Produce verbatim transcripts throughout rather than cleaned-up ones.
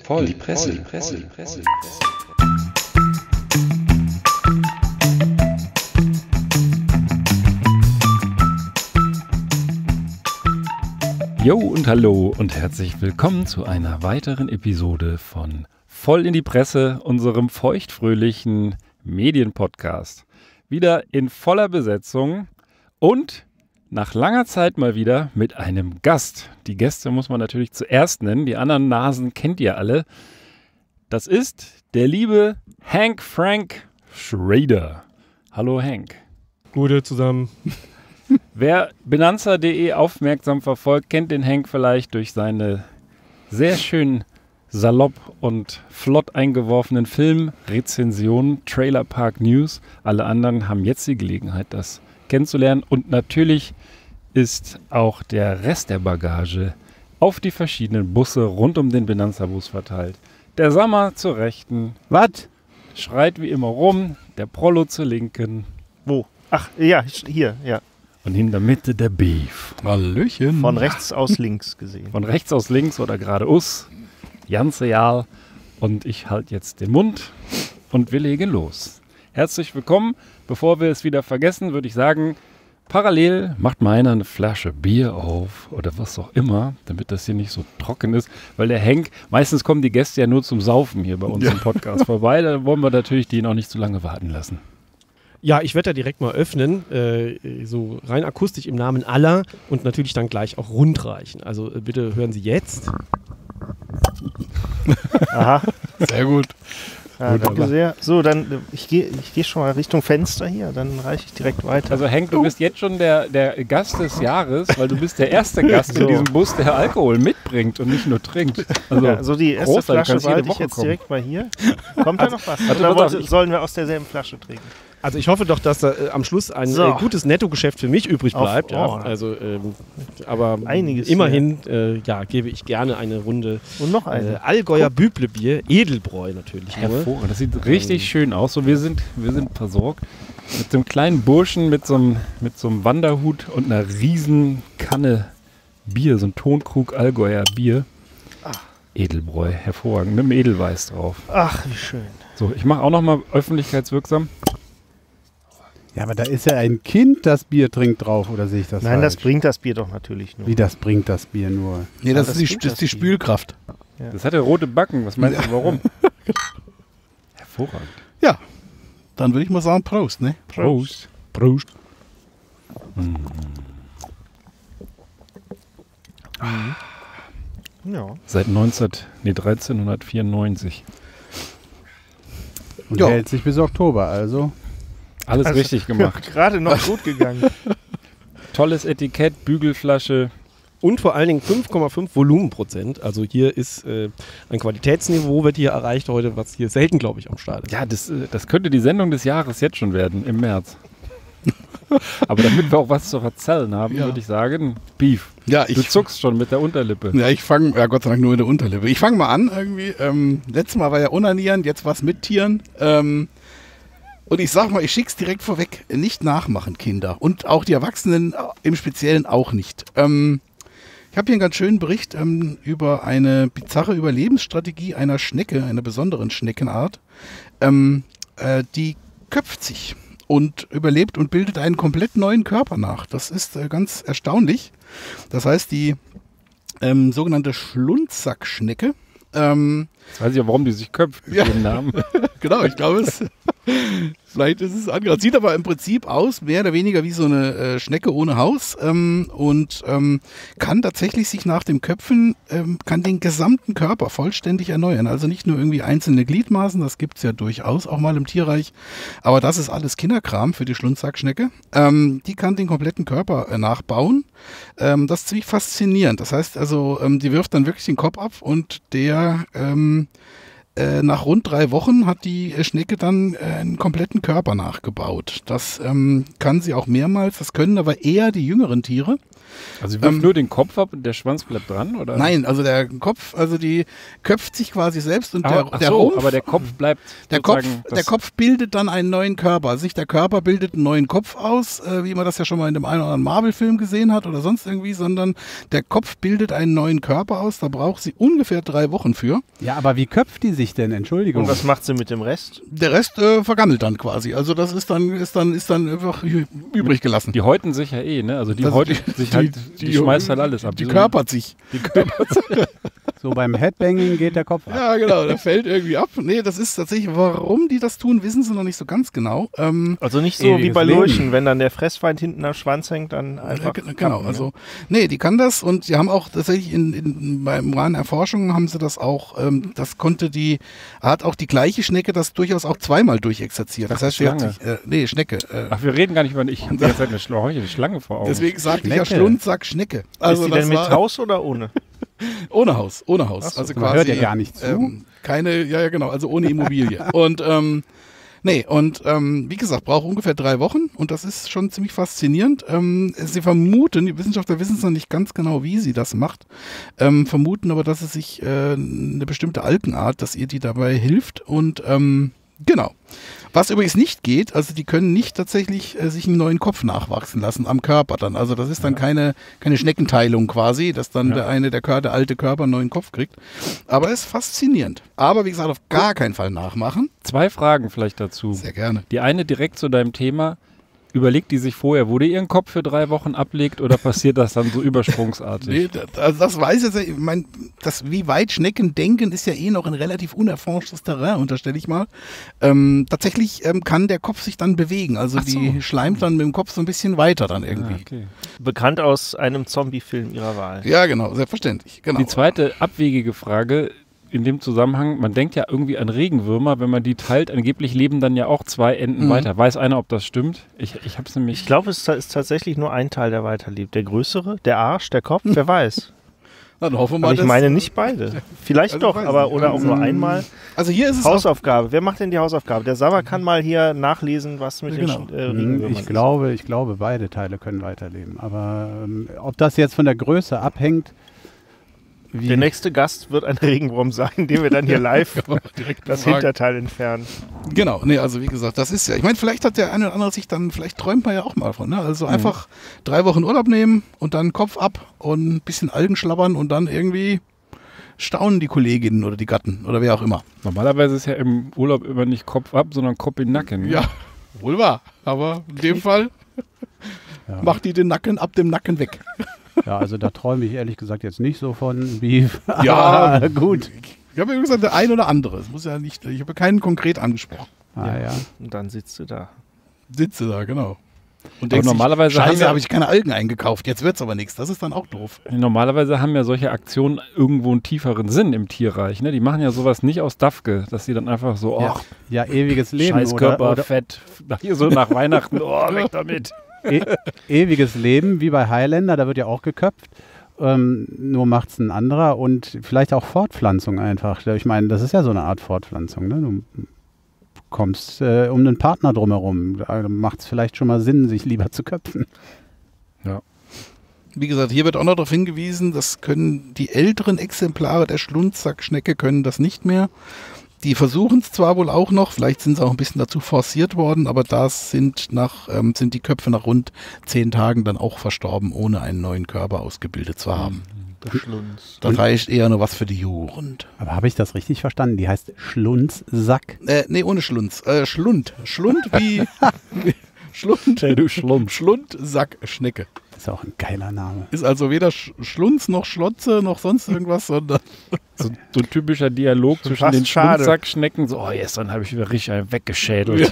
Voll die Presse, die Presse, die Presse, die Presse. Jo und hallo und herzlich willkommen zu einer weiteren Episode von Voll in die Presse, unserem feuchtfröhlichen Medienpodcast. Wieder in voller Besetzung und nach langer Zeit mal wieder mit einem Gast. Die Gäste muss man natürlich zuerst nennen, die anderen Nasen kennt ihr alle. Das ist der liebe Hank Frank Schrader. Hallo Hank. Gute zusammen. Wer Benanza punkt de aufmerksam verfolgt, kennt den Hank vielleicht durch seine sehr schön salopp und flott eingeworfenen Filmrezensionen, Trailer Park News. Alle anderen haben jetzt die Gelegenheit, das kennenzulernen. Und natürlich ist auch der Rest der Bagage auf die verschiedenen Busse rund um den Benanza-Bus verteilt. Der Sammer zur Rechten. Was? Schreit wie immer rum. Der Prollo zur Linken. Wo? Ach, ja, hier, ja. Und in der Mitte der Beef. Hallöchen. Von rechts aus links gesehen. Von rechts aus links oder geradeaus. Ganz real. Und ich halte jetzt den Mund und wir legen los. Herzlich willkommen. Bevor wir es wieder vergessen, würde ich sagen, parallel macht mal einer eine Flasche Bier auf oder was auch immer, damit das hier nicht so trocken ist. Weil der Henk, meistens kommen die Gäste ja nur zum Saufen hier bei uns ja. im Podcast vorbei. Da wollen wir natürlich die noch nicht zu lange warten lassen. Ja, ich werde da direkt mal öffnen, äh, so rein akustisch im Namen aller und natürlich dann gleich auch rundreichen. Also äh, bitte hören Sie jetzt. Aha. Sehr gut. Ja, danke sehr. So, dann, ich gehe ich geh schon mal Richtung Fenster hier, dann reiche ich direkt weiter. Also Henk, du bist jetzt schon der, der Gast des Jahres, weil du bist der erste Gast so. in diesem Bus, der Alkohol mitbringt und nicht nur trinkt. Also, ja, so die erste Flasche behalte ich jetzt kommen. direkt mal hier. Kommt da noch was? Also, Oder wollte, sollen wir aus derselben Flasche trinken? Also ich hoffe doch, dass da äh, am Schluss ein so. äh, gutes Nettogeschäft für mich übrig bleibt. Auf, oh. ja. Also, ähm, aber Einiges immerhin äh, ja, gebe ich gerne eine Runde und noch eine. Äh, Allgäuer Büblebier, Edelbräu natürlich. Hervorragend, das sieht richtig ähm. schön aus. So, wir sind, wir sind versorgt mit so einem kleinen Burschen mit so einem, mit so einem Wanderhut und einer riesen Kanne Bier, so ein Tonkrug Allgäuer Bier. Ach. Edelbräu, hervorragend, mit einem Edelweiß drauf. Ach, wie schön. So, ich mache auch noch mal öffentlichkeitswirksam. Ja, aber da ist ja ein Kind, das Bier trinkt drauf, oder sehe ich das Nein, falsch? das bringt das Bier doch natürlich nur. Wie, das bringt das Bier nur? Nee, das, das, ist, die, das ist die Spülkraft. Ja. Das hat ja rote Backen. Was meinst du, warum? Hervorragend. Ja, dann würde ich mal sagen, Prost, ne? Prost. Prost. Mhm. Ja. Seit neunzehn, nee, dreizehnhundertvierundneunzig. Und jo. hält sich bis Oktober, also... Alles also, richtig gemacht. Gerade noch gut gegangen. Tolles Etikett, Bügelflasche. Und vor allen Dingen fünf Komma fünf Volumenprozent. Also hier ist äh, ein Qualitätsniveau, wird hier erreicht heute, was hier selten, glaube ich, am Start ist. Ja, das, das könnte die Sendung des Jahres jetzt schon werden, im März. Aber damit wir auch was zu erzählen haben, ja. würde ich sagen, Beef. Ja, ich du zuckst schon mit der Unterlippe. Ja, ich fange, ja Gott sei Dank nur mit der Unterlippe. Ich fange mal an irgendwie. Ähm, letztes Mal war ja unanierend, jetzt was mit Tieren. Ähm, Und ich sag mal, ich schick's direkt vorweg, nicht nachmachen, Kinder. Und auch die Erwachsenen im Speziellen auch nicht. Ähm, ich habe hier einen ganz schönen Bericht ähm, über eine bizarre Überlebensstrategie einer Schnecke, einer besonderen Schneckenart. Ähm, äh, die köpft sich und überlebt und bildet einen komplett neuen Körper nach. Das ist äh, ganz erstaunlich. Das heißt, die ähm, sogenannte Schlundsackschnecke. Ähm, Jetzt weiß ich ja, warum die sich köpft mit ja. dem Namen. Genau, ich glaube es. Vielleicht ist es anders. Sieht aber im Prinzip aus, mehr oder weniger wie so eine äh, Schnecke ohne Haus ähm, und ähm, kann tatsächlich sich nach dem Köpfen, ähm, kann den gesamten Körper vollständig erneuern. Also nicht nur irgendwie einzelne Gliedmaßen, das gibt es ja durchaus auch mal im Tierreich, aber das ist alles Kinderkram für die Schlundsackschnecke. Ähm, die kann den kompletten Körper äh, nachbauen. Ähm, das ist ziemlich faszinierend. Das heißt also, ähm, die wirft dann wirklich den Kopf ab und der ähm, nach rund drei Wochen hat die Schnecke dann äh, einen kompletten Körper nachgebaut. Das ähm, kann sie auch mehrmals, das können aber eher die jüngeren Tiere. Also sie wirft ähm, nur den Kopf ab und der Schwanz bleibt dran, oder? Nein, also der Kopf, also die köpft sich quasi selbst und aber, der, ach der so, Rumpf, aber der Kopf bleibt der Kopf, der Kopf bildet dann einen neuen Körper. Also nicht der Körper bildet einen neuen Kopf aus, äh, wie man das ja schon mal in dem einen oder anderen Marvel-Film gesehen hat oder sonst irgendwie, sondern der Kopf bildet einen neuen Körper aus. Da braucht sie ungefähr drei Wochen für. Ja, aber wie köpft die sich denn? Entschuldigung. Und was macht sie mit dem Rest? Der Rest äh, vergammelt dann quasi. Also das ist dann, ist dann, ist dann einfach übrig gelassen. Die häuten sich ja eh, ne? Also die häuten sich halt, die, die, die schmeißt halt alles ab. Die körpert sich. Die körpert sich. So beim Headbanging geht der Kopf ab. Ja, genau, der fällt irgendwie ab. Nee, das ist tatsächlich, warum die das tun, wissen sie noch nicht so ganz genau. Ähm, also nicht so wie bei Lurchen, wenn dann der Fressfeind hinten am Schwanz hängt, dann einfach. Äh, genau, kappen, also, nee, die kann das und die haben auch tatsächlich in, in, bei reinen Erforschungen haben sie das auch, ähm, das konnte die, hat auch die gleiche Schnecke das durchaus auch zweimal durchexerziert. Das Ach, heißt, sie hat sich, äh, nee, Schnecke. Äh, Ach, wir reden gar nicht über, ich habe jetzt eine, Schla eine Schlange vor Augen. Deswegen sage ich ja Schlundsack, Schnecke. Also ist die denn mit Haus oder ohne? Ohne Haus, ohne Haus. So, also man quasi, hört ja gar nicht zu. Ähm, keine, ja, ja, genau, also ohne Immobilie. und, ähm, nee, und ähm, wie gesagt, braucht ungefähr drei Wochen und das ist schon ziemlich faszinierend. Ähm, sie vermuten, die Wissenschaftler wissen es noch nicht ganz genau, wie sie das macht, ähm, vermuten aber, dass es sich äh, eine bestimmte Algenart, dass ihr die dabei hilft und ähm, genau. Was übrigens nicht geht, also die können nicht tatsächlich äh, sich einen neuen Kopf nachwachsen lassen am Körper dann. Also das ist dann ja. keine, keine Schneckenteilung quasi, dass dann ja. der eine, der, Kör, der alte Körper einen neuen Kopf kriegt. Aber es ist faszinierend. Aber wie gesagt, auf gar keinen Fall nachmachen. Zwei Fragen vielleicht dazu. Sehr gerne. Die eine direkt zu deinem Thema. Überlegt die sich vorher, wo die ihren Kopf für drei Wochen ablegt oder passiert das dann so übersprungsartig? Nee, das, also das weiß ich jetzt, ich mein, das, wie weit Schnecken denken, ist ja eh noch ein relativ unerforschtes Terrain, unterstelle ich mal. Ähm, tatsächlich ähm, kann der Kopf sich dann bewegen, also so. Die schleimt dann mit dem Kopf so ein bisschen weiter dann irgendwie. Ah, okay. Bekannt aus einem Zombie-Film ihrer Wahl. Ja, genau, selbstverständlich. Genau. Die zweite abwegige Frage in dem Zusammenhang, man denkt ja irgendwie an Regenwürmer, wenn man die teilt, angeblich leben dann ja auch zwei Enden mhm. weiter. Weiß einer, ob das stimmt? Ich, ich hab's nämlich... Ich glaube, es ist tatsächlich nur ein Teil, der weiterlebt. Der größere, der Arsch, der Kopf, wer weiß. Dann hoffen wir mal, aber ich meine nicht beide. Vielleicht also doch, aber oder auch nur einmal. Also hier ist es Hausaufgabe. Wer macht denn die Hausaufgabe? Der Sava kann mal hier nachlesen, was mit genau. den äh, Regenwürmern ich glaube, ich glaube, beide Teile können weiterleben. Aber ähm, ob das jetzt von der Größe abhängt, wie der nächste Gast wird ein Regenwurm sein, den wir dann hier live direkt das Hinterteil entfernen. Genau, nee, also wie gesagt, das ist ja, ich meine, vielleicht hat der eine oder andere sich dann, vielleicht träumt man ja auch mal von, ne? Also mhm. einfach drei Wochen Urlaub nehmen und dann Kopf ab und ein bisschen Algen schlabbern und dann irgendwie staunen die Kolleginnen oder die Gatten oder wer auch immer. Normalerweise ist ja im Urlaub immer nicht Kopf ab, sondern Kopf in den Nacken. Ne? Ja, wohl wahr, aber in dem Fall ja. macht die den Nacken ab dem Nacken weg. Ja, also da träume ich ehrlich gesagt jetzt nicht so von Beef. Ja, gut. Ich habe ja gesagt, der ein oder andere. Es muss ja nicht, ich habe keinen konkret angesprochen. Ah, ja. ja. Und dann sitzt du da. Sitzt du da, genau. Und denkst, normalerweise ich, Scheiße, habe hab ich keine Algen eingekauft. Jetzt wird's aber nichts. Das ist dann auch doof. Normalerweise haben ja solche Aktionen irgendwo einen tieferen Sinn im Tierreich. Ne? Die machen ja sowas nicht aus Dafke, dass sie dann einfach so, ja, oh, ja, ewiges Leben. Scheiß Körper, oder, Fett. Hier so nach Weihnachten, oh, weg damit. E ewiges Leben, wie bei Highlander, da wird ja auch geköpft. Ähm, nur macht es ein anderer und vielleicht auch Fortpflanzung einfach. Ich meine, das ist ja so eine Art Fortpflanzung. Ne? Du kommst äh, um einen Partner drumherum. Da macht es vielleicht schon mal Sinn, sich lieber zu köpfen. Ja. Wie gesagt, hier wird auch noch darauf hingewiesen, das können die älteren Exemplare der Schlundsackschnecke können das nicht mehr. Die versuchen es zwar wohl auch noch, vielleicht sind sie auch ein bisschen dazu forciert worden, aber da sind, nach, ähm, sind die Köpfe nach rund zehn Tagen dann auch verstorben, ohne einen neuen Körper ausgebildet zu haben. Der Schlunz. Das reicht eher nur was für die Jugend. Aber habe ich das richtig verstanden? Die heißt Schlunzsack? Äh, nee, ohne Schlunz. Äh, Schlund. Schlund wie... Schlund. Hey, du Schlund. Schlundsackschnecke. Das ist auch ein geiler Name. Ist also weder Sch Schlunz noch Schlotze noch sonst irgendwas, sondern... So, so ein typischer Dialog zwischen fast den schade. Schlundsackschnecken. So, oh, gestern habe ich wieder richtig einen weggeschädelt.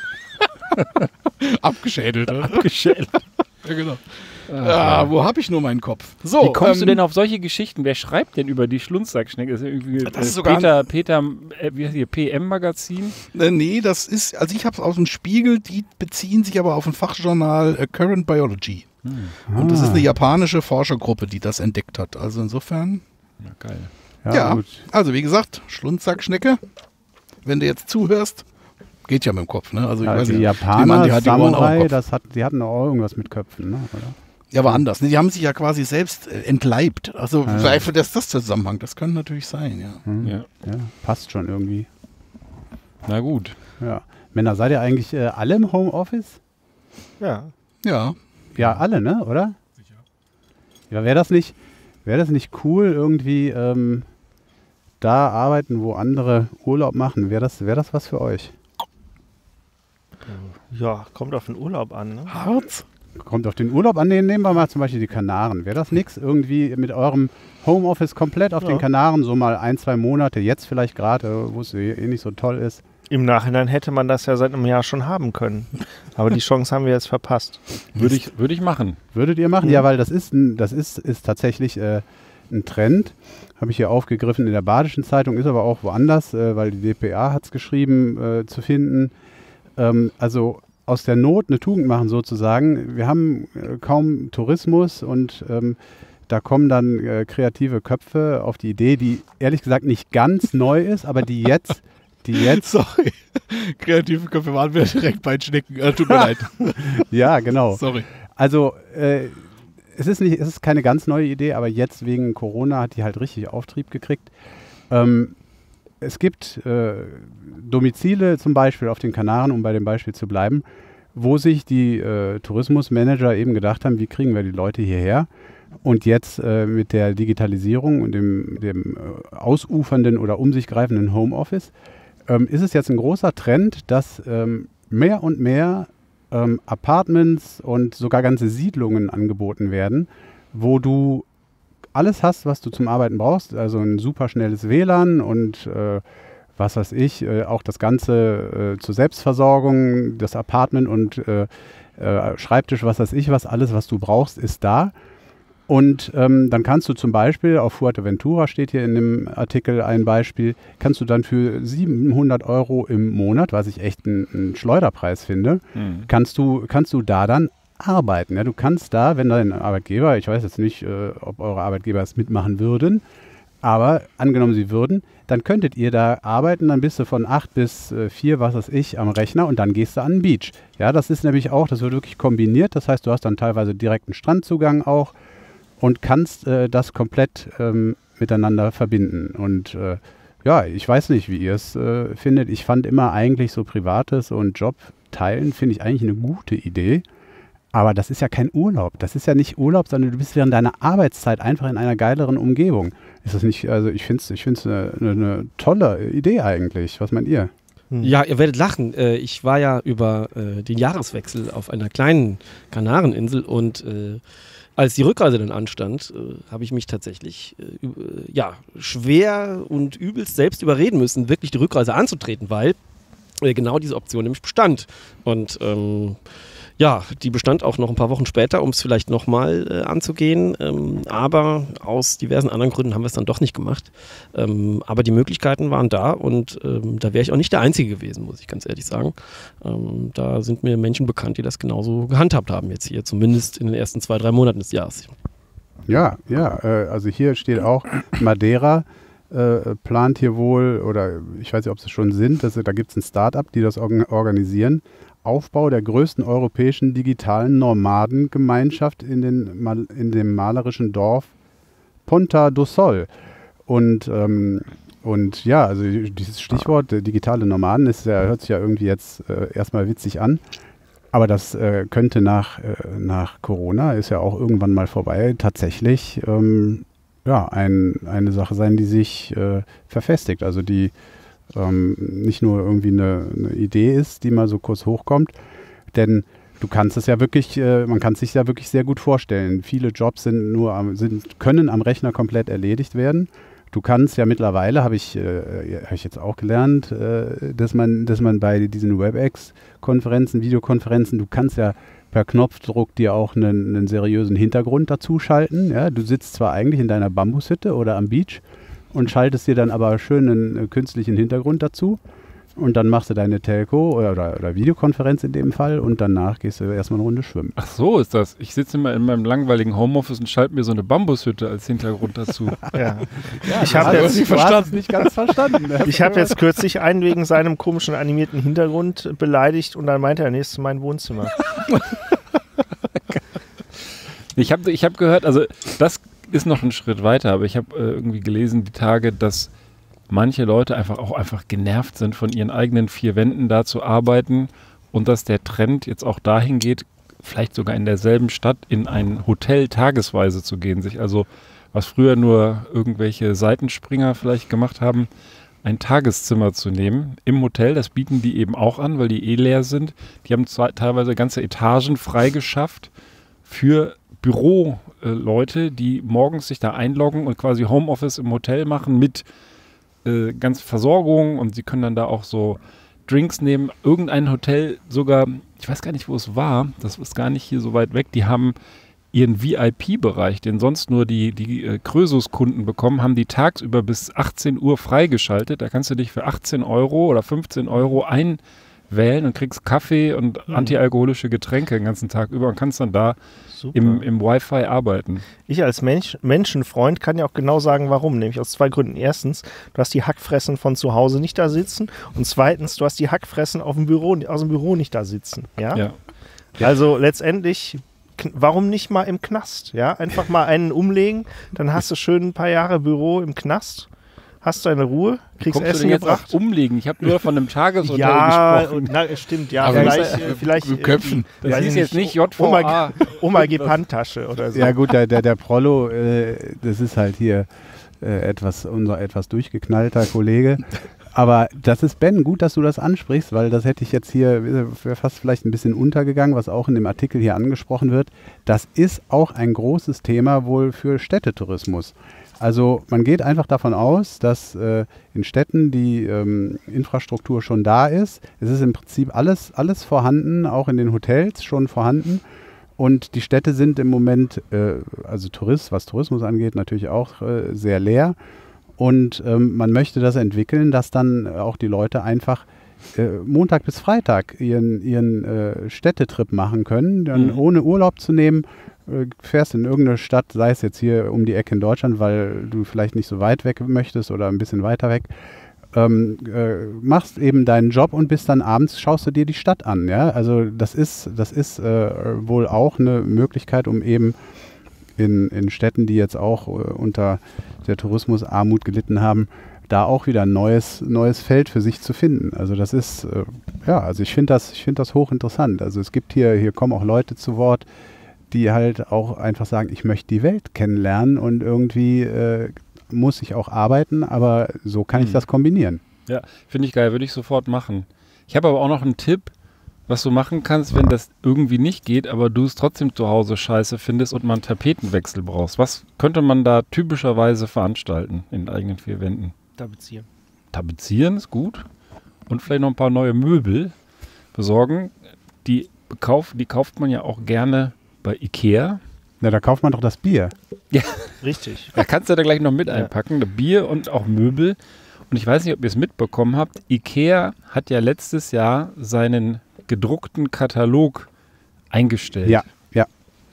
Ja. Abgeschädelt, oder? Abgeschädelt. Ja, genau. Ah, ja, wo habe ich nur meinen Kopf? So, wie kommst ähm, du denn auf solche Geschichten? Wer schreibt denn über die Schlundsackschnecke? Ist das irgendwie das ist äh, Peter, Peter äh, wie heißt die, P M-Magazin? Äh, nee, das ist, also ich habe es aus dem Spiegel, die beziehen sich aber auf ein Fachjournal äh, Current Biology. Hm. Und das ist eine japanische Forschergruppe, die das entdeckt hat. Also insofern... Ja, geil. Ja, ja gut. Also wie gesagt, Schlundsackschnecke, wenn du jetzt zuhörst, geht ja mit dem Kopf, ne? Also ich ja, weiß die nicht, Japaner, die hat Samurai, die das hat, die hatten auch irgendwas mit Köpfen, ne? Oder? Ja, aber anders. Die haben sich ja quasi selbst äh, entleibt. Also ja. Vielleicht ist das Zusammenhang. Das kann natürlich sein, ja. Hm. ja. Ja, passt schon irgendwie. Na gut. Ja. Männer, seid ihr eigentlich äh, alle im Homeoffice? Ja. Ja. Ja, alle, ne? Oder? Sicher. Ja, wäre das nicht, wäre das nicht cool, irgendwie ähm, da arbeiten, wo andere Urlaub machen? Wäre das, wär das was für euch? Ja, kommt auf den Urlaub an, ne? Harz? Kommt auf den Urlaub an, den nehmen wir mal zum Beispiel die Kanaren. Wäre das nix? Irgendwie mit eurem Homeoffice komplett auf ja. den Kanaren, so mal ein, zwei Monate, jetzt vielleicht gerade, wo es eh nicht so toll ist. Im Nachhinein hätte man das ja seit einem Jahr schon haben können. Aber die Chance haben wir jetzt verpasst. Würde ich, würde ich machen. Würdet ihr machen? Mhm. Ja, weil das ist, ein, das ist, ist tatsächlich äh, ein Trend. Habe ich hier aufgegriffen in der Badischen Zeitung, ist aber auch woanders, äh, weil die D P A hat es geschrieben, äh, zu finden. Ähm, also aus der Not eine Tugend machen sozusagen. Wir haben äh, kaum Tourismus und ähm, da kommen dann äh, kreative Köpfe auf die Idee, die ehrlich gesagt nicht ganz neu ist, aber die jetzt... Die jetzt Sorry, kreative Köpfe waren wir direkt bei Schnecken. Äh, tut mir leid. Ja, genau. Sorry. Also äh, es ist nicht, es ist keine ganz neue Idee, aber jetzt wegen Corona hat die halt richtig Auftrieb gekriegt. Ähm, es gibt äh, Domizile zum Beispiel auf den Kanaren, um bei dem Beispiel zu bleiben, wo sich die äh, Tourismusmanager eben gedacht haben, wie kriegen wir die Leute hierher? Und jetzt äh, mit der Digitalisierung und dem, dem äh, ausufernden oder um sich greifenden Homeoffice ähm, ist es jetzt ein großer Trend, dass ähm, mehr und mehr ähm, Apartments und sogar ganze Siedlungen angeboten werden, wo du alles hast, was du zum Arbeiten brauchst, also ein super schnelles W L A N und äh, was weiß ich, äh, auch das Ganze äh, zur Selbstversorgung, das Apartment und äh, äh, Schreibtisch, was weiß ich, was alles, was du brauchst, ist da. Und ähm, dann kannst du zum Beispiel, auf Fuerteventura steht hier in dem Artikel ein Beispiel, kannst du dann für siebenhundert Euro im Monat, was ich echt einen Schleuderpreis finde, mhm. kannst du, kannst du da dann arbeiten. Ja, du kannst da, wenn dein Arbeitgeber, ich weiß jetzt nicht, äh, ob eure Arbeitgeber es mitmachen würden, aber angenommen sie würden, dann könntet ihr da arbeiten, dann bist du von acht bis vier, was weiß ich, am Rechner und dann gehst du an den Beach. Ja, das ist nämlich auch, das wird wirklich kombiniert, das heißt, du hast dann teilweise direkten Strandzugang auch und kannst äh, das komplett ähm, miteinander verbinden. Und äh, ja, ich weiß nicht, wie ihr es äh, findet. Ich fand immer eigentlich so Privates und Job teilen, finde ich eigentlich eine gute Idee. Aber das ist ja kein Urlaub. Das ist ja nicht Urlaub, sondern du bist während deiner Arbeitszeit einfach in einer geileren Umgebung. Ist das nicht, also ich finde es ich find's eine, eine tolle Idee eigentlich. Was meint ihr? Ja, ihr werdet lachen. Ich war ja über den Jahreswechsel auf einer kleinen Kanareninsel und äh, als die Rückreise dann anstand, äh, habe ich mich tatsächlich äh, ja, schwer und übelst selbst überreden müssen, wirklich die Rückreise anzutreten, weil äh, genau diese Option nämlich bestand. Und ähm, ja, die bestand auch noch ein paar Wochen später, um es vielleicht nochmal äh, anzugehen. Ähm, aber aus diversen anderen Gründen haben wir es dann doch nicht gemacht. Ähm, aber die Möglichkeiten waren da und ähm, da wäre ich auch nicht der Einzige gewesen, muss ich ganz ehrlich sagen. Ähm, da sind mir Menschen bekannt, die das genauso gehandhabt haben jetzt hier, zumindest in den ersten zwei, drei Monaten des Jahres. Ja, ja, äh, also hier steht auch Madeira äh, plant hier wohl, oder ich weiß nicht, ob es schon sind, dass, da gibt es ein Start-up, die das organ- organisieren. Aufbau der größten europäischen digitalen Nomadengemeinschaft in, den, in dem malerischen Dorf Ponta do Sol. Und, ähm, und ja, also dieses Stichwort digitale Nomaden ist ja, hört sich ja irgendwie jetzt äh, erstmal witzig an. Aber das äh, könnte nach, äh, nach Corona, ist ja auch irgendwann mal vorbei, tatsächlich ähm, ja, ein, eine Sache sein, die sich äh, verfestigt. Also die Ähm, nicht nur irgendwie eine, eine Idee ist, die mal so kurz hochkommt, denn du kannst es ja wirklich, äh, man kann es sich ja wirklich sehr gut vorstellen. Viele Jobs sind nur am, sind, können am Rechner komplett erledigt werden. Du kannst ja mittlerweile, habe ich, äh, hab ich jetzt auch gelernt, äh, dass man, dass man bei diesen WebEx-Konferenzen, Videokonferenzen, du kannst ja per Knopfdruck dir auch einen, einen seriösen Hintergrund dazu schalten. Ja? Du sitzt zwar eigentlich in deiner Bambushütte oder am Beach und schaltest dir dann aber schön einen äh, künstlichen Hintergrund dazu und dann machst du deine Telco oder, oder, oder Videokonferenz in dem Fall und danach gehst du erstmal eine Runde schwimmen. Ach so ist das. Ich sitze immer in meinem langweiligen Homeoffice und schalte mir so eine Bambushütte als Hintergrund dazu. Ja. Ja, ich habe jetzt nicht, verstanden. nicht ganz verstanden. Ich habe jetzt kürzlich einen wegen seinem komischen animierten Hintergrund beleidigt und dann meinte er, nächstes mein Wohnzimmer. Ich habe ich hab gehört, also das ist noch ein Schritt weiter, aber ich habe äh, irgendwie gelesen die Tage, dass manche Leute einfach auch einfach genervt sind, von ihren eigenen vier Wänden da zu arbeiten und dass der Trend jetzt auch dahin geht, vielleicht sogar in derselben Stadt in ein Hotel tagesweise zu gehen, sich also, was früher nur irgendwelche Seitenspringer vielleicht gemacht haben, ein Tageszimmer zu nehmen im Hotel. Das bieten die eben auch an, weil die eh leer sind. Die haben zwar teilweise ganze Etagen freigeschafft für Büroleute, die morgens sich da einloggen und quasi Homeoffice im Hotel machen mit äh, ganz Versorgung, und sie können dann da auch so Drinks nehmen. Irgendein Hotel sogar, ich weiß gar nicht, wo es war, das ist gar nicht hier so weit weg, die haben ihren V I P-Bereich, den sonst nur die, die äh, Krösus-Kunden bekommen, haben die tagsüber bis achtzehn Uhr freigeschaltet. Da kannst du dich für achtzehn Euro oder fünfzehn Euro einwählen und kriegst Kaffee und mhm. antialkoholische Getränke den ganzen Tag über und kannst dann da im, im Wi-Fi arbeiten. Ich als Mensch, Menschenfreund kann ja auch genau sagen, warum. Nämlich aus zwei Gründen. Erstens, du hast die Hackfressen von zu Hause nicht da sitzen. Und zweitens, du hast die Hackfressen auf dem Büro, aus dem Büro nicht da sitzen. Ja? Ja. Also letztendlich... Warum nicht mal im Knast? Ja, einfach mal einen umlegen, dann hast du schön ein paar Jahre Büro im Knast, hast deine Ruhe, kriegst Kommst Essen du jetzt gebracht. Auch umlegen? Ich habe nur von einem Tageshotel ja, gesprochen. Ja, stimmt, ja, aber vielleicht, äh, vielleicht äh, Köpfen. Äh, das ist jetzt nicht J V A. Oma, Oma gibt Handtasche oder so. Ja gut, der, der, der Prollo, äh, das ist halt hier äh, etwas, unser etwas durchgeknallter Kollege. Aber das ist, Ben, gut, dass du das ansprichst, weil das hätte ich jetzt hier, wäre fast vielleicht ein bisschen untergegangen, was auch in dem Artikel hier angesprochen wird. Das ist auch ein großes Thema wohl für Städtetourismus. Also man geht einfach davon aus, dass äh, in Städten die ähm, Infrastruktur schon da ist. Es ist im Prinzip alles, alles vorhanden, auch in den Hotels schon vorhanden. Und die Städte sind im Moment, äh, also Tourist, was Tourismus angeht, natürlich auch äh, sehr leer. Und ähm, man möchte das entwickeln, dass dann auch die Leute einfach äh, Montag bis Freitag ihren, ihren äh, Städtetrip machen können, dann mhm. ohne Urlaub zu nehmen. Äh, fährst in irgendeine Stadt, sei es jetzt hier um die Ecke in Deutschland, weil du vielleicht nicht so weit weg möchtest oder ein bisschen weiter weg, ähm, äh, machst eben deinen Job und bis dann abends schaust du dir die Stadt an. Ja? Also das ist, das ist äh, wohl auch eine Möglichkeit, um eben in, in Städten, die jetzt auch äh, unter der Tourismusarmut gelitten haben, da auch wieder ein neues, neues Feld für sich zu finden. Also das ist, äh, ja, also ich finde das, ich finde das hochinteressant. Also es gibt hier, hier kommen auch Leute zu Wort, die halt auch einfach sagen, ich möchte die Welt kennenlernen und irgendwie äh, muss ich auch arbeiten, aber so kann mhm. ich das kombinieren. Ja, finde ich geil, würde ich sofort machen. Ich habe aber auch noch einen Tipp, was du machen kannst, wenn das irgendwie nicht geht, aber du es trotzdem zu Hause scheiße findest und mal einen Tapetenwechsel brauchst. Was könnte man da typischerweise veranstalten in eigenen vier Wänden? Tapezieren. Tapezieren ist gut. Und vielleicht noch ein paar neue Möbel besorgen. Die, bekauf, die kauft man ja auch gerne bei Ikea. Na, da kauft man doch das Bier. Ja, richtig. Da kannst du da gleich noch mit ja. einpacken. Bier und auch Möbel. Und ich weiß nicht, ob ihr es mitbekommen habt. Ikea hat ja letztes Jahr seinen gedruckten Katalog eingestellt. Ja, ja.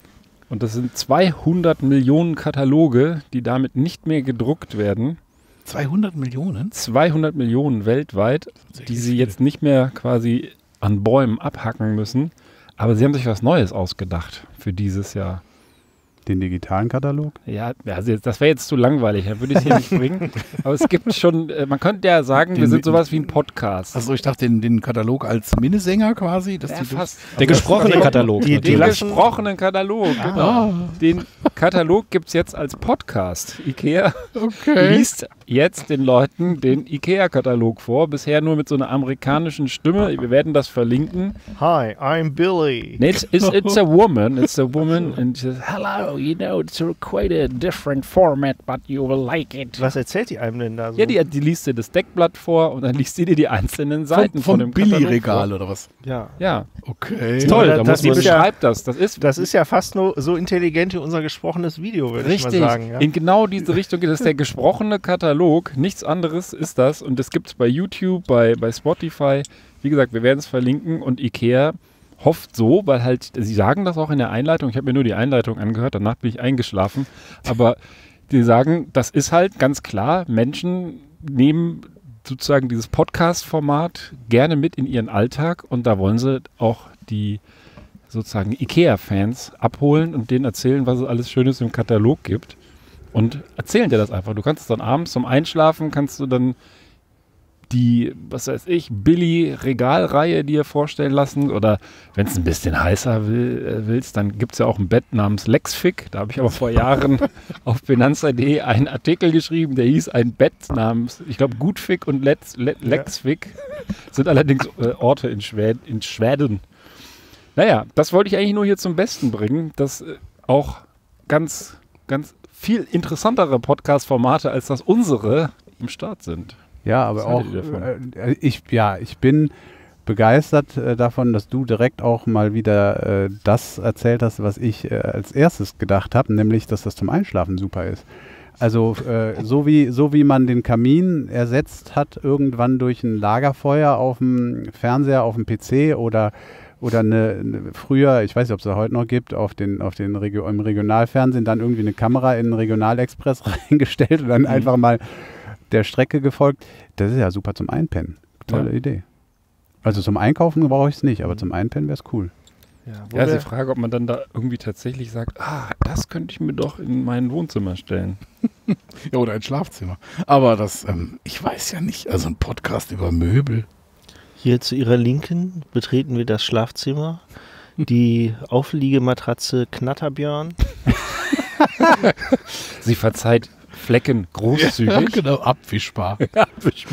Und das sind zweihundert Millionen Kataloge, die damit nicht mehr gedruckt werden. zweihundert Millionen? zweihundert Millionen weltweit, die sie jetzt nicht mehr quasi an Bäumen abhacken müssen. Aber sie haben sich was Neues ausgedacht für dieses Jahr. Den digitalen Katalog? Ja, also das wäre jetzt zu langweilig, da würde ich es hier nicht bringen. Aber es gibt schon, äh, man könnte ja sagen, den, wir sind sowas wie ein Podcast. Also ich dachte, den, den Katalog als Minnesänger quasi. Dass ja, die fast. Der gesprochene den, Katalog. Die, den gesprochenen Katalog, ah. genau. Den Katalog gibt es jetzt als Podcast. Ikea okay. liest jetzt den Leuten den Ikea-Katalog vor, bisher nur mit so einer amerikanischen Stimme. Wir werden das verlinken. Hi, I'm Billy. Nee, it's, it's, it's a woman. It's a woman and she says, hello, you know, it's a quite a different format, but you will like it. Was erzählt die einem denn da so? Ja, die, die liest dir das Deckblatt vor und dann liest sie dir die einzelnen Seiten von, von dem Billy-Regal oder was? Ja. Ja. Okay. Ist toll, ja, da das muss man beschreibt ja, das. Das ist, das ist ja fast nur so intelligent wie unser gesprochenes Video, würde ich mal sagen. Richtig, ja. In genau diese Richtung geht das. Der gesprochene Katalog, nichts anderes ist das. Und das gibt es bei YouTube, bei, bei Spotify. Wie gesagt, wir werden es verlinken. Und Ikea hofft so, weil halt, sie sagen das auch in der Einleitung, ich habe mir nur die Einleitung angehört, danach bin ich eingeschlafen, aber die sagen, das ist halt ganz klar, Menschen nehmen sozusagen dieses Podcast-Format gerne mit in ihren Alltag und da wollen sie auch die sozusagen Ikea-Fans abholen und denen erzählen, was es alles Schönes im Katalog gibt. Und erzählen dir das einfach. Du kannst es dann abends zum Einschlafen, kannst du dann die, was weiß ich, Billy-Regalreihe dir vorstellen lassen. Oder wenn es ein bisschen heißer will, äh, willst, dann gibt es ja auch ein Bett namens Lexfic. Da habe ich aber vor Jahren auf Benanza punkt de einen Artikel geschrieben, der hieß ein Bett namens, ich glaube, Gutfic und Letz, Le Lexfic. Ja. Sind allerdings äh, Orte in, Schwed in Schweden. Naja, das wollte ich eigentlich nur hier zum Besten bringen, dass äh, auch ganz, ganz viel interessantere Podcast-Formate als das unsere im Start sind. Ja, aber auch, äh, ich, ja, ich bin begeistert äh, davon, dass du direkt auch mal wieder äh, das erzählt hast, was ich äh, als erstes gedacht habe, nämlich, dass das zum Einschlafen super ist. Also äh, so, wie, so wie man den Kamin ersetzt hat irgendwann durch ein Lagerfeuer auf dem Fernseher, auf dem P C oder Oder eine, eine, früher, ich weiß nicht, ob es da heute noch gibt, auf den, auf den Regio, im Regionalfernsehen dann irgendwie eine Kamera in den Regionalexpress reingestellt und dann mhm. einfach mal der Strecke gefolgt. Das ist ja super zum Einpennen. Tolle ja. Idee. Also zum Einkaufen brauche ich es nicht, aber zum Einpennen wäre es cool. Ja, ja, ist die Frage, ob man dann da irgendwie tatsächlich sagt, ah, das könnte ich mir doch in mein Wohnzimmer stellen. Ja, oder ein Schlafzimmer. Aber das, ähm, ich weiß ja nicht, also ein Podcast über Möbel. Hier zu Ihrer Linken betreten wir das Schlafzimmer. Die Aufliegematratze Knatterbjörn. Sie verzeiht Flecken großzügig. Ja, genau, abwischbar. abwischbar.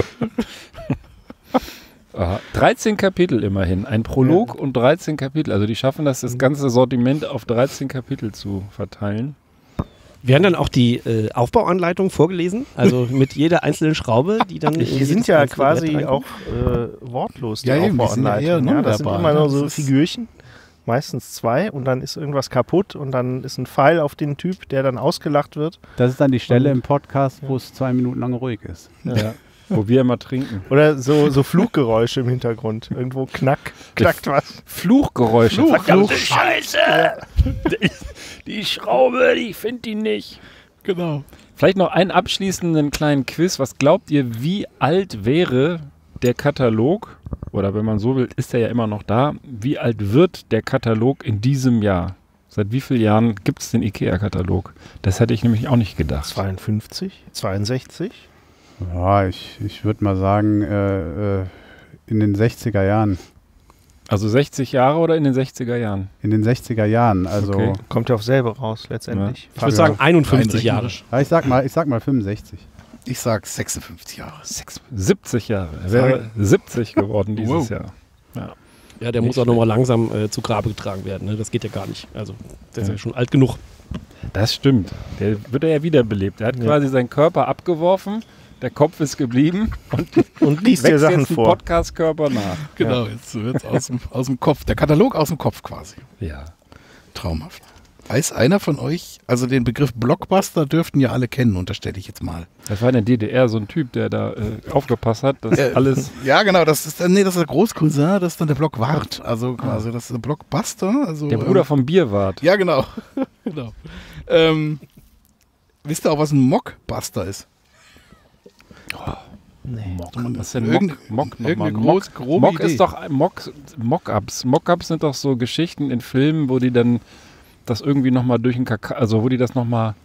Aha. dreizehn Kapitel immerhin. Ein Prolog ja. und dreizehn Kapitel. Also die schaffen das, das ganze Sortiment auf dreizehn Kapitel zu verteilen. Werden dann auch die äh, Aufbauanleitungen vorgelesen? Also mit jeder einzelnen Schraube, die dann... Die sind ja quasi auch äh, wortlos, die ja, Aufbauanleitungen. Ja, das sind immer nur so Figürchen, meistens zwei, und dann ist irgendwas kaputt und dann ist ein Pfeil auf den Typ, der dann ausgelacht wird. Das ist dann die Stelle und, im Podcast, wo ja. es zwei Minuten lang ruhig ist. Ja. ja. Wo wir immer trinken. Oder so, so Fluggeräusche im Hintergrund. Irgendwo knack, knackt was. Fluchgeräusche. Fluch, Fluch. Scheiße! Ja. Die, die Schraube, die finde die nicht. Genau. Vielleicht noch einen abschließenden kleinen Quiz. Was glaubt ihr, wie alt wäre der Katalog? Oder wenn man so will, ist er ja immer noch da. Wie alt wird der Katalog in diesem Jahr? Seit wie vielen Jahren gibt es den IKEA-Katalog? Das hätte ich nämlich auch nicht gedacht. zweiundfünfzig? zweiundsechzig? Ja, ich, ich würde mal sagen, äh, äh, in den sechziger Jahren. Also sechzig Jahre oder in den sechziger Jahren? In den sechziger Jahren, also... Okay. Kommt ja auf selber raus, letztendlich. Ja. Ich würde sagen einundfünfzig Jahre. Ja, ich sag mal, ich sag mal fünfundsechzig. Ich sag sechsundfünfzig Jahre. siebzig Jahre. Er wäre siebzig geworden dieses wow. Jahr. Ja, ja der Nicht muss auch nochmal langsam äh, zu Grabe getragen werden. Ne? Das geht ja gar nicht. Also, der ja. ist ja schon alt genug. Das stimmt. Der wird ja wiederbelebt. Er hat ja. quasi seinen Körper abgeworfen. Der Kopf ist geblieben und, und liest dir Sachen vor. Podcast-Körper nach. Genau, ja. jetzt wird es aus, aus dem Kopf. Der Katalog aus dem Kopf quasi. Ja. Traumhaft. Weiß einer von euch, also den Begriff Blockbuster dürften ja alle kennen, unterstelle ich jetzt mal. Das war in der D D R so ein Typ, der da äh, aufgepasst hat, dass äh, alles... Ja, genau, das ist, nee, das ist der Großcousin, das ist dann der Blockwart. Also quasi, das ist der Blockbuster. Also, der Bruder ähm, vom Bierwart. Ja, genau. genau. Ähm, wisst ihr auch, was ein Mockbuster ist? Oh, nee. Mock. Was ist denn Mock? Mock, Mock, groß, Mock, Mock ist doch Mock, Mock-Ups. Mock-Ups sind doch so Geschichten in Filmen, wo die dann das irgendwie nochmal durch den Kakao, also wo die das nochmal,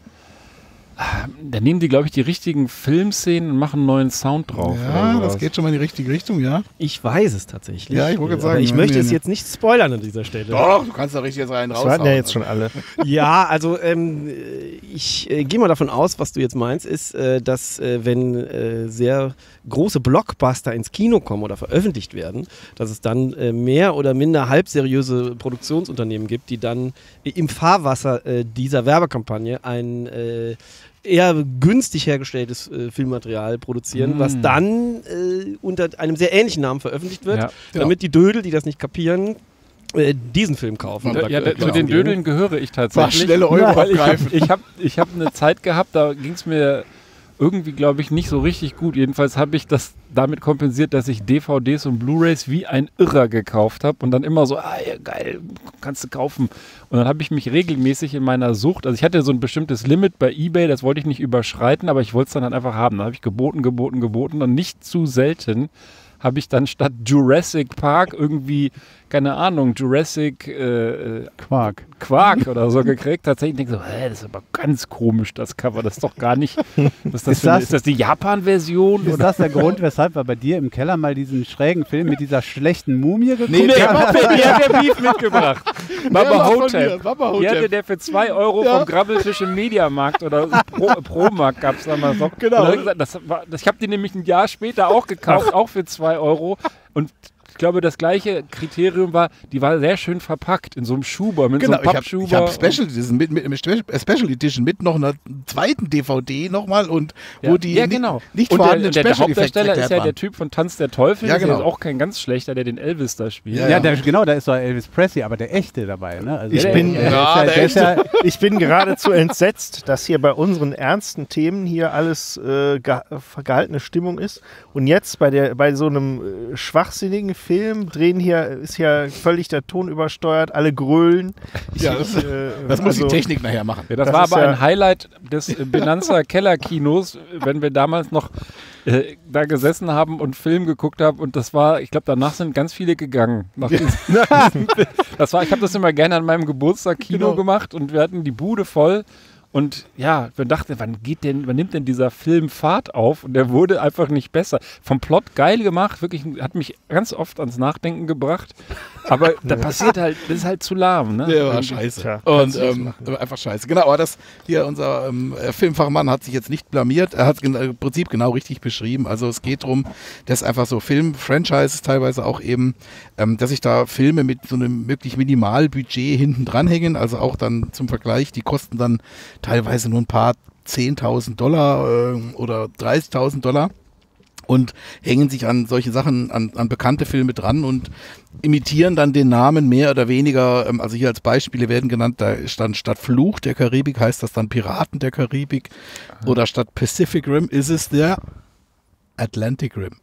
da nehmen die, glaube ich, die richtigen Filmszenen und machen einen neuen Sound drauf. Ja, das geht schon mal in die richtige Richtung, ja. Ich weiß es tatsächlich. Ja, ich wollte gerade sagen. Ich möchte es jetzt nicht spoilern an dieser Stelle. Doch, du kannst da richtig jetzt rein raus. Das hatten ja jetzt schon alle. Ja, also ähm, ich äh, gehe mal davon aus, was du jetzt meinst, ist, äh, dass äh, wenn äh, sehr große Blockbuster ins Kino kommen oder veröffentlicht werden, dass es dann äh, mehr oder minder halbseriöse Produktionsunternehmen gibt, die dann im Fahrwasser äh, dieser Werbekampagne ein äh, eher günstig hergestelltes äh, Filmmaterial produzieren, mm. was dann äh, unter einem sehr ähnlichen Namen veröffentlicht wird, ja. damit ja. die Dödel, die das nicht kapieren, äh, diesen Film kaufen. Ja, ja, zu den Dödeln gehöre ich tatsächlich. Schnelle Euro ja, weil abgreifen. Ich habe ich hab, ich hab eine Zeit gehabt, da ging es mir irgendwie, glaube ich, nicht so richtig gut. Jedenfalls habe ich das damit kompensiert, dass ich D V Ds und Blu-Rays wie ein Irrer gekauft habe und dann immer so, ah ja, geil, kannst du kaufen. Und dann habe ich mich regelmäßig in meiner Sucht, also ich hatte so ein bestimmtes Limit bei eBay, das wollte ich nicht überschreiten, aber ich wollte es dann halt einfach haben. Dann habe ich geboten, geboten, geboten und nicht zu selten habe ich dann statt Jurassic Park irgendwie, keine Ahnung, Jurassic äh, Quark. Quark oder so gekriegt. Tatsächlich denke ich so, hä, das ist aber ganz komisch, das Cover. Das ist doch gar nicht. Was ist, das ist, das, eine, ist das die Japan-Version? Ist oder? Das der Grund, weshalb wir bei dir im Keller mal diesen schrägen Film mit dieser schlechten Mumie geguckt nee, haben? Nee, die hat der Beef mitgebracht. Baba Hotep. Die hatte der für zwei Euro ja. vom Grabbeltisch im Mediamarkt oder Pro, Pro-Markt gab es damals noch. Genau. Das war, das, ich habe die nämlich ein Jahr später auch gekauft, Ach. auch für zwei Euro. Und ich glaube, das gleiche Kriterium war, die war sehr schön verpackt in so einem Schuber, mit genau, so einem Pappschuber. Ich habe hab Special, mit, mit, mit Special Edition mit noch einer zweiten D V D nochmal und ja. wo die ja, genau. nicht, nicht vorhandenen Special Effekte erklärt Der Hauptdarsteller ist ja waren. Der Typ von Tanz der Teufel, ja, genau. der ist auch kein ganz schlechter, der den Elvis da spielt. Ja, ja. Der, genau, da ist doch Elvis Presley, aber der echte dabei. Ne? Also ich, der, bin, der, ja, der ist ja, ich bin geradezu entsetzt, dass hier bei unseren ernsten Themen hier alles äh, ge gehaltene Stimmung ist und jetzt bei, der, bei so einem äh, schwachsinnigen Film drehen hier ist ja völlig der Ton übersteuert, alle grölen. Ich, ja, das, äh, das muss also, die Technik nachher machen. Ja, das, das war aber ja ein Highlight des Benanza Kellerkinos, wenn wir damals noch äh, da gesessen haben und Film geguckt haben und das war, ich glaube, danach sind ganz viele gegangen. Nach diesem, nach diesem das war, ich habe das immer gerne an meinem Geburtstag Kino genau. gemacht und wir hatten die Bude voll. Und ja, wir dachten, wann geht denn, wann nimmt denn dieser Film Fahrt auf? Und der wurde einfach nicht besser. Vom Plot geil gemacht, wirklich, hat mich ganz oft ans Nachdenken gebracht. Aber da passiert halt, das ist halt zu lahm, ne? Der war scheiße. Tja, und ähm, einfach scheiße. Genau, aber das hier, unser ähm, Filmfachmann hat sich jetzt nicht blamiert. Er hat es im Prinzip genau richtig beschrieben. Also es geht darum, dass einfach so Film-Franchises teilweise auch eben, ähm, dass sich da Filme mit so einem wirklich Minimalbudget hinten dranhängen. Also auch dann zum Vergleich, die kosten dann teilweise nur ein paar zehntausend Dollar äh, oder dreißigtausend Dollar und hängen sich an solche Sachen, an, an bekannte Filme dran und imitieren dann den Namen mehr oder weniger, ähm, also hier als Beispiele werden genannt, da stand statt Fluch der Karibik heißt das dann Piraten der Karibik Aha. oder statt Pacific Rim ist es der Atlantic Rim.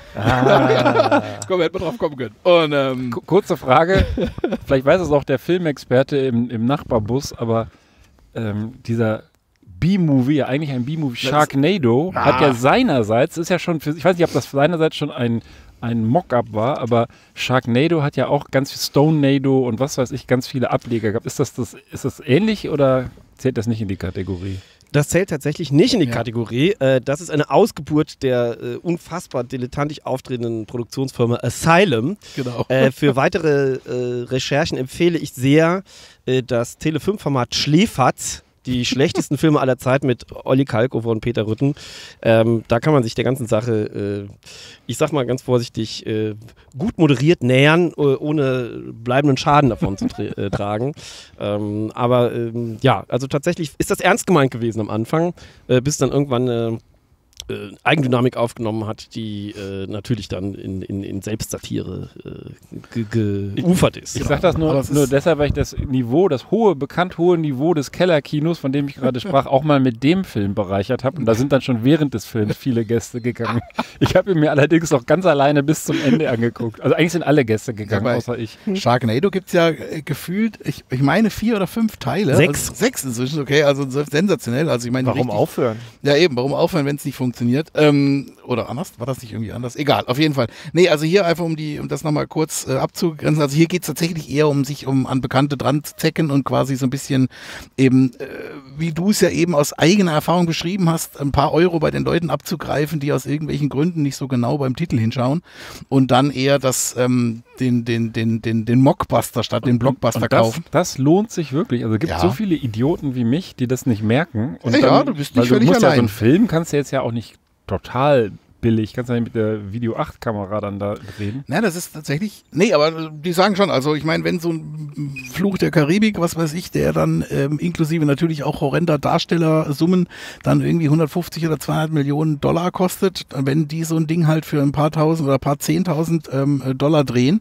Ah. Komm, hätten wir drauf kommen können. Und, ähm, kurze Frage, vielleicht weiß es auch der Filmexperte im, im Nachbarbus, aber Ähm, dieser B-Movie, ja eigentlich ein B-Movie, Sharknado, ah. hat ja seinerseits, ist ja schon, für, ich weiß nicht, ob das seinerseits schon ein, ein Mock-up war, aber Sharknado hat ja auch ganz viel, Stonenado und was weiß ich, ganz viele Ableger gehabt. Ist das, das, ist das ähnlich oder zählt das nicht in die Kategorie? Das zählt tatsächlich nicht in die ja. Kategorie. Äh, das ist eine Ausgeburt der äh, unfassbar dilettantisch auftretenden Produktionsfirma Asylum. Genau. Äh, für weitere äh, Recherchen empfehle ich sehr äh, das Tele fünf Format Schläferz. Die schlechtesten Filme aller Zeit mit Olli Kalkofer und Peter Rütten. Ähm, da kann man sich der ganzen Sache, äh, ich sag mal ganz vorsichtig, äh, gut moderiert nähern, äh, ohne bleibenden Schaden davon zu tra äh, tragen. Ähm, aber ähm, ja, also tatsächlich ist das ernst gemeint gewesen am Anfang, äh, bis dann irgendwann äh, äh, Eigendynamik aufgenommen hat, die äh, natürlich dann in, in, in Selbstsatire äh, geufert ist. Ich, ich sage das nur, das nur deshalb, weil ich das Niveau, das hohe, bekannt hohe Niveau des Kellerkinos, von dem ich gerade sprach, auch mal mit dem Film bereichert habe. Und da sind dann schon während des Films viele Gäste gegangen. Ich habe ihn mir allerdings auch ganz alleine bis zum Ende angeguckt. Also eigentlich sind alle Gäste gegangen, ja, außer ich. Sharknado gibt es ja äh, gefühlt, ich, ich meine vier oder fünf Teile. Sechs. Also sechs inzwischen, okay, also sensationell. Also ich meine, warum richtig, aufhören? Ja eben, warum aufhören, wenn es nicht funktioniert? Ähm, oder anders? War das nicht irgendwie anders? Egal, auf jeden Fall. Nee, also hier einfach, um die, um das nochmal kurz äh, abzugrenzen, also hier geht es tatsächlich eher um sich um an Bekannte dran zu zecken und quasi so ein bisschen eben, äh, wie du es ja eben aus eigener Erfahrung beschrieben hast, ein paar Euro bei den Leuten abzugreifen, die aus irgendwelchen Gründen nicht so genau beim Titel hinschauen und dann eher das, ähm, den, den, den, den, den Mockbuster statt und, den Blockbuster und das, kaufen. Das lohnt sich wirklich. Also es gibt ja. so viele Idioten wie mich, die das nicht merken. Und ja, dann, ja, du bist nicht völlig du musst allein. Ja, so einen Film kannst du jetzt ja auch nicht total billig. Kannst du ja mit der Video acht Kamera dann da reden? Na, das ist tatsächlich, nee, aber die sagen schon, also ich meine, wenn so ein Fluch der Karibik, was weiß ich, der dann ähm, inklusive natürlich auch horrender Darstellersummen dann irgendwie hundertfünfzig oder zweihundert Millionen Dollar kostet, wenn die so ein Ding halt für ein paar tausend oder ein paar zehntausend ähm, Dollar drehen,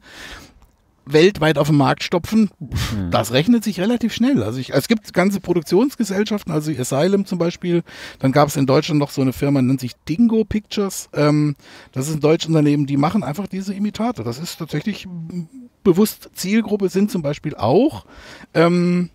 weltweit auf den Markt stopfen, hm. das rechnet sich relativ schnell. Also ich, es gibt ganze Produktionsgesellschaften, also Asylum zum Beispiel, dann gab es in Deutschland noch so eine Firma, nennt sich Dingo Pictures, ähm, das ist ein deutsches Unternehmen, die machen einfach diese Imitate. Das ist tatsächlich bewusst Zielgruppe, sind zum Beispiel auch ähm,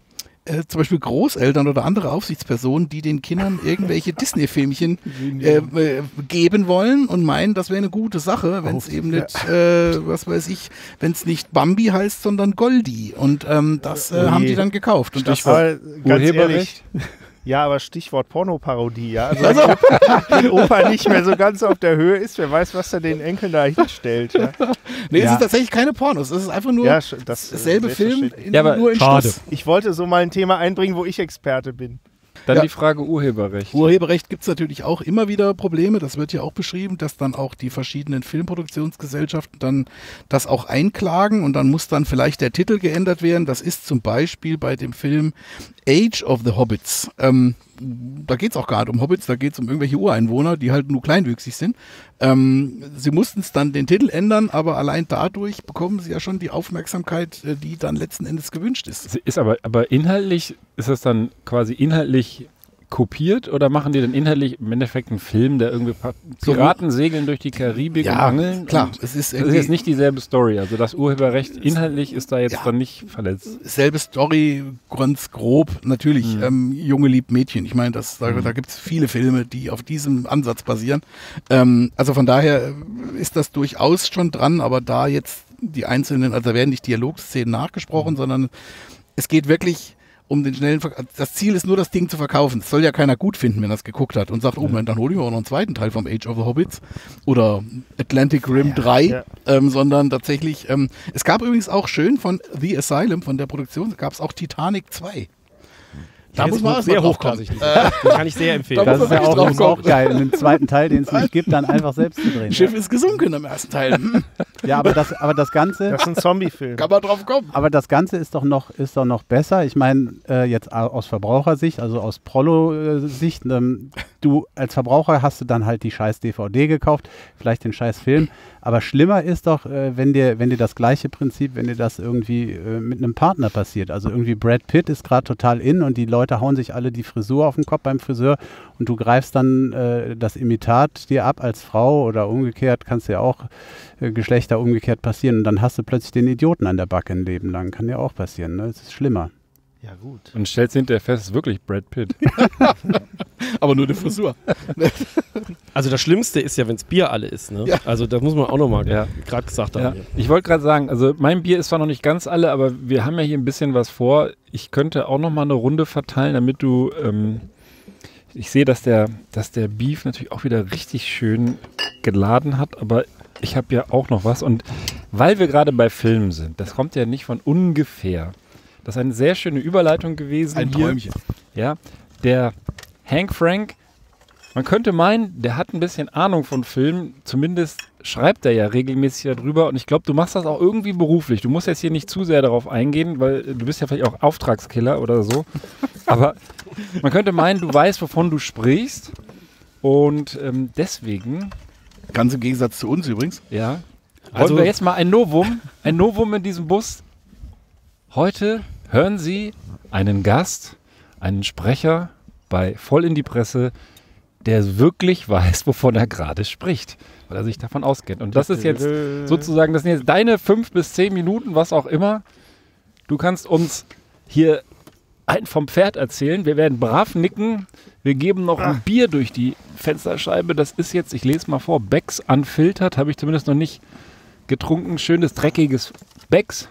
äh, zum Beispiel Großeltern oder andere Aufsichtspersonen, die den Kindern irgendwelche Disney-Filmchen äh, äh, geben wollen und meinen, das wäre eine gute Sache, wenn es eben nicht, äh, was weiß ich, wenn es nicht Bambi heißt, sondern Goldie. Und ähm, das äh, haben die dann gekauft. Und das war ganz ehrlich. Ja, aber Stichwort Pornoparodie, ja. Also, also. Wenn Opa nicht mehr so ganz auf der Höhe ist, wer weiß, was er den Enkeln da hinstellt. Ja. Nee, ja. es ist tatsächlich keine Pornos. Es ist einfach nur ja, das, dasselbe das Film, in, ja, aber nur in schade. Stoff. Ich wollte so mal ein Thema einbringen, wo ich Experte bin. Dann ja. die Frage Urheberrecht. Urheberrecht gibt es natürlich auch immer wieder Probleme. Das wird ja auch beschrieben, dass dann auch die verschiedenen Filmproduktionsgesellschaften dann das auch einklagen und dann muss dann vielleicht der Titel geändert werden. Das ist zum Beispiel bei dem Film Age of the Hobbits. Ähm, da geht es auch gar nicht um Hobbits, da geht es um irgendwelche Ureinwohner, die halt nur kleinwüchsig sind. Ähm, sie mussten es dann den Titel ändern, aber allein dadurch bekommen sie ja schon die Aufmerksamkeit, die dann letzten Endes gewünscht ist. Ist aber, aber inhaltlich, ist das dann quasi inhaltlich kopiert oder machen die dann inhaltlich im Endeffekt einen Film, der irgendwie Piraten segeln durch die Karibik ja, und angeln? Klar, und es ist, das ist jetzt nicht dieselbe Story. Also das Urheberrecht inhaltlich ist da jetzt ja, dann nicht verletzt. Selbe Story, ganz grob. Natürlich, mhm. ähm, Junge liebt Mädchen. Ich meine, das, da, mhm. da gibt es viele Filme, die auf diesem Ansatz basieren. Ähm, also von daher ist das durchaus schon dran, aber da jetzt die einzelnen, also da werden nicht Dialogszenen nachgesprochen, mhm. sondern es geht wirklich um den schnellen Verkauf. Das Ziel ist nur, das Ding zu verkaufen. Das soll ja keiner gut finden, wenn er es geguckt hat und sagt, oh, ja. dann hole ich mir auch noch einen zweiten Teil vom Age of the Hobbits oder Atlantic Rim ja, drei, ja. Ähm, sondern tatsächlich, ähm, es gab übrigens auch schön von The Asylum, von der Produktion, gab es auch Titanic zwei. Da muss man sehr hochklassig. Äh, den kann ich sehr empfehlen. Das ist ja auch, ist auch geil. Und den zweiten Teil, den es nicht gibt, dann einfach selbst zu drehen. Schiff ist gesunken im ersten Teil. Ja, aber das, aber das Ganze... Das ist ein Zombie-Film. Kann man drauf kommen. Aber das Ganze ist doch noch, ist doch noch besser. Ich meine, äh, jetzt aus Verbrauchersicht, also aus Prollo-Sicht, ähm, du als Verbraucher hast du dann halt die scheiß D V D gekauft, vielleicht den scheiß Film. Aber schlimmer ist doch, äh, wenn dir, wenn dir das gleiche Prinzip, wenn dir das irgendwie äh, mit einem Partner passiert. Also irgendwie Brad Pitt ist gerade total in und die Leute hauen sich alle die Frisur auf den Kopf beim Friseur und du greifst dann äh, das Imitat dir ab als Frau oder umgekehrt, kannst ja auch äh, Geschlechter umgekehrt passieren und dann hast du plötzlich den Idioten an der Backe ein Leben lang. Kann ja auch passieren, ne? Es ist schlimmer. Ja, gut. Und stellst hinterher fest, es ist wirklich Brad Pitt. Aber nur die Frisur. Also das Schlimmste ist ja, wenn es Bier alle ist. Ne? Ja. Also das muss man auch nochmal ja. gerade gesagt haben. Ja. Ich wollte gerade sagen, also mein Bier ist zwar noch nicht ganz alle, aber wir haben ja hier ein bisschen was vor. Ich könnte auch nochmal eine Runde verteilen, damit du... Ähm, ich sehe, dass der, dass der Beef natürlich auch wieder richtig schön geladen hat, aber ich habe ja auch noch was. Und weil wir gerade bei Filmen sind, das kommt ja nicht von ungefähr. Das ist eine sehr schöne Überleitung gewesen. Ein hier. Träumchen. Ja, der Hank Frank, man könnte meinen, der hat ein bisschen Ahnung von Filmen. Zumindest schreibt er ja regelmäßig darüber. Und ich glaube, du machst das auch irgendwie beruflich. Du musst jetzt hier nicht zu sehr darauf eingehen, weil du bist ja vielleicht auch Auftragskiller oder so. Aber man könnte meinen, du weißt, wovon du sprichst. Und ähm, deswegen... Ganz im Gegensatz zu uns übrigens. Ja. Also wollen wir jetzt mal ein Novum, ein Novum in diesem Bus. Heute hören Sie einen Gast, einen Sprecher bei Voll in die Presse, der wirklich weiß, wovon er gerade spricht, weil er sich davon auskennt. Und das ist jetzt sozusagen, das sind jetzt deine fünf bis zehn Minuten, was auch immer. Du kannst uns hier ein vom Pferd erzählen. Wir werden brav nicken. Wir geben noch ein Bier durch die Fensterscheibe. Das ist jetzt, ich lese mal vor, Becks Unfiltered, habe ich zumindest noch nicht getrunken. Schönes, dreckiges Becks.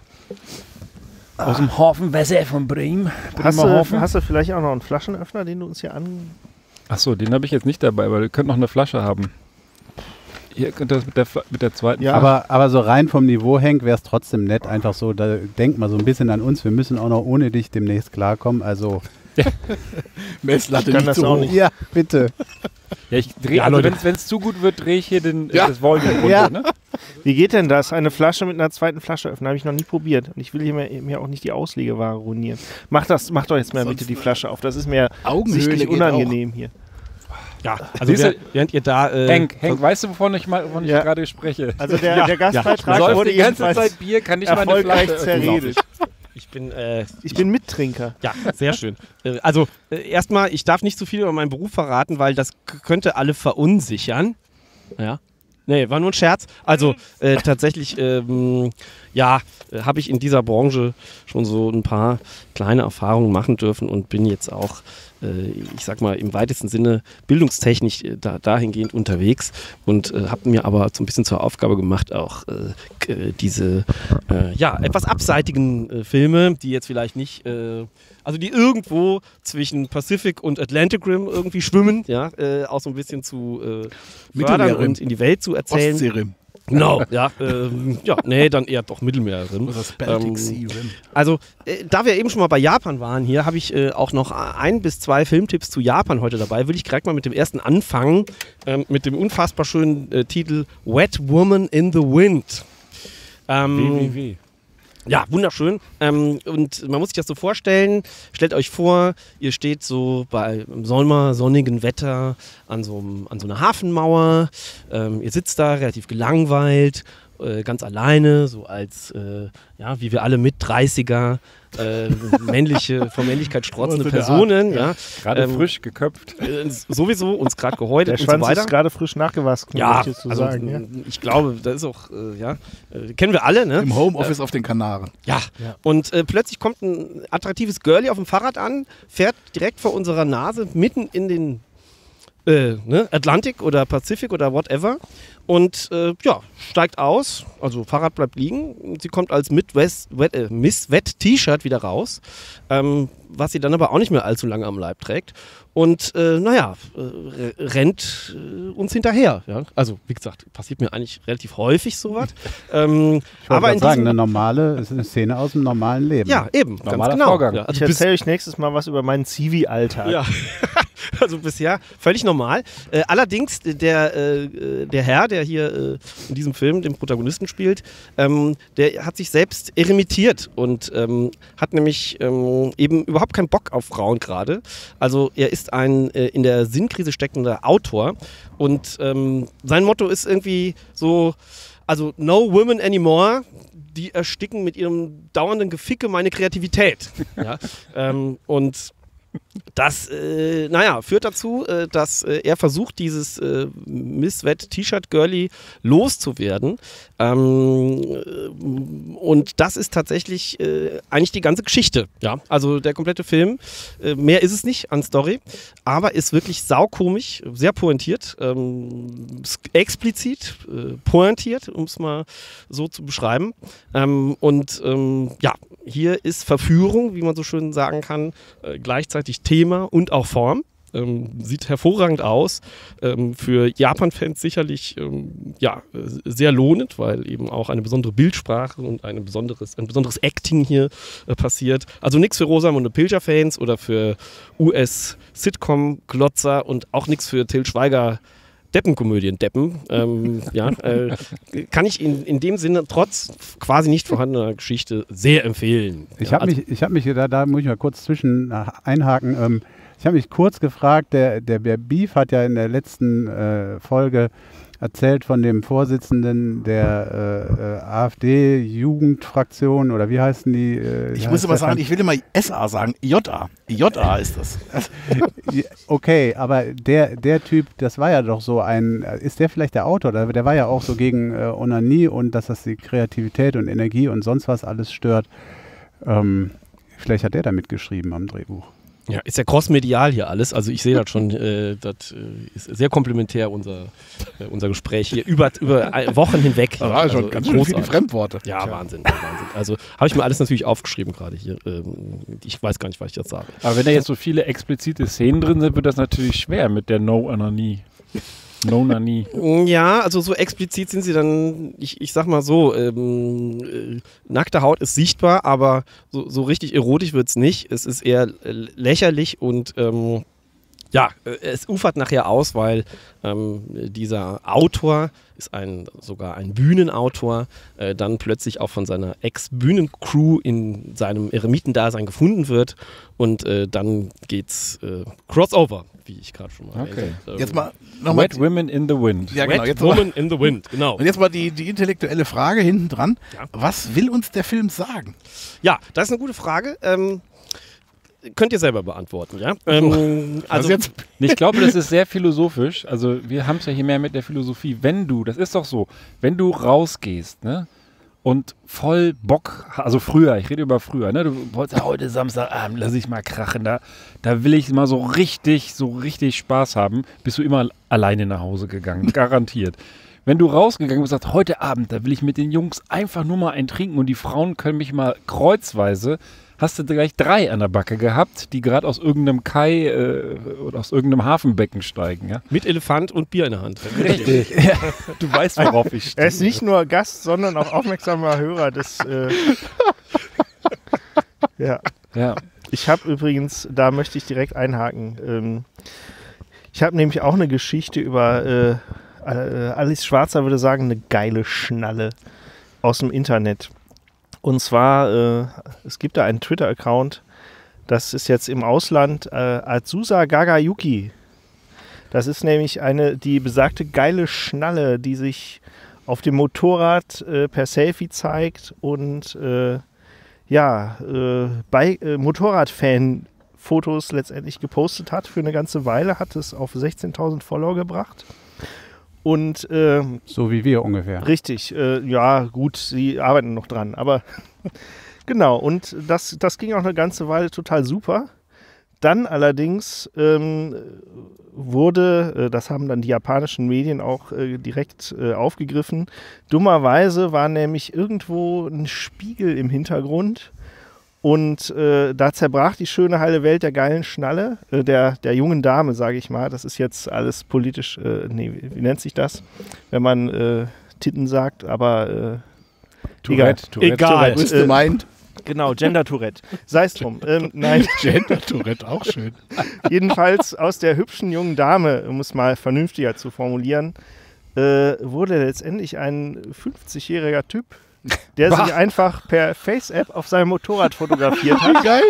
Aus dem Hafenwasser von Bremen. Hast du, hast du vielleicht auch noch einen Flaschenöffner, den du uns hier an... Achso, den habe ich jetzt nicht dabei, aber ihr könnt noch eine Flasche haben. Ihr könnt das mit der, mit der zweiten. Ja. Aber, aber so rein vom Niveau, Henk, wäre es trotzdem nett. Einfach so, da denk mal so ein bisschen an uns. Wir müssen auch noch ohne dich demnächst klarkommen. Also... Ja. Messlatte nicht das so auch hoch. nicht. Ja, bitte. Ja, ich drehe, ja, also wenn es zu gut wird, drehe ich hier den, ja. das Volume runter. Ja. Ne? Wie geht denn das? Eine Flasche mit einer zweiten Flasche öffnen? Habe ich noch nie probiert. Und ich will hier mir, mir auch nicht die Auslegeware ruinieren. Mach das, mach doch jetzt mal bitte die Flasche auf. Das ist mir sichtlich unangenehm hier. Ja, also während, während ihr da... Äh, Henk, Henk, weißt du, wovon ich, mal, wovon ja. ich gerade spreche? Also der, ja. der Gastbeitrag ja. wurde die ganze Zeit Bier, kann ich erfolgreich meine Flasche zerredet. Ich bin, äh, ich bin Mittrinker. Ja, sehr schön. Äh, also äh, erstmal, ich darf nicht zu viel über meinen Beruf verraten, weil das k- könnte alle verunsichern. Ja. Nee, war nur ein Scherz. Also äh, tatsächlich, ähm, ja, äh, habe ich in dieser Branche schon so ein paar kleine Erfahrungen machen dürfen und bin jetzt auch, äh, ich sag mal, im weitesten Sinne bildungstechnisch äh, da, dahingehend unterwegs und äh, habe mir aber so ein bisschen zur Aufgabe gemacht, auch äh, diese äh, ja, etwas abseitigen äh, Filme, die jetzt vielleicht nicht, äh, also die irgendwo zwischen Pacific und Atlantic Rim irgendwie schwimmen, ja, äh, auch so ein bisschen zu äh, fördern und in die Welt zu erzählen. Ostseerim. Genau, ja, ähm, ja, nee, dann eher doch Mittelmeerrim. Oder das Baltic ähm, Sea Rim. Also, äh, da wir eben schon mal bei Japan waren, hier habe ich äh, auch noch ein bis zwei Filmtipps zu Japan heute dabei. Will ich direkt mal mit dem ersten anfangen, ähm, mit dem unfassbar schönen äh, Titel Wet Woman in the Wind. Ähm, W W W. Ja, wunderschön. Ähm, und man muss sich das so vorstellen, stellt euch vor, ihr steht so bei Sommer, sonnigen Wetter an so, an so einer Hafenmauer, ähm, ihr sitzt da relativ gelangweilt, äh, ganz alleine, so als, äh, ja, wie wir alle mit dreißiger, äh, männliche, von Männlichkeit strotzende Personen. Ja. Ja. Gerade ähm, frisch geköpft. Äh, sowieso, uns gerade gehäutet Der und Schwanz so weiter. ist gerade frisch nachgewachsen, ja, ich jetzt so also, sagen. Ja. Ich glaube, das ist auch, äh, ja, äh, kennen wir alle, ne? Im Homeoffice äh, auf den Kanaren. Ja, ja. Und äh, plötzlich kommt ein attraktives Girlie auf dem Fahrrad an, fährt direkt vor unserer Nase mitten in den äh, ne, Atlantik oder Pazifik oder whatever und äh, ja, steigt aus, also Fahrrad bleibt liegen, sie kommt als Midwest, Wet, äh, Miss Wet T-Shirt wieder raus, ähm, was sie dann aber auch nicht mehr allzu lange am Leib trägt und äh, naja, äh, rennt äh, uns hinterher. Ja? Also wie gesagt, passiert mir eigentlich relativ häufig sowas. ähm, ich wollte sagen, eine normale, ist eine Szene aus dem normalen Leben. Ja, eben, normaler ganz genau. Vorgang. Ja, also ich erzähle euch nächstes Mal was über meinen Zivi-Alltag. Ja. Also bisher völlig normal. Äh, allerdings der, äh, der Herr, der hier äh, in diesem Film den Protagonisten spielt, ähm, der hat sich selbst eremitiert und ähm, hat nämlich ähm, eben überhaupt keinen Bock auf Frauen gerade. Also er ist ein äh, in der Sinnkrise steckender Autor und ähm, sein Motto ist irgendwie so, also no women anymore, die ersticken mit ihrem dauernden Geficke meine Kreativität. Ja? ähm, und Das, äh, naja, führt dazu, äh, dass äh, er versucht, dieses äh, Miss Wet T-Shirt Girlie loszuwerden. Ähm, und das ist tatsächlich äh, eigentlich die ganze Geschichte. Ja? Also der komplette Film. Äh, mehr ist es nicht an Story, aber ist wirklich saukomisch, sehr pointiert, ähm, explizit, äh, pointiert, um es mal so zu beschreiben. Ähm, und ähm, ja, hier ist Verführung, wie man so schön sagen kann, äh, gleichzeitig Thema und auch Form. Ähm, sieht hervorragend aus. Ähm, für Japan-Fans sicherlich ähm, ja, sehr lohnend, weil eben auch eine besondere Bildsprache und eine besonderes, ein besonderes Acting hier äh, passiert. Also nichts für Rosamunde Pilcher-Fans oder für U S-Sitcom-Glotzer und auch nichts für Til Schweiger Deppenkomödien, Deppen, ähm, ja, äh, kann ich in, in dem Sinne trotz quasi nicht vorhandener Geschichte sehr empfehlen. Ich ja, habe also mich, ich habe mich, da, da muss ich mal kurz zwischen einhaken, ähm, ich habe mich kurz gefragt, der, der, der Beef hat ja in der letzten äh, Folge erzählt von dem Vorsitzenden der äh, äh, AfD-Jugendfraktion oder wie heißen die? Äh, ich muss immer sagen, ich will immer S A sagen, J A. J A ist das. Okay, aber der, der Typ, das war ja doch so ein, ist der vielleicht der Autor? Der, der war ja auch so gegen äh, Onanie und dass das die Kreativität und Energie und sonst was alles stört. Ähm, vielleicht hat der da mitgeschrieben am Drehbuch. Ja, ist ja crossmedial hier alles. Also ich sehe das schon, äh, das äh, ist sehr komplementär, unser, äh, unser Gespräch hier über, über Wochen hinweg. Da war also schon ganz schön viele Fremdworte. Ja, ja. Wahnsinn, Wahnsinn. Also habe ich mir alles natürlich aufgeschrieben gerade hier. Ähm, ich weiß gar nicht, was ich jetzt sage. Aber wenn da jetzt so viele explizite Szenen drin sind, wird das natürlich schwer mit der No-Ananie. No Nani. Ja, also so explizit sind sie dann, ich, ich sag mal so, ähm, äh, nackte Haut ist sichtbar, aber so, so richtig erotisch wird es nicht. Es ist eher äh, lächerlich und ähm, ja, äh, es ufert nachher aus, weil ähm, dieser Autor ist ein, sogar ein Bühnenautor, äh, dann plötzlich auch von seiner Ex-Bühnencrew in seinem Eremitendasein gefunden wird und äh, dann geht's äh, Crossover, wie ich gerade schon mal okay. ähm, Jetzt mal nochmal Wet Women in the Wind. Ja, genau, Wet jetzt Woman mal, in the Wind, genau. Und jetzt mal die, die intellektuelle Frage hinten dran. Ja. Was will uns der Film sagen? Ja, das ist eine gute Frage. Ähm, könnt ihr selber beantworten, ja? Ähm, also jetzt ich glaube, das ist sehr philosophisch. Also wir haben es ja hier mehr mit der Philosophie. Wenn du, das ist doch so, wenn du rausgehst, ne, und voll Bock, also früher, ich rede über früher, ne? Du wolltest heute Samstagabend, lass ich mal krachen, da, da will ich mal so richtig, so richtig Spaß haben, bist du immer alleine nach Hause gegangen, garantiert. Wenn du rausgegangen bist und sagst, heute Abend, da will ich mit den Jungs einfach nur mal einen trinken und die Frauen können mich mal kreuzweise, hast du gleich drei an der Backe gehabt, die gerade aus irgendeinem Kai äh, oder aus irgendeinem Hafenbecken steigen. Ja? Mit Elefant und Bier in der Hand. Richtig. Ja. Du weißt, worauf ich stehe. Er ist nicht nur Gast, sondern auch aufmerksamer Hörer des... Äh ja. ja. Ich habe übrigens, da möchte ich direkt einhaken, ähm, ich habe nämlich auch eine Geschichte über... Äh, Alice Schwarzer würde sagen, eine geile Schnalle aus dem Internet. Und zwar, äh, es gibt da einen Twitter-Account, das ist jetzt im Ausland äh, Azusa Gagayuki. Das ist nämlich eine, die besagte geile Schnalle, die sich auf dem Motorrad äh, per Selfie zeigt und äh, ja, äh, bei äh, Motorradfan-Fotos letztendlich gepostet hat für eine ganze Weile, hat es auf sechzehntausend Follower gebracht. Und äh, so wie wir ungefähr. Richtig, äh, ja gut, sie arbeiten noch dran, aber genau, und das, das ging auch eine ganze Weile total super. Dann allerdings ähm, wurde, äh, das haben dann die japanischen Medien auch äh, direkt äh, aufgegriffen, dummerweise war nämlich irgendwo ein Spiegel im Hintergrund. Und äh, da zerbrach die schöne heile Welt der geilen Schnalle, äh, der, der jungen Dame, sage ich mal. Das ist jetzt alles politisch, äh, nee, wie nennt sich das, wenn man äh, Titten sagt, aber äh, Tourette, egal. Egal, was du meint. Genau, Gender-Tourette. Sei es drum. Ähm, nein. Gender-Tourette, auch schön. Jedenfalls aus der hübschen jungen Dame, um es mal vernünftiger zu formulieren, äh, wurde letztendlich ein fünfzigjähriger Typ, der sich einfach per Face-App auf seinem Motorrad fotografiert hat. Geil.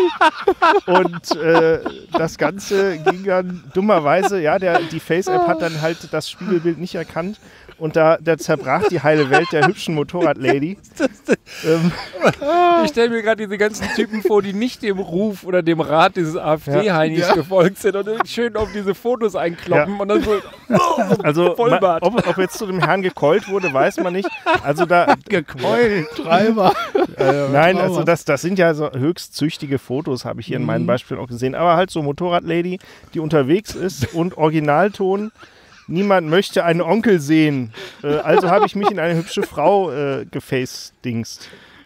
Und äh, das Ganze ging dann dummerweise, ja, der, die Face-App hat dann halt das Spiegelbild nicht erkannt und da, da zerbrach die heile Welt der hübschen Motorradlady. ähm, ich stelle mir gerade diese ganzen Typen vor, die nicht dem Ruf oder dem Rat dieses AfD-Heinis ja. gefolgt sind und schön auf diese Fotos einkloppen ja. und dann so oh, also, Vollbart. Ob, ob jetzt zu dem Herrn gekeult wurde, weiß man nicht. Also da gekeult, Treiber. äh, Nein, also das, das sind ja so höchst züchtige Fotos, habe ich hier in meinen Beispielen auch gesehen. Aber halt so Motorradlady, die unterwegs ist und Originalton. Niemand möchte einen Onkel sehen. Äh, also habe ich mich in eine hübsche Frau äh, gefacedingst.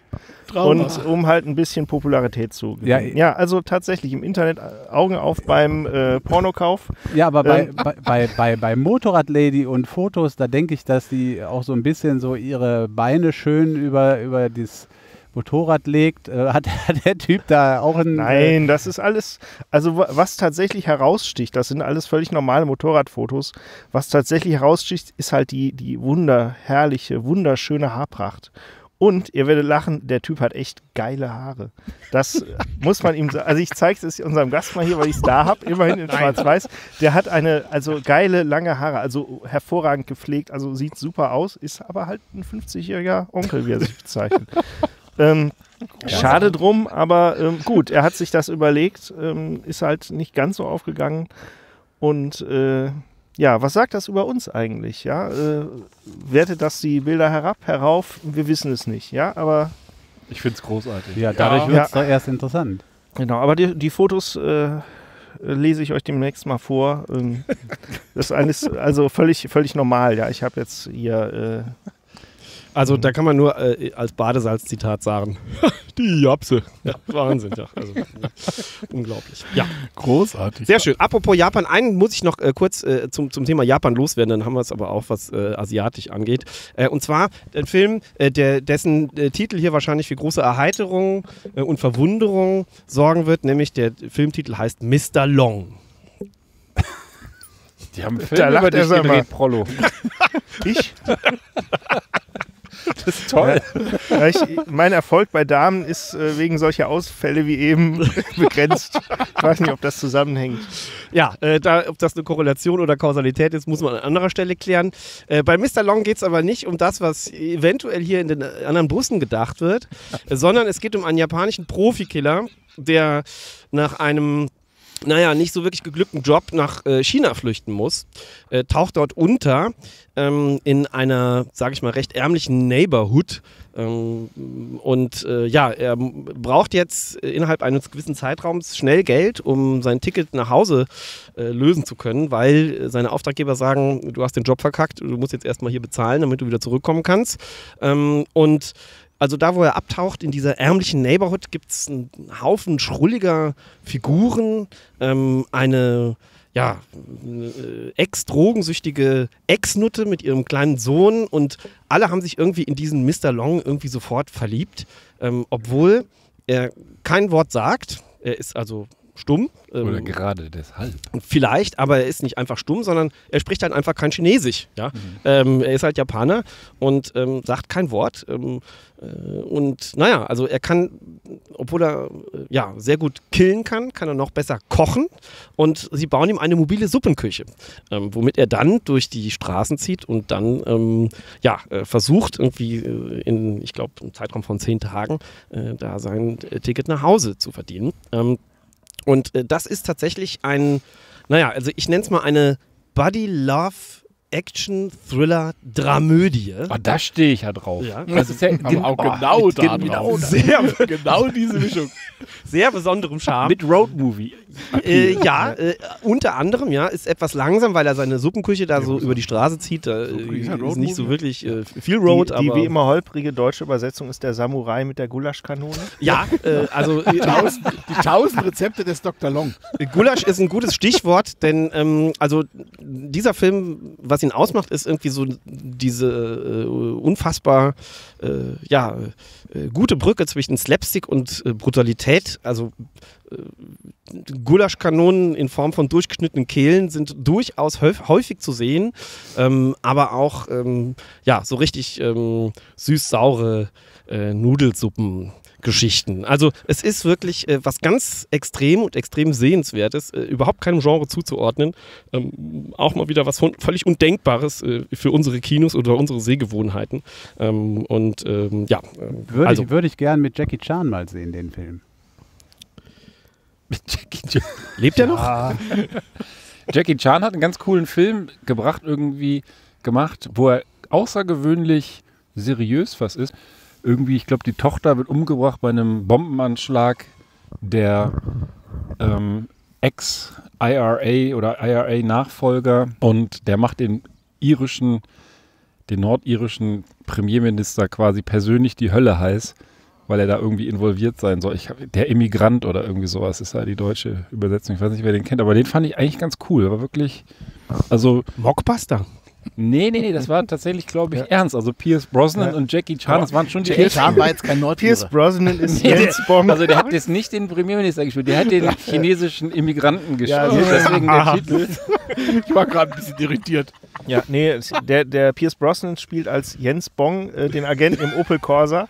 Und um halt ein bisschen Popularität zu gewinnen. Ja, ja, also tatsächlich im Internet Augen auf beim äh, Pornokauf. Ja, aber bei, ähm. bei, bei, bei, bei Motorradlady und Fotos, da denke ich, dass die auch so ein bisschen so ihre Beine schön über, über das Motorrad legt. Äh, hat, hat der Typ da auch ein... Nein, äh, das ist alles, also was tatsächlich heraussticht, das sind alles völlig normale Motorradfotos. Was tatsächlich heraussticht, ist halt die, die wunderherrliche, wunderschöne Haarpracht. Und ihr werdet lachen, der Typ hat echt geile Haare. Das muss man ihm sagen. Also ich zeige es unserem Gast mal hier, weil ich es da habe, immerhin in schwarz-weiß. Der hat eine, also geile, lange Haare, also hervorragend gepflegt, also sieht super aus, ist aber halt ein fünfzigjähriger Onkel, wie er sich bezeichnet. ähm, schade drum, aber ähm, gut, er hat sich das überlegt, ähm, ist halt nicht ganz so aufgegangen und äh, ja, was sagt das über uns eigentlich? Ja, äh, wertet das die Bilder herab, herauf? Wir wissen es nicht, ja, aber... Ich finde es großartig. Ja, dadurch ja. wird es ja. doch erst interessant. Genau, aber die, die Fotos äh, lese ich euch demnächst mal vor. Ähm, das ist alles, also völlig, völlig normal, ja. Ich habe jetzt hier... Äh, Also da kann man nur äh, als Badesalz-Zitat sagen, die Japse. Ja, Wahnsinn. Ja, also, unglaublich. Ja, großartig. Sehr schön. Apropos Japan, einen muss ich noch äh, kurz äh, zum, zum Thema Japan loswerden, dann haben wir es aber auch, was äh, asiatisch angeht. Äh, und zwar ein Film, äh, der, dessen äh, Titel hier wahrscheinlich für große Erheiterung äh, und Verwunderung sorgen wird, nämlich der Filmtitel heißt Mister Long. Die haben einen Film da über dich gedreht, Prollo. Ich? Das ist toll. Ja, ich, mein Erfolg bei Damen ist äh, wegen solcher Ausfälle wie eben begrenzt. Ich weiß nicht, ob das zusammenhängt. Ja, äh, da, ob das eine Korrelation oder Kausalität ist, muss man an anderer Stelle klären. Äh, bei Mister Long geht es aber nicht um das, was eventuell hier in den anderen Bussen gedacht wird, äh, sondern es geht um einen japanischen Profikiller, der nach einem naja, nicht so wirklich geglückten Job nach äh, China flüchten muss, äh, taucht dort unter ähm, in einer, sage ich mal, recht ärmlichen Neighborhood. Ähm, und äh, ja, er braucht jetzt innerhalb eines gewissen Zeitraums schnell Geld, um sein Ticket nach Hause äh, lösen zu können, weil seine Auftraggeber sagen, du hast den Job verkackt, du musst jetzt erstmal hier bezahlen, damit du wieder zurückkommen kannst. Ähm, und Also da, wo er abtaucht, in dieser ärmlichen Neighborhood, gibt es einen Haufen schrulliger Figuren, ähm, eine ja, äh, ex-drogensüchtige Ex-Nutte mit ihrem kleinen Sohn und alle haben sich irgendwie in diesen Mister Long irgendwie sofort verliebt, ähm, obwohl er kein Wort sagt. Er ist also stumm. Ähm, Oder gerade deshalb. Vielleicht, aber er ist nicht einfach stumm, sondern er spricht halt einfach kein Chinesisch. Ja? Mhm. Ähm, er ist halt Japaner und ähm, sagt kein Wort. Ähm, äh, und naja, also er kann, obwohl er äh, ja, sehr gut killen kann, kann er noch besser kochen. Und sie bauen ihm eine mobile Suppenküche, ähm, womit er dann durch die Straßen zieht und dann ähm, ja, äh, versucht, irgendwie äh, in, ich glaube, einem Zeitraum von zehn Tagen äh, da sein äh, Ticket nach Hause zu verdienen. Ähm, Und äh, das ist tatsächlich ein, naja, also ich nenne es mal eine Buddy-Love-Action-Thriller-Dramödie. Oh, da stehe ich ja drauf. Ja. Das ist ja gen auch genau oh, da genau, sehr, genau diese Mischung. Sehr besonderem Charme. Mit Roadmovie. Äh, ja, äh, unter anderem, ja, ist etwas langsam, weil er seine Suppenküche da so über die Straße zieht. Da äh, ist nicht so wirklich äh, viel Road. Die, die aber wie immer holprige deutsche Übersetzung ist der Samurai mit der Gulaschkanone. Ja, äh, also die tausend, die tausend Rezepte des Doktor Long. Gulasch ist ein gutes Stichwort, denn ähm, also dieser Film, was ihn ausmacht, ist irgendwie so diese äh, unfassbar äh, ja, äh, gute Brücke zwischen Slapstick und äh, Brutalität. Also äh, Gulaschkanonen in Form von durchgeschnittenen Kehlen sind durchaus häufig zu sehen, ähm, aber auch ähm, ja, so richtig ähm, süß-saure äh, Nudelsuppen. Geschichten. Also es ist wirklich äh, was ganz extrem und extrem Sehenswertes, äh, überhaupt keinem Genre zuzuordnen. Ähm, auch mal wieder was von, völlig Undenkbares äh, für unsere Kinos oder unsere Sehgewohnheiten. Ähm, und ähm, ja. Äh, würde, also. ich, würde ich gern mit Jackie Chan mal sehen, den Film. Mit Jackie Chan. Lebt er noch? Ja. Jackie Chan hat einen ganz coolen Film gebracht, irgendwie gemacht, wo er außergewöhnlich seriös fast ist. Irgendwie, ich glaube, die Tochter wird umgebracht bei einem Bombenanschlag der ähm, Ex-I R A oder I R A-Nachfolger und der macht den irischen, den nordirischen Premierminister quasi persönlich die Hölle heiß, weil er da irgendwie involviert sein soll. Ich hab, der Immigrant oder irgendwie sowas ist ja die deutsche Übersetzung. Ich weiß nicht, wer den kennt, aber den fand ich eigentlich ganz cool. War wirklich, also Mockbuster. Nee, nee, nee, das war tatsächlich, glaube ich, ja. ernst. Also Pierce Brosnan ja. und Jackie Chan, das waren schon die Pierce Chan war jetzt kein Nordire. Pierce Brosnan ist nee, Jens Bong. Also der hat jetzt nicht den Premierminister gespielt, der hat den chinesischen Immigranten gespielt. Ja, deswegen der Titel. Ich war gerade ein bisschen irritiert. Ja, nee, der, der Pierce Brosnan spielt als Jens Bong äh, den Agenten im Opel Corsa.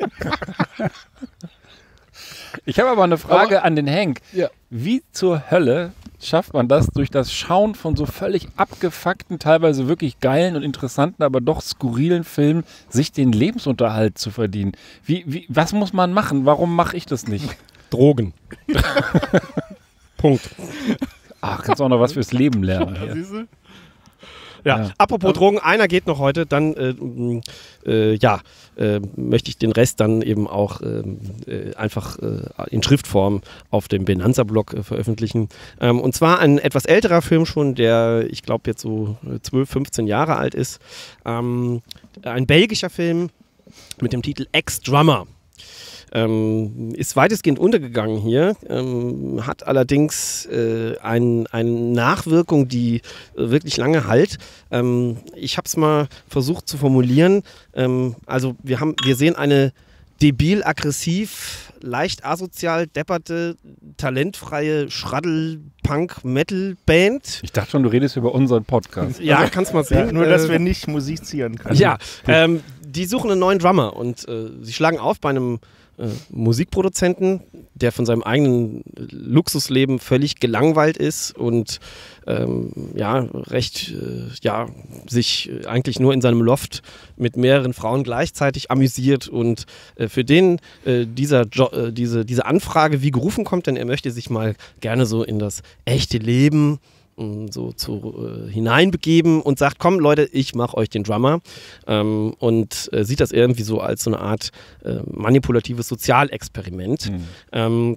Ich habe aber eine Frage aber, an den Hank. Ja. Wie zur Hölle schafft man das, durch das Schauen von so völlig abgefuckten, teilweise wirklich geilen und interessanten, aber doch skurrilen Filmen, sich den Lebensunterhalt zu verdienen? Wie, wie, was muss man machen? Warum mache ich das nicht? Drogen. Punkt. Ach, kannst du auch noch was fürs Leben lernen. Ja, siehst du? Ja, ja, apropos also, Drogen, einer geht noch heute, dann äh, äh, ja, äh, möchte ich den Rest dann eben auch äh, einfach äh, in Schriftform auf dem Benanza-Blog äh, veröffentlichen. Ähm, und zwar ein etwas älterer Film schon, der ich glaube jetzt so zwölf, fünfzehn Jahre alt ist. Ähm, ein belgischer Film mit dem Titel Ex-Drummer. Ähm, ist weitestgehend untergegangen hier, ähm, hat allerdings äh, ein, eine Nachwirkung, die äh, wirklich lange halt. Ähm, ich habe es mal versucht zu formulieren. Ähm, also wir, haben, wir sehen eine debil, aggressiv, leicht asozial, depperte, talentfreie Schraddel-Punk-Metal-Band. Ich dachte schon, du redest über unseren Podcast. Ja, kannst mal sehen. Ja, nur, dass äh, wir nicht musizieren können. Ja, ähm, die suchen einen neuen Drummer und äh, sie schlagen auf bei einem Äh, Musikproduzenten, der von seinem eigenen Luxusleben völlig gelangweilt ist und ähm, ja, recht, äh, ja, sich eigentlich nur in seinem Loft mit mehreren Frauen gleichzeitig amüsiert und äh, für den äh, dieser jo- äh, diese, diese Anfrage wie gerufen kommt, denn er möchte sich mal gerne so in das echte Leben so zu, äh, hineinbegeben und sagt, komm Leute, ich mache euch den Drummer ähm, und äh, sieht das irgendwie so als so eine Art äh, manipulatives Sozialexperiment mhm. ähm,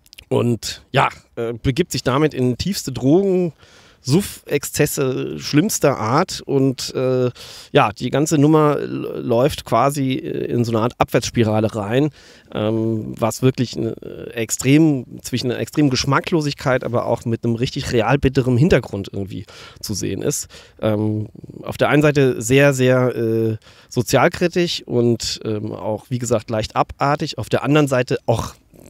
und ja, äh, begibt sich damit in tiefste Drogen, Suff-Exzesse schlimmster Art und äh, ja, die ganze Nummer l- läuft quasi in so eine Art Abwärtsspirale rein, ähm, was wirklich eine, äh, extrem, zwischen einer extremen Geschmacklosigkeit, aber auch mit einem richtig real bitteren Hintergrund irgendwie zu sehen ist. Ähm, auf der einen Seite sehr, sehr äh, sozialkritisch und ähm, auch, wie gesagt, leicht abartig, auf der anderen Seite auch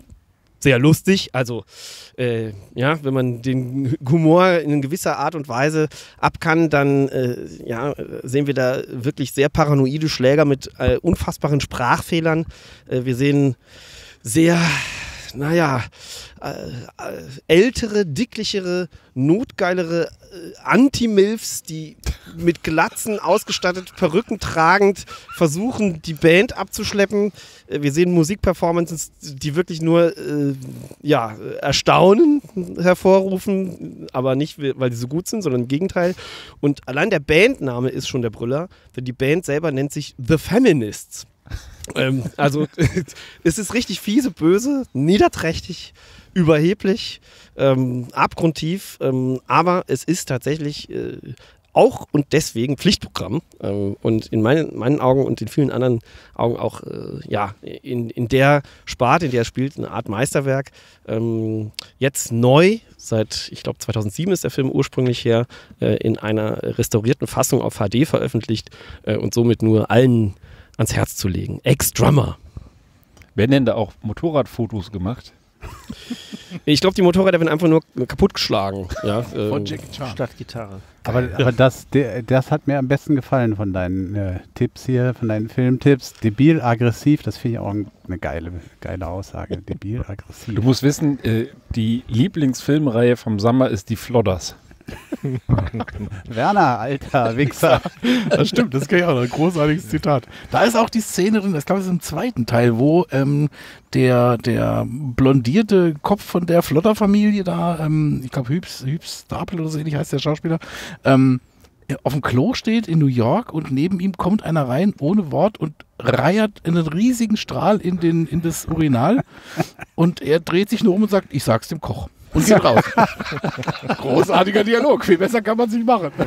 sehr lustig, also äh, ja, wenn man den Humor in gewisser Art und Weise ab kann, dann äh, ja, sehen wir da wirklich sehr paranoide Schläger mit äh, unfassbaren Sprachfehlern. Äh, wir sehen sehr, naja, äh, äh, ältere, dicklichere, notgeilere äh, Anti-Milfs, die mit Glatzen ausgestattet, Perücken tragend versuchen, die Band abzuschleppen. Äh, wir sehen Musikperformances, die wirklich nur äh, ja, Erstaunen hervorrufen, aber nicht, weil sie so gut sind, sondern im Gegenteil. Und allein der Bandname ist schon der Brüller, denn die Band selber nennt sich The Feminists. ähm, also es ist richtig fiese, böse, niederträchtig, überheblich, ähm, abgrundtief, ähm, aber es ist tatsächlich äh, auch und deswegen Pflichtprogramm ähm, und in meinen, meinen Augen und in vielen anderen Augen auch äh, ja, in, in der Sparte, in der er spielt, eine Art Meisterwerk. Ähm, jetzt neu, seit ich glaube zweitausendsieben ist der Film ursprünglich her, äh, in einer restaurierten Fassung auf H D veröffentlicht äh, und somit nur allen ans Herz zu legen. Ex-Drummer. Werden denn da auch Motorradfotos gemacht? Ich glaube, die Motorräder werden einfach nur kaputtgeschlagen. Ja, ähm, von Jackie Chan. Statt Gitarre. Aber, ja. aber das, der, das hat mir am besten gefallen von deinen äh, Tipps hier, von deinen Filmtipps. Debil, aggressiv, das finde ich auch eine geile, geile Aussage. Debil, aggressiv. Du musst wissen, äh, die Lieblingsfilmreihe vom Sommer ist die Flodders. Werner, alter Wichser. Das stimmt, das kann ich auch noch. Ein großartiges Zitat. Da ist auch die Szene drin, das glaube ich ist im zweiten Teil, wo ähm, der, der blondierte Kopf von der Flodder-Familie da, ähm, ich glaube Hübs, Hübs Stapel oder so ähnlich heißt der Schauspieler, ähm, auf dem Klo steht in New York und neben ihm kommt einer rein ohne Wort und reiert einen riesigen Strahl in, den, in das Urinal und er dreht sich nur um und sagt, ich sag's dem Koch. Und geht raus. Großartiger Dialog. Viel besser kann man es nicht machen.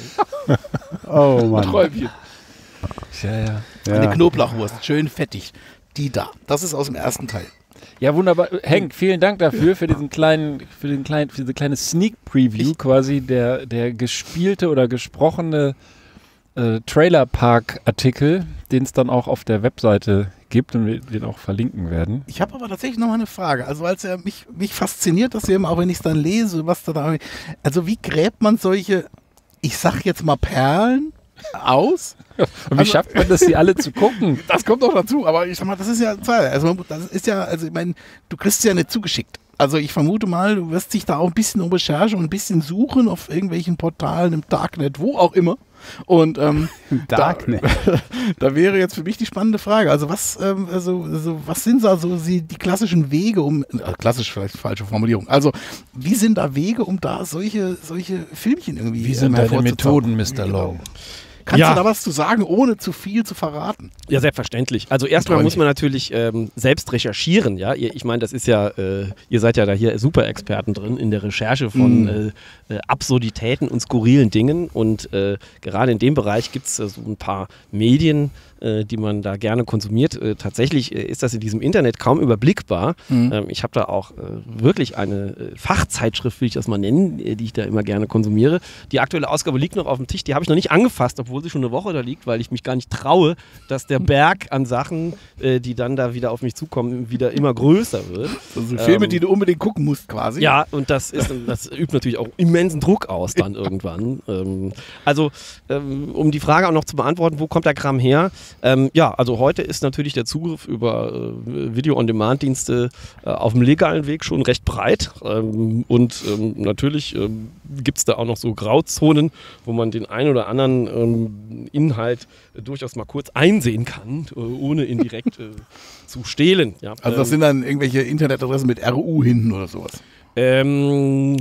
Oh Mann. Träumchen. Ja, ja. Eine ja. Knoblauchwurst. Schön fettig. Die da. Das ist aus dem ersten Teil. Ja, wunderbar. Henk, vielen Dank dafür, für diesen kleinen, für den kleinen, für diese kleine Sneak Preview ich quasi, der, der gespielte oder gesprochene äh, Trailer Park Artikel, den es dann auch auf der Webseite gibt und wir den auch verlinken werden. Ich habe aber tatsächlich noch mal eine Frage. Also als er mich, mich fasziniert das ja immer, auch wenn ich es dann lese, was da da. Also wie gräbt man solche, ich sag jetzt mal Perlen aus? Und wie also, schafft man das, die alle zu gucken? Das kommt auch dazu, aber ich sag mal, das ist ja, also das ist ja, also ich meine, du kriegst es ja nicht zugeschickt. Also ich vermute mal, du wirst dich da auch ein bisschen um Recherche und ein bisschen suchen auf irgendwelchen Portalen, im Darknet, wo auch immer. Und ähm, Darknet. Da, da wäre jetzt für mich die spannende Frage. Also was, ähm, also, also was sind da so die, die klassischen Wege, um äh, klassisch vielleicht falsche Formulierung. Also wie sind da Wege, um da solche solche Filmchen irgendwie? Wie sind deine Methoden, Mister Lowe? Kannst ja. du da was zu sagen, ohne zu viel zu verraten? Ja, selbstverständlich. Also erstmal muss man natürlich ähm, selbst recherchieren. Ja, ihr, ich meine, das ist ja, äh, ihr seid ja da hier Super-Experten drin in der Recherche von mm. äh, äh, Absurditäten und skurrilen Dingen. Und äh, gerade in dem Bereich gibt es äh, so ein paar Medien, äh, die man da gerne konsumiert. Äh, tatsächlich äh, ist das in diesem Internet kaum überblickbar. Mm. Ähm, ich habe da auch äh, wirklich eine äh, Fachzeitschrift, will ich das mal nennen, äh, die ich da immer gerne konsumiere. Die aktuelle Ausgabe liegt noch auf dem Tisch. Die habe ich noch nicht angefasst, obwohl sie schon eine Woche da liegt, weil ich mich gar nicht traue, dass der Berg an Sachen, äh, die dann da wieder auf mich zukommen, wieder immer größer wird. Also ähm, Filme, die du unbedingt gucken musst quasi. Ja, und das ist, das übt natürlich auch immensen Druck aus dann irgendwann. Ähm, also, ähm, um die Frage auch noch zu beantworten, wo kommt der Kram her? Ähm, ja, also heute ist natürlich der Zugriff über äh, Video-on-Demand-Dienste äh, auf dem legalen Weg schon recht breit. Ähm, und ähm, natürlich ähm, gibt es da auch noch so Grauzonen, wo man den ein oder anderen ähm, Inhalt äh, durchaus mal kurz einsehen kann, äh, ohne indirekt äh, zu stehlen. Ja. Also das ähm, sind dann irgendwelche Internetadressen mit R U hinten oder sowas? Ähm...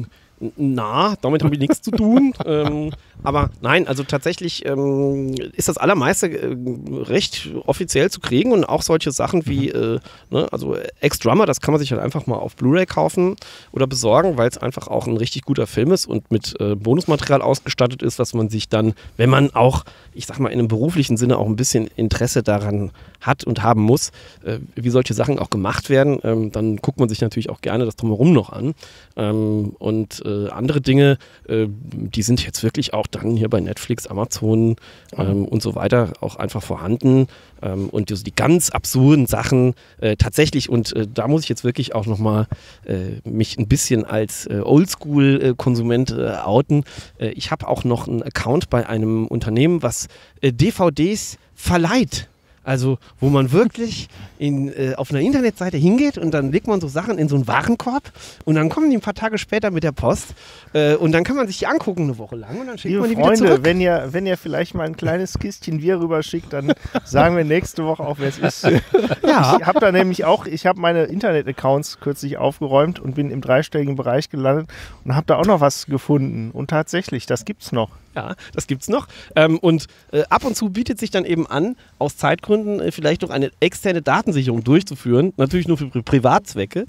Na, damit habe ich nichts zu tun. ähm, aber nein, also tatsächlich ähm, ist das Allermeiste äh, recht offiziell zu kriegen und auch solche Sachen wie, äh, ne, also Ex-Drummer, das kann man sich halt einfach mal auf Blu-ray kaufen oder besorgen, weil es einfach auch ein richtig guter Film ist und mit äh, Bonusmaterial ausgestattet ist, was man sich dann, wenn man auch, ich sag mal, in einem beruflichen Sinne auch ein bisschen Interesse daran hat und haben muss, äh, wie solche Sachen auch gemacht werden, ähm, dann guckt man sich natürlich auch gerne das Drumherum noch an. Ähm, und äh, andere Dinge, äh, die sind jetzt wirklich auch dann hier bei Netflix, Amazon ähm, und so weiter auch einfach vorhanden. Ähm, und die, die ganz absurden Sachen äh, tatsächlich, und äh, da muss ich jetzt wirklich auch nochmal äh, mich ein bisschen als äh, Oldschool-Konsument äh, outen. Äh, ich habe auch noch einen Account bei einem Unternehmen, was äh, D V Ds verleiht. Also, wo man wirklich in, äh, auf einer Internetseite hingeht und dann legt man so Sachen in so einen Warenkorb und dann kommen die ein paar Tage später mit der Post äh, und dann kann man sich die angucken eine Woche lang und dann schickt Liebe man die Freunde, wieder zurück. Wenn ihr, wenn ihr vielleicht mal ein kleines Kistchen Bier rüberschickt, dann sagen wir nächste Woche auch, wer es ist. Ja. Ich habe da nämlich auch, ich habe meine Internet-Accounts kürzlich aufgeräumt und bin im dreistelligen Bereich gelandet und habe da auch noch was gefunden. Und tatsächlich, das gibt's noch. Ja, das gibt's noch. Ähm, und äh, ab und zu bietet sich dann eben an, aus Zeitgründen äh, vielleicht noch eine externe Datensicherung durchzuführen. Natürlich nur für Pri Privatzwecke.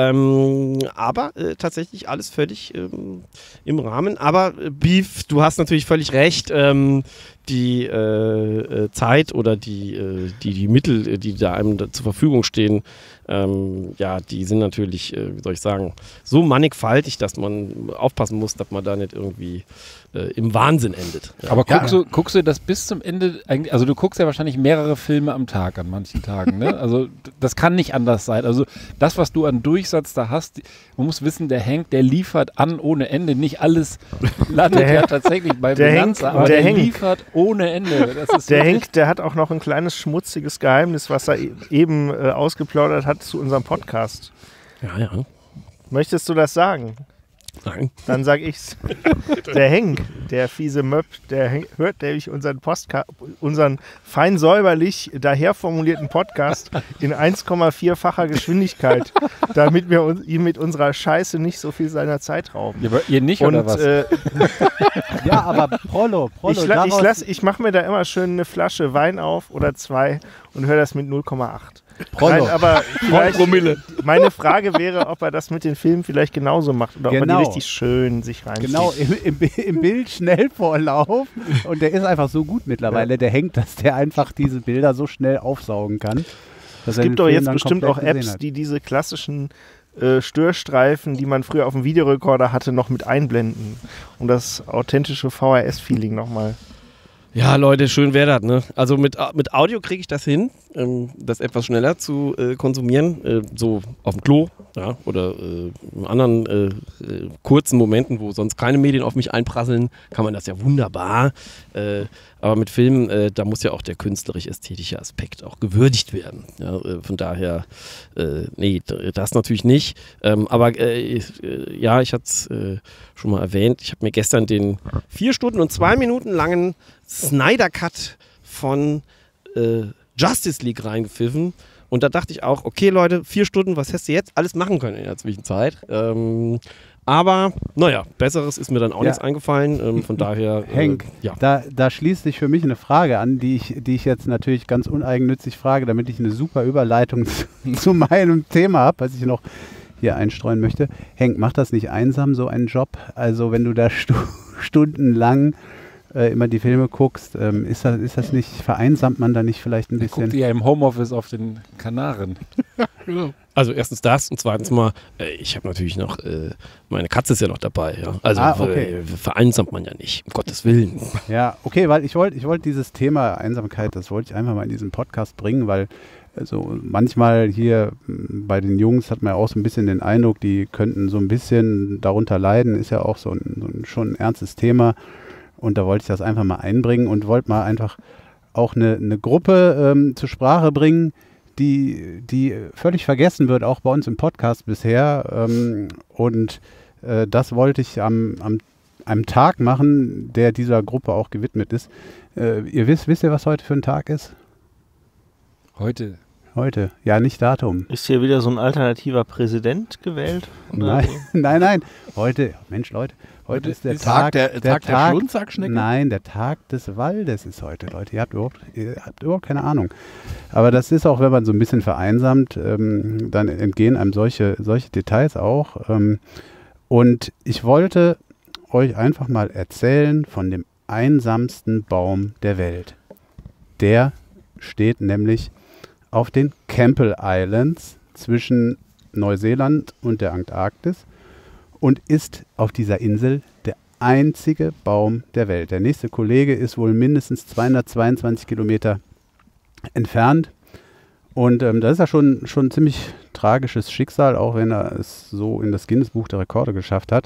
Ähm, aber äh, tatsächlich alles völlig ähm, im Rahmen. Aber äh, Beef, du hast natürlich völlig recht. Ähm, die äh, äh, Zeit oder die, äh, die, die Mittel, die da einem da zur Verfügung stehen, ähm, ja, die sind natürlich, äh, wie soll ich sagen, so mannigfaltig, dass man aufpassen muss, dass man da nicht irgendwie äh, im Wahnsinn endet. Ja. Aber guckst, ja. du, guckst du das bis zum Ende, eigentlich, also du guckst ja wahrscheinlich mehrere Filme am Tag an manchen Tagen, ne? Also das kann nicht anders sein. Also das, was du an Durchsatz da hast, man muss wissen, der Hank, der liefert an ohne Ende. Nicht alles landet ja tatsächlich bei Benanza, aber der, der liefert ohne Ende. Das ist der Henk, der hat auch noch ein kleines schmutziges Geheimnis, was er eben äh, ausgeplaudert hat zu unserem Podcast. Ja, ja. Möchtest du das sagen? Nein. Dann sag ich's. Der Henk, der fiese Möb, der Henk, hört nämlich unseren, Postka unseren fein säuberlich daher formulierten Podcast in eins Komma vier-facher Geschwindigkeit, damit wir uns, ihm mit unserer Scheiße nicht so viel seiner Zeit rauben. Ja, aber ihr nicht, Und, oder was? Äh, ja, aber Prollo, Prollo. Ich, la ich, lass, ich mache mir da immer schön eine Flasche Wein auf oder zwei und höre das mit null Komma acht. Nein, aber vielleicht, meine Frage wäre, ob er das mit den Filmen vielleicht genauso macht oder genau. ob er die richtig schön sich reinzieht. Genau, im, im, im Bild Schnellvorlauf und der ist einfach so gut mittlerweile, ja. der hängt, dass der einfach diese Bilder so schnell aufsaugen kann. Es gibt doch jetzt bestimmt auch Apps, die diese klassischen äh, Störstreifen, die man früher auf dem Videorekorder hatte, noch mit einblenden, um das authentische V H S-Feeling nochmal. Ja, Leute, schön wäre das, ne? Also mit, mit Audio kriege ich das hin, ähm, das etwas schneller zu äh, konsumieren, äh, so auf dem Klo, ja, oder äh, in anderen äh, äh, kurzen Momenten, wo sonst keine Medien auf mich einprasseln, kann man das ja wunderbar. Äh, aber mit Filmen, äh, da muss ja auch der künstlerisch-ästhetische Aspekt auch gewürdigt werden. Ja, äh, von daher, äh, nee, das natürlich nicht. Ähm, aber äh, äh, ja, ich hatte es äh, schon mal erwähnt, ich habe mir gestern den vier Stunden und zwei Minuten langen Snyder Cut von äh, Justice League reingepfiffen. Und da dachte ich auch, okay Leute, vier Stunden, was hättest du jetzt alles machen können in der Zwischenzeit? Ähm, aber, naja, Besseres ist mir dann auch ja. nichts eingefallen. Ähm, von daher, Henk, äh, ja. da, da schließt sich für mich eine Frage an, die ich, die ich jetzt natürlich ganz uneigennützig frage, damit ich eine super Überleitung zu, zu meinem Thema habe, was ich noch hier einstreuen möchte. Henk, macht das nicht einsam, so einen Job? Also wenn du da stu stundenlang äh, immer die Filme guckst, ähm, ist, das, ist das nicht, vereinsamt man da nicht vielleicht ein bisschen? Guckt ihr ja im Homeoffice auf den Kanaren. Genau. Also erstens das und zweitens mal, äh, ich habe natürlich noch, äh, meine Katze ist ja noch dabei. Ja? Also ah, okay. äh, vereinsamt man ja nicht, um Gottes Willen. Ja, okay, weil ich wollte ich wollt dieses Thema Einsamkeit, das wollte ich einfach mal in diesen Podcast bringen, weil also manchmal hier bei den Jungs hat man ja auch so ein bisschen den Eindruck, die könnten so ein bisschen darunter leiden, ist ja auch so ein, so ein schon ein ernstes Thema und da wollte ich das einfach mal einbringen und wollte mal einfach auch eine, eine Gruppe ähm, zur Sprache bringen, die, die völlig vergessen wird, auch bei uns im Podcast bisher. Ähm, und äh, das wollte ich am, am einem Tag machen, der dieser Gruppe auch gewidmet ist. Äh, ihr wisst, wisst ihr, was heute für ein Tag ist? Heute. Heute, ja, nicht Datum. Ist hier wieder so ein alternativer Präsident gewählt? Nein, nein, nein. Heute, Mensch, Leute, heute ist der ist Tag, der, der, Tag der, Tag, Schlundsackschnecke? Nein, der Tag des Waldes ist heute, Leute. Ihr habt überhaupt, ihr habt überhaupt keine Ahnung. Aber das ist auch, wenn man so ein bisschen vereinsamt, ähm, dann entgehen einem solche, solche Details auch. Ähm, und ich wollte euch einfach mal erzählen von dem einsamsten Baum der Welt. Der steht nämlich auf den Campbell Islands zwischen Neuseeland und der Antarktis und ist auf dieser Insel der einzige Baum der Welt. Der nächste Kollege ist wohl mindestens zweihundertzweiundzwanzig Kilometer entfernt und ähm, das ist ja schon, schon ein ziemlich tragisches Schicksal, auch wenn er es so in das Guinness-Buch der Rekorde geschafft hat.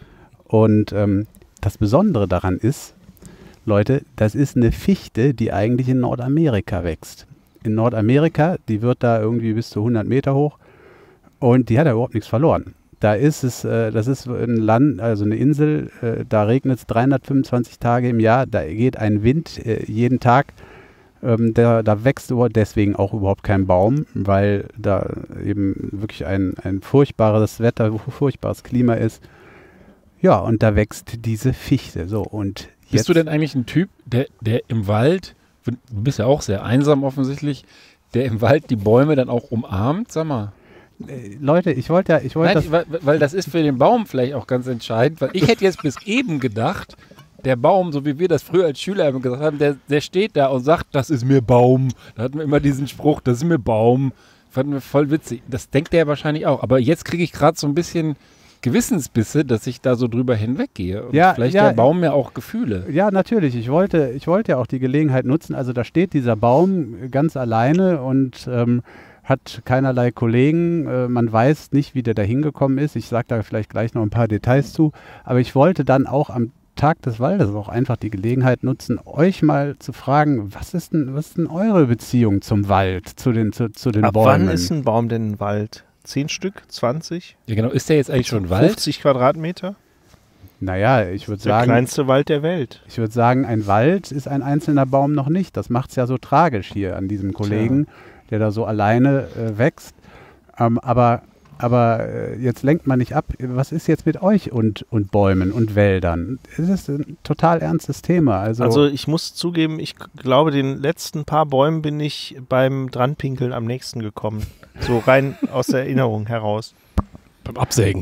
Und ähm, das Besondere daran ist, Leute, das ist eine Fichte, die eigentlich in Nordamerika wächst. In Nordamerika, die wird da irgendwie bis zu hundert Meter hoch und die hat ja überhaupt nichts verloren. Da ist es, äh, das ist ein Land, also eine Insel, äh, da regnet es dreihundertfünfundzwanzig Tage im Jahr, da geht ein Wind äh, jeden Tag, ähm, da, da wächst deswegen auch überhaupt kein Baum, weil da eben wirklich ein, ein furchtbares Wetter, furchtbares Klima ist. Ja, und da wächst diese Fichte. So, und jetzt bist du denn eigentlich ein Typ, der, der im Wald, du bist ja auch sehr einsam offensichtlich, der im Wald die Bäume dann auch umarmt, sag mal? Äh, Leute, ich wollte ja, ich wollte das... Weil, weil das ist für den Baum vielleicht auch ganz entscheidend, weil ich hätte jetzt bis eben gedacht, der Baum, so wie wir das früher als Schüler gesagt haben, der, der steht da und sagt, das ist mir Baum. Da hatten wir immer diesen Spruch, das ist mir Baum. Fanden wir voll witzig. Das denkt der wahrscheinlich auch. Aber jetzt kriege ich gerade so ein bisschen Gewissensbisse, dass ich da so drüber hinweggehe. Und ja, vielleicht ja, der Baum ja auch Gefühle. Ja, natürlich. Ich wollte, ich wollte ja auch die Gelegenheit nutzen. Also da steht dieser Baum ganz alleine und ähm, hat keinerlei Kollegen. Äh, man weiß nicht, wie der da hingekommen ist. Ich sage da vielleicht gleich noch ein paar Details zu. Aber ich wollte dann auch am Tag des Waldes auch einfach die Gelegenheit nutzen, euch mal zu fragen, was ist denn, was ist denn eure Beziehung zum Wald, zu den, zu, zu den Ab Bäumen? Wann ist ein Baum denn ein Wald? Zehn Stück? zwanzig? Ja genau, ist der jetzt eigentlich schon Wald? fünfzig Quadratmeter? Naja, ich würde sagen... Der kleinste Wald der Welt. Ich würde sagen, ein Wald ist ein einzelner Baum noch nicht. Das macht es ja so tragisch hier an diesem Kollegen, Tja. der da so alleine äh, wächst. Ähm, aber aber äh, jetzt lenkt man nicht ab. Was ist jetzt mit euch und, und Bäumen und Wäldern? Es ist ein total ernstes Thema. Also, also ich muss zugeben, ich glaube, den letzten paar Bäumen bin ich beim Dranpinkeln am nächsten gekommen. So rein aus der Erinnerung heraus. Beim Absägen.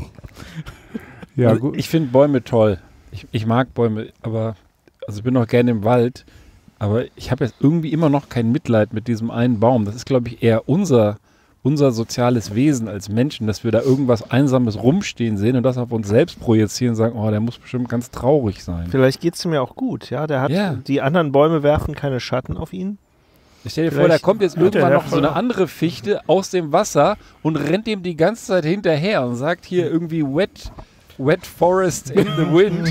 Ja, also gut. Ich finde Bäume toll. Ich, ich mag Bäume, aber also ich bin auch gerne im Wald. Aber ich habe jetzt irgendwie immer noch kein Mitleid mit diesem einen Baum. Das ist, glaube ich, eher unser, unser soziales Wesen als Menschen, dass wir da irgendwas Einsames rumstehen sehen und das auf uns selbst projizieren und sagen, oh, der muss bestimmt ganz traurig sein. Vielleicht geht es ihm ja auch gut. Ja, der hat ja. Die anderen Bäume werfen keine Schatten auf ihn. Ich stell dir Vielleicht vor, da kommt jetzt irgendwann noch so eine andere Fichte aus dem Wasser und rennt dem die ganze Zeit hinterher und sagt hier irgendwie wet, wet forest in the wind.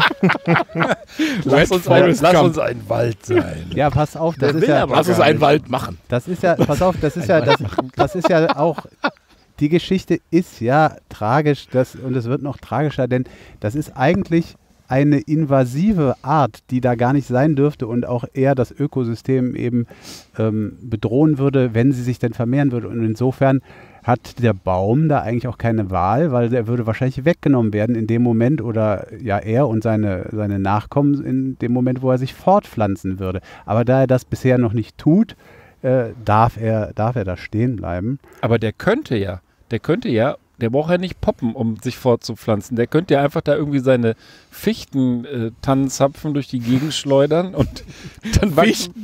lass, uns ein, lass uns ein Wald sein. Ja, pass auf, das Der ist ja... Lass uns einen Wald machen. Das ist ja, pass auf, das ist ja, das, das ist ja auch... Die Geschichte ist ja tragisch das, und es wird noch tragischer, denn das ist eigentlich eine invasive Art, die da gar nicht sein dürfte und auch eher das Ökosystem eben ähm, bedrohen würde, wenn sie sich denn vermehren würde. Und insofern hat der Baum da eigentlich auch keine Wahl, weil der würde wahrscheinlich weggenommen werden in dem Moment oder ja er und seine, seine Nachkommen in dem Moment, wo er sich fortpflanzen würde. Aber da er das bisher noch nicht tut, äh, darf er, darf er da stehen bleiben. Aber der könnte ja, der könnte ja Der braucht ja nicht poppen, um sich fortzupflanzen. Der könnte ja einfach da irgendwie seine Fichten-Tannenzapfen durch die Gegend schleudern und dann wachsen.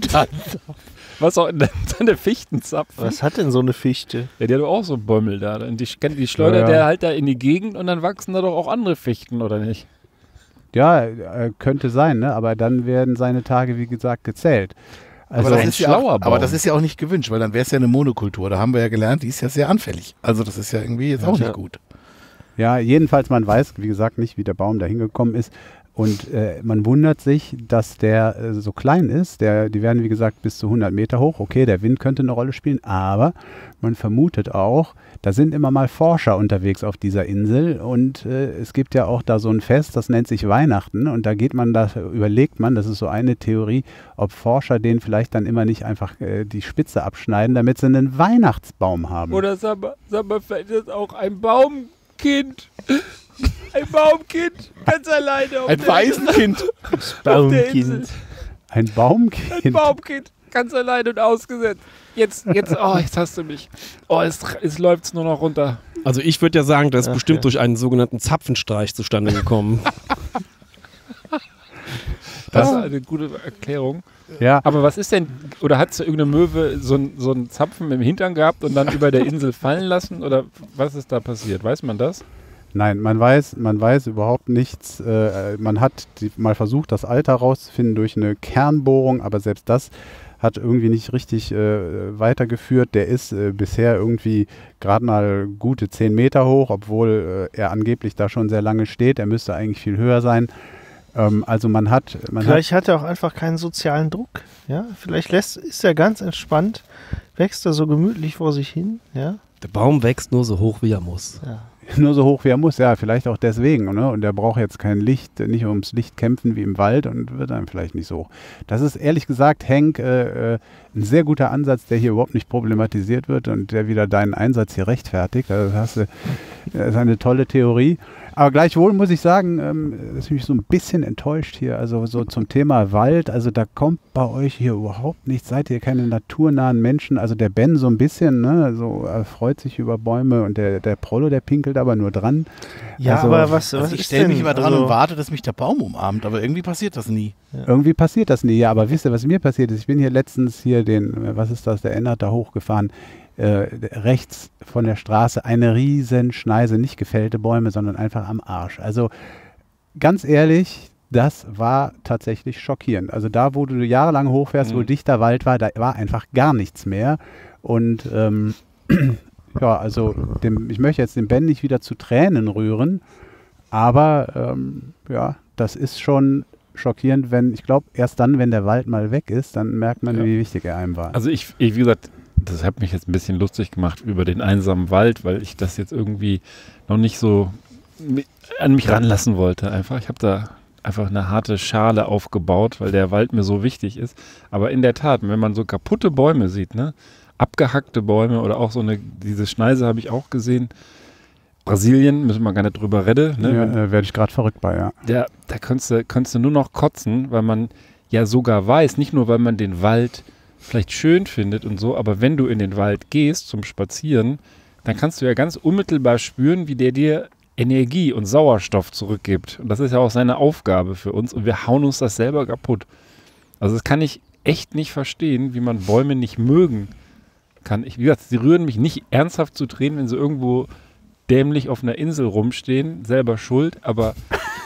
Was auch in seine Fichtenzapfen. Was hat denn so eine Fichte? Ja, die hat doch auch so Bäumel da. Die, die schleudert ja, ja. der halt da in die Gegend und dann wachsen da doch auch andere Fichten, oder nicht? Ja, äh, könnte sein, ne? Aber dann werden seine Tage, wie gesagt, gezählt. Also aber, das ist ja auch, aber das ist ja auch nicht gewünscht, weil dann wäre es ja eine Monokultur. Da haben wir ja gelernt, die ist ja sehr anfällig. Also das ist ja irgendwie jetzt auch ja. nicht gut. Ja, jedenfalls, man weiß, wie gesagt, nicht, wie der Baum da hingekommen ist. Und äh, man wundert sich, dass der äh, so klein ist. Der, die werden, wie gesagt, bis zu hundert Meter hoch. Okay, der Wind könnte eine Rolle spielen, aber man vermutet auch, da sind immer mal Forscher unterwegs auf dieser Insel. Und äh, es gibt ja auch da so ein Fest, das nennt sich Weihnachten. Und da geht man, da überlegt man, das ist so eine Theorie, ob Forscher denen vielleicht dann immer nicht einfach äh, die Spitze abschneiden, damit sie einen Weihnachtsbaum haben. Oder sag mal, sag mal vielleicht ist auch ein Baumkind. Ein Baumkind, ganz alleine. Auf ein der Waisenkind. Baumkind. Ein Baumkind. Ein Baumkind, ganz alleine und ausgesetzt. Jetzt, jetzt, oh, jetzt hast du mich. Oh, jetzt, jetzt läuft es nur noch runter. Also ich würde ja sagen, das ist Ach, bestimmt ja. durch einen sogenannten Zapfenstreich zustande gekommen. Das ist eine gute Erklärung. Ja. Aber was ist denn, oder hat irgendeine Möwe so, so einen Zapfen im Hintern gehabt und dann über der Insel fallen lassen? Oder was ist da passiert? Weiß man das? Nein, man weiß, man weiß überhaupt nichts. Äh, man hat die, mal versucht, das Alter rauszufinden durch eine Kernbohrung, aber selbst das hat irgendwie nicht richtig äh, weitergeführt. Der ist äh, bisher irgendwie gerade mal gute zehn Meter hoch, obwohl äh, er angeblich da schon sehr lange steht. Er müsste eigentlich viel höher sein. Ähm, also man hat... Man Vielleicht hat, hat er auch einfach keinen sozialen Druck. Ja? Vielleicht lässt, ist er ganz entspannt, wächst er so gemütlich vor sich hin. Ja? Der Baum wächst nur so hoch, wie er muss. Ja. Nur so hoch wie er muss, ja, vielleicht auch deswegen. Ne? Und er braucht jetzt kein Licht, nicht ums Licht kämpfen wie im Wald und wird dann vielleicht nicht so hoch. Das ist ehrlich gesagt, Henk, äh, ein sehr guter Ansatz, der hier überhaupt nicht problematisiert wird und der wieder deinen Einsatz hier rechtfertigt. Also das, hast du, das ist eine tolle Theorie. Aber gleichwohl muss ich sagen, ähm, das ist mich so ein bisschen enttäuscht hier. Also so zum Thema Wald, also da kommt bei euch hier überhaupt nichts. Seid ihr keine naturnahen Menschen? Also der Ben so ein bisschen, ne, so er freut sich über Bäume und der, der Prollo, der pinkelt aber nur dran. Ja, also, aber was, was also ich ist stelle denn? mich immer dran also und warte, dass mich der Baum umarmt, aber irgendwie passiert das nie. Ja. Irgendwie passiert das nie, ja, aber wisst ihr, was mir passiert ist? Ich bin hier letztens hier den, was ist das, der Ennert da hochgefahren. Äh, rechts von der Straße eine riesen Schneise, nicht gefällte Bäume, sondern einfach am Arsch. Also ganz ehrlich, das war tatsächlich schockierend. Also da, wo du jahrelang hochfährst, mhm. wo dichter Wald war, da war einfach gar nichts mehr. Und ähm, ja, also dem, ich möchte jetzt den Ben nicht wieder zu Tränen rühren, aber ähm, ja, das ist schon schockierend, wenn, ich glaube, erst dann, wenn der Wald mal weg ist, dann merkt man, ja. wie wichtig er einem war. Also ich, ich wie gesagt, das hat mich jetzt ein bisschen lustig gemacht über den einsamen Wald, weil ich das jetzt irgendwie noch nicht so an mich ranlassen wollte. Einfach, ich habe da einfach eine harte Schale aufgebaut, weil der Wald mir so wichtig ist. Aber in der Tat, wenn man so kaputte Bäume sieht, ne, abgehackte Bäume oder auch so eine, diese Schneise habe ich auch gesehen. Brasilien, müssen wir gar nicht drüber reden. Ne? Ja, äh, werde ich gerade verrückt bei, ja. Der, da könntest du, könntest du nur noch kotzen, weil man ja sogar weiß, nicht nur, weil man den Wald vielleicht schön findet und so, aber wenn du in den Wald gehst zum Spazieren, dann kannst du ja ganz unmittelbar spüren, wie der dir Energie und Sauerstoff zurückgibt. Und das ist ja auch seine Aufgabe für uns und wir hauen uns das selber kaputt. Also das kann ich echt nicht verstehen, wie man Bäume nicht mögen kann. Ich, wie gesagt, sie rühren mich nicht ernsthaft zu Tränen, wenn sie irgendwo dämlich auf einer Insel rumstehen, selber schuld, aber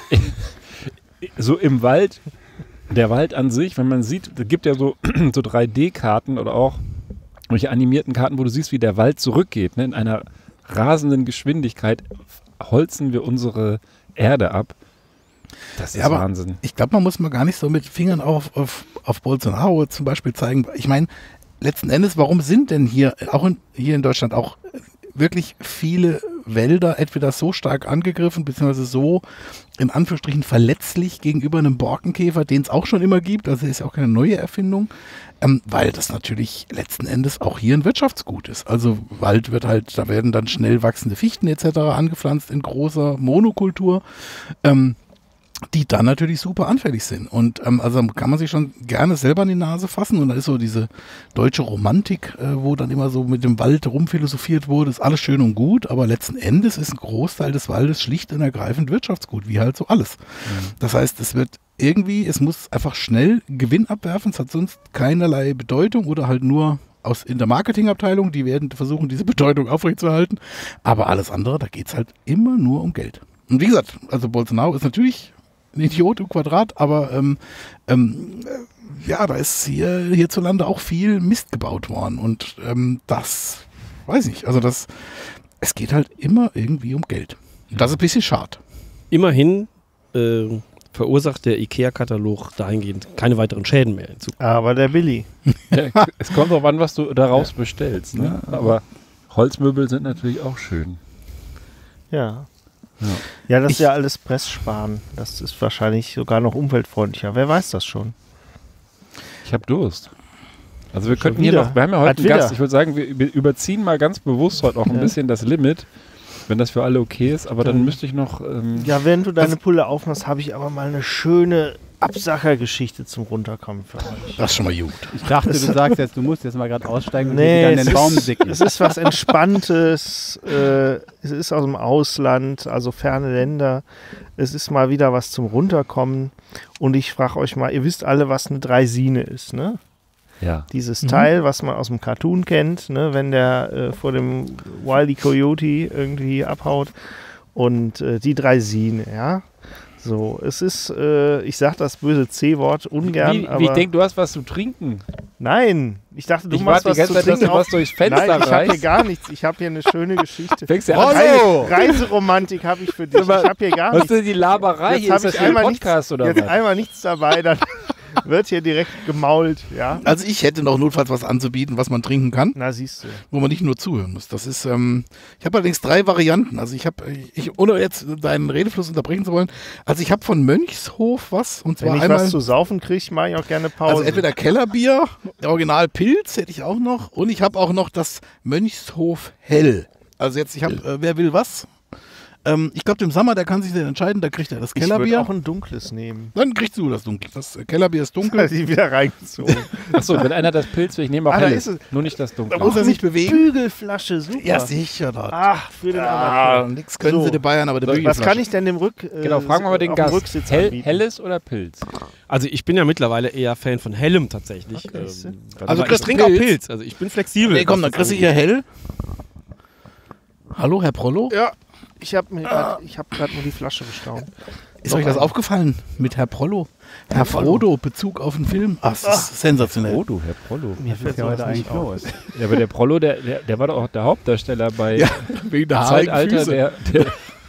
so im Wald, der Wald an sich, wenn man sieht, es gibt ja so, so drei D Karten oder auch solche animierten Karten, wo du siehst, wie der Wald zurückgeht. Ne? In einer rasenden Geschwindigkeit holzen wir unsere Erde ab. Das ist ja, Wahnsinn. Ich glaube, man muss mal gar nicht so mit Fingern auf, auf, auf Bolsonaro zum Beispiel zeigen. Ich meine, letzten Endes, warum sind denn hier, auch in, hier in Deutschland, auch wirklich viele Wälder entweder so stark angegriffen, beziehungsweise so in Anführungsstrichen verletzlich gegenüber einem Borkenkäfer, den es auch schon immer gibt, also ist ja auch keine neue Erfindung, ähm, weil das natürlich letzten Endes auch hier ein Wirtschaftsgut ist. Also Wald wird halt, da werden dann schnell wachsende Fichten et cetera angepflanzt in großer Monokultur, ähm, die dann natürlich super anfällig sind. Und ähm, also kann man sich schon gerne selber in die Nase fassen. Und da ist so diese deutsche Romantik, äh, wo dann immer so mit dem Wald rumphilosophiert wurde, ist alles schön und gut, aber letzten Endes ist ein Großteil des Waldes schlicht und ergreifend Wirtschaftsgut, wie halt so alles. Mhm. Das heißt, es wird irgendwie, es muss einfach schnell Gewinn abwerfen, es hat sonst keinerlei Bedeutung oder halt nur aus in der Marketingabteilung, die werden versuchen, diese Bedeutung aufrechtzuerhalten. Aber alles andere, da geht es halt immer nur um Geld. Und wie gesagt, also Bolsonaro ist natürlich ein Idiot im Quadrat, aber ähm, ähm, ja, da ist hier hierzulande auch viel Mist gebaut worden und ähm, das, weiß ich, also das, es geht halt immer irgendwie um Geld. Das ist ein bisschen schade. Immerhin äh, verursacht der IKEA-Katalog dahingehend keine weiteren Schäden mehr hinzu. Aber der Billy. Ja, es kommt drauf an, was du daraus bestellst. Ne? Aber Holzmöbel sind natürlich auch schön. Ja. Ja, ja das ich, ist ja alles Presssparen. Das ist wahrscheinlich sogar noch umweltfreundlicher. Wer weiß das schon? Ich habe Durst. Also wir schon könnten wieder. hier noch, wir haben ja heute einen Gast. Ich würde sagen, wir überziehen mal ganz bewusst heute auch ein ja. bisschen das Limit, wenn das für alle okay ist. Aber dann, dann müsste ich noch... Ähm, ja, wenn du deine Pulle aufmachst, habe ich aber mal eine schöne Absachergeschichte zum Runterkommen für euch. Das ist schon mal gut. Ich dachte, du sagst jetzt, du musst jetzt mal gerade aussteigen und nee, wieder an den Baum sicken. Es ist was Entspanntes. äh, es ist aus dem Ausland, also ferne Länder. Es ist mal wieder was zum Runterkommen. Und ich frage euch mal, ihr wisst alle, was eine Draisine ist, ne? Ja. Dieses mhm. Teil, was man aus dem Cartoon kennt, ne? Wenn der äh, vor dem Wile E. Coyote irgendwie abhaut. Und äh, die Draisine, ja. So, es ist, äh, ich sag das böse C-Wort ungern, wie, wie, aber... Wie ich denke, du hast was zu trinken. Nein, ich dachte, du ich machst was die ganze zu Zeit, trinken. Dass du was durchs Fenster Nein, ich habe hier reißt. gar nichts. Ich habe hier eine schöne Geschichte. Fängst du an? Reise, Reiseromantik habe ich für dich. Ich habe hier gar was nichts. Was ist denn die Laberei? Jetzt hier ist das ich einmal Podcast nichts, oder jetzt was? einmal nichts dabei, dann wird hier direkt gemault, ja. Also ich hätte noch notfalls was anzubieten, was man trinken kann. Na, siehst du. Wo man nicht nur zuhören muss. Das ist, ähm, ich habe allerdings drei Varianten. Also ich habe, ich, ohne jetzt deinen Redefluss unterbrechen zu wollen, also ich habe von Mönchshof was. Und zwar Wenn ich einmal, was zu saufen kriege, mache ich auch gerne Pause. Also entweder Kellerbier, Original Pilz hätte ich auch noch. Und ich habe auch noch das Mönchshof Hell. Also jetzt, ich habe, äh, wer will was? Ähm, ich glaube, dem Sommer, der kann sich dann entscheiden, da kriegt er das Kellerbier. Ich würde auch ein dunkles nehmen. Dann kriegst du das Dunkle. Das Kellerbier ist dunkel. Das ist wieder reingezogen. Achso, wenn einer das Pilz will, ich nehme auch ah, helles. Nur nicht das Dunkle. Da muss er sich bewegen. Bügelflasche, super. Ja, sicher. Dort. Ach, für den ah, nix können so. sie die Bayern, aber die Bügelflasche. Was kann ich denn dem Rück... Äh, genau, fragen wir mal den Gast. Hell, helles oder Pilz? Also ich bin ja mittlerweile eher Fan von hellem tatsächlich. Okay. Ähm, also ich trinke auch Pilz. Also ich bin flexibel. Nee, komm, dann kriegst du hier hell. Hallo, Herr Prollo? Ja. Ich habe hab gerade nur die Flasche bestaunt. Ist euch das aufgefallen mit Herr Prollo? Herr Frodo, Bezug auf den Film? Ach, das ist sensationell. Frodo, Herr Prollo. Mir fällt ja heute eigentlich los. Ja, aber der Prollo, der, der, der war doch auch der Hauptdarsteller bei ja, wegen der Zeitalter der, der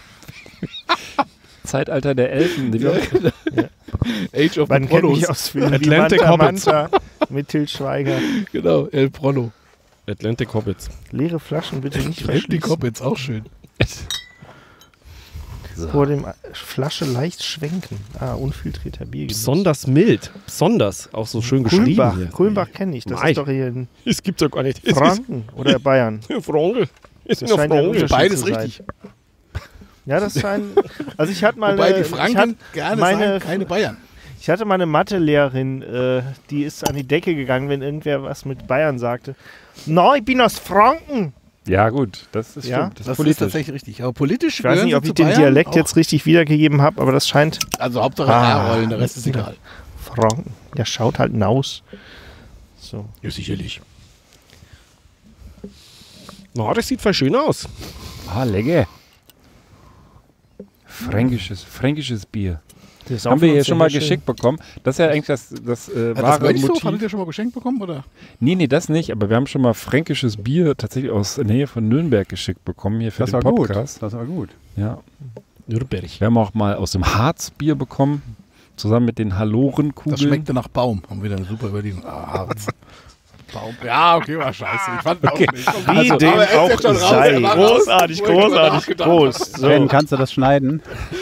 Zeitalter der Elfen. Die ja. Ja. Age of Man the Prollos. kennt mich aus Filmen Atlantic wie Manta, Hobbits. Manta mit Til Schweiger. Genau, El Prollo. Atlantic Hobbits. Leere Flaschen bitte nicht verschließen. Atlantic Hobbits, auch schön. So. Vor dem Flasche leicht schwenken. Ah, unfiltrierter Bier. Besonders mild. Besonders. Auch so schön Kulmbach. geschrieben. Kulmbach kenne ich. Das Mai. ist doch hier in Es gibt doch gar nicht. Franken oder Bayern. Franken. Ist das scheint ein Beides richtig. Ja, das scheint... Also ich hatte mal... Wobei eine, die Franken ich hatte gerne meine, sagen, keine Bayern. Ich hatte mal eine Mathelehrerin, äh, die ist an die Decke gegangen, wenn irgendwer was mit Bayern sagte. Na, ich bin aus Franken. Ja, gut, das ist ja, stimmt. Das, das ist, ist tatsächlich richtig. Aber politisch. Ich weiß nicht, ob ich den Bayern Dialekt jetzt richtig wiedergegeben habe, aber das scheint. Also Hauptsache ah, R-Rollen, der Rest ist egal. Franken. Der schaut halt hinaus. So. Ja, sicherlich. Na, das sieht voll schön aus. Ah, lecker. Fränkisches, fränkisches Bier. Das haben wir hier schon mal geschenkt bekommen. Das ist ja eigentlich das, das äh, ja, wahre das Motiv. Hattet ihr schon mal geschenkt bekommen, oder? Nee, nee, das nicht. Aber wir haben schon mal fränkisches Bier tatsächlich aus der Nähe von Nürnberg geschickt bekommen hier für das den war Podcast. Gut. Das war gut. Ja. Nürnberg. Wir haben auch mal aus dem Harz Bier bekommen, zusammen mit den Halorenkugeln. Das schmeckte nach Baum. Haben wir wieder eine super Überlegung. Ah, Harz. Baum. Ja, okay, war scheiße. Ich fand okay. auch nicht. Wie Also, dem auch sei. Großartig, großartig. Prost. So. Ben, kannst du das schneiden?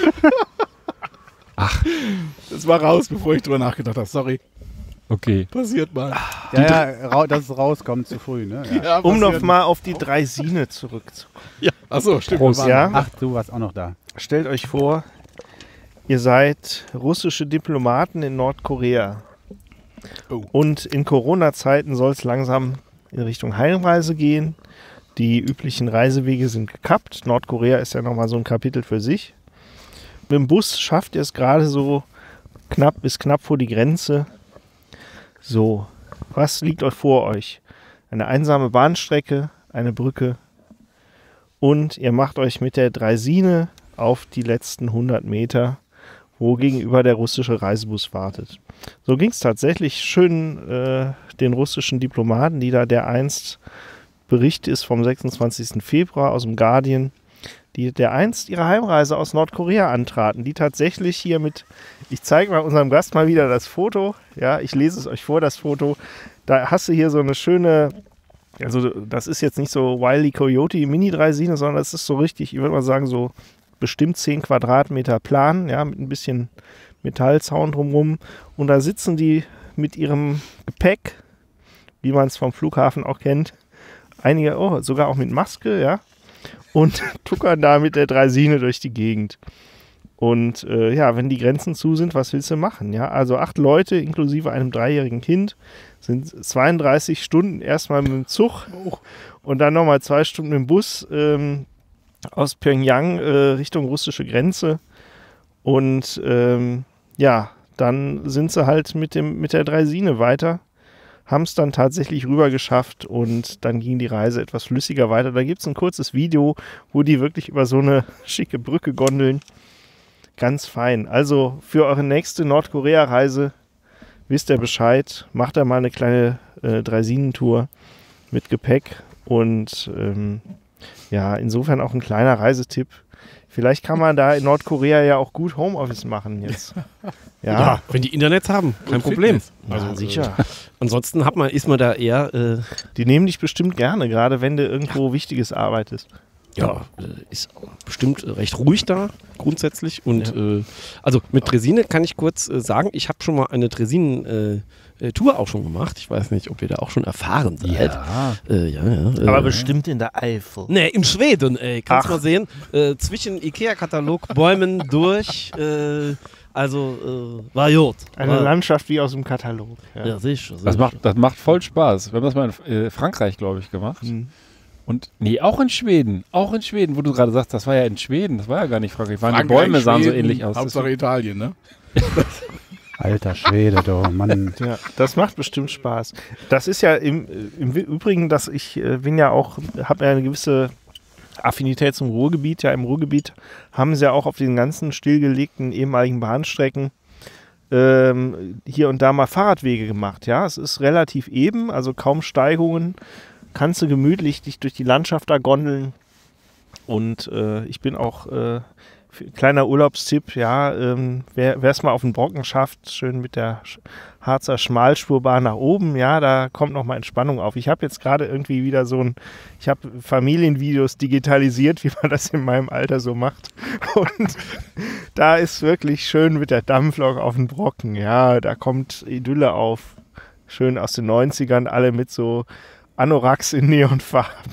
Ach. Das war raus, bevor ich drüber nachgedacht habe. Sorry. Okay. Passiert mal. Ja, ja, dass es rauskommt zu früh, ne? Ja. Ja, um noch mal auf die Draisine zurückzukommen. Ja. Achso, stimmt. Prost. Ja? Ach, du warst auch noch da. Stellt euch vor, ihr seid russische Diplomaten in Nordkorea. Oh. Und in Corona-Zeiten soll es langsam in Richtung Heimreise gehen. Die üblichen Reisewege sind gekappt. Nordkorea ist ja nochmal so ein Kapitel für sich. Mit dem Bus schafft ihr es gerade so knapp bis knapp vor die Grenze. So, was liegt euch vor euch? Eine einsame Bahnstrecke, eine Brücke und ihr macht euch mit der Draisine auf die letzten hundert Meter, wo gegenüber der russische Reisebus wartet. So ging es tatsächlich schön äh, den russischen Diplomaten, die da der einst Bericht ist vom sechsundzwanzigsten Februar aus dem Guardian. die der einst ihre Heimreise aus Nordkorea antraten, die tatsächlich hier mit, ich zeige mal unserem Gast mal wieder das Foto, ja, ich lese es euch vor, das Foto, da hast du hier so eine schöne, also das ist jetzt nicht so Wile E. Coyote Mini-Draisine, sondern das ist so richtig, ich würde mal sagen, so bestimmt zehn Quadratmeter Plan, ja, mit ein bisschen Metallzaun drumherum. Und da sitzen die mit ihrem Gepäck, wie man es vom Flughafen auch kennt, einige, oh, sogar auch mit Maske, ja, und tuckern da mit der Draisine durch die Gegend. Und äh, ja, wenn die Grenzen zu sind, was willst du machen? Ja, also acht Leute inklusive einem dreijährigen Kind sind zweiunddreißig Stunden erstmal mit dem Zug und dann nochmal zwei Stunden mit dem Bus ähm, aus Pyongyang äh, Richtung russische Grenze. Und ähm, ja, dann sind sie halt mit, dem, mit der Draisine weiter, haben es dann tatsächlich rüber geschafft und dann ging die Reise etwas flüssiger weiter. Da gibt es ein kurzes Video, wo die wirklich über so eine schicke Brücke gondeln. Ganz fein. Also für eure nächste Nordkorea-Reise wisst ihr Bescheid. Macht da mal eine kleine äh, Draisinentour mit Gepäck. Und ähm, ja, insofern auch ein kleiner Reisetipp. Vielleicht kann man da in Nordkorea ja auch gut Homeoffice machen jetzt. Ja, ja, wenn die Internets haben, kein Problem. Also ja, sicher. Äh, ansonsten hat man, ist man da eher... Äh, die nehmen dich bestimmt gerne, gerade wenn du irgendwo Wichtiges arbeitest. Ja, ist bestimmt recht ruhig da, grundsätzlich. Und ja. äh, also mit Draisine kann ich kurz äh, sagen, ich habe schon mal eine Draisinen-Tour äh, auch schon gemacht. Ich weiß nicht, ob ihr da auch schon erfahren seid. Ja, äh, ja, ja aber äh, bestimmt in der Eifel. Nee, in Schweden, ey. Kannst Ach. mal sehen. Äh, zwischen Ikea-Katalog, Bäumen durch. Äh, also, äh, war gut. Eine war, Landschaft wie aus dem Katalog. Ja, ja sicher. sicher. Das, macht, das macht voll Spaß. Wir haben das mal in äh, Frankreich, glaube ich, gemacht. Mhm. Und nee, auch in Schweden. Auch in Schweden, wo du gerade sagst, das war ja in Schweden. Das war ja gar nicht Frankreich. Frankreich die Bäume sahen Schweden, so ähnlich aus. Hauptsache Italien, ne? Alter Schwede, du, Mann. Ja, das macht bestimmt Spaß. Das ist ja im, im Übrigen, dass ich äh, bin ja auch, habe ja eine gewisse Affinität zum Ruhrgebiet. Ja, im Ruhrgebiet haben sie ja auch auf den ganzen stillgelegten ehemaligen Bahnstrecken ähm, hier und da mal Fahrradwege gemacht. Ja, es ist relativ eben, also kaum Steigungen. Kannst du gemütlich dich durch die Landschaft da gondeln. Und äh, ich bin auch, äh, kleiner Urlaubstipp, ja, ähm, wer es mal auf den Brocken schafft, schön mit der Harzer Schmalspurbahn nach oben, ja, da kommt nochmal Entspannung auf. Ich habe jetzt gerade irgendwie wieder so ein, ich habe Familienvideos digitalisiert, wie man das in meinem Alter so macht. Und da ist wirklich schön mit der Dampflok auf den Brocken, ja, da kommt Idylle auf. Schön aus den neunzigern, alle mit so Anoraks in Neonfarben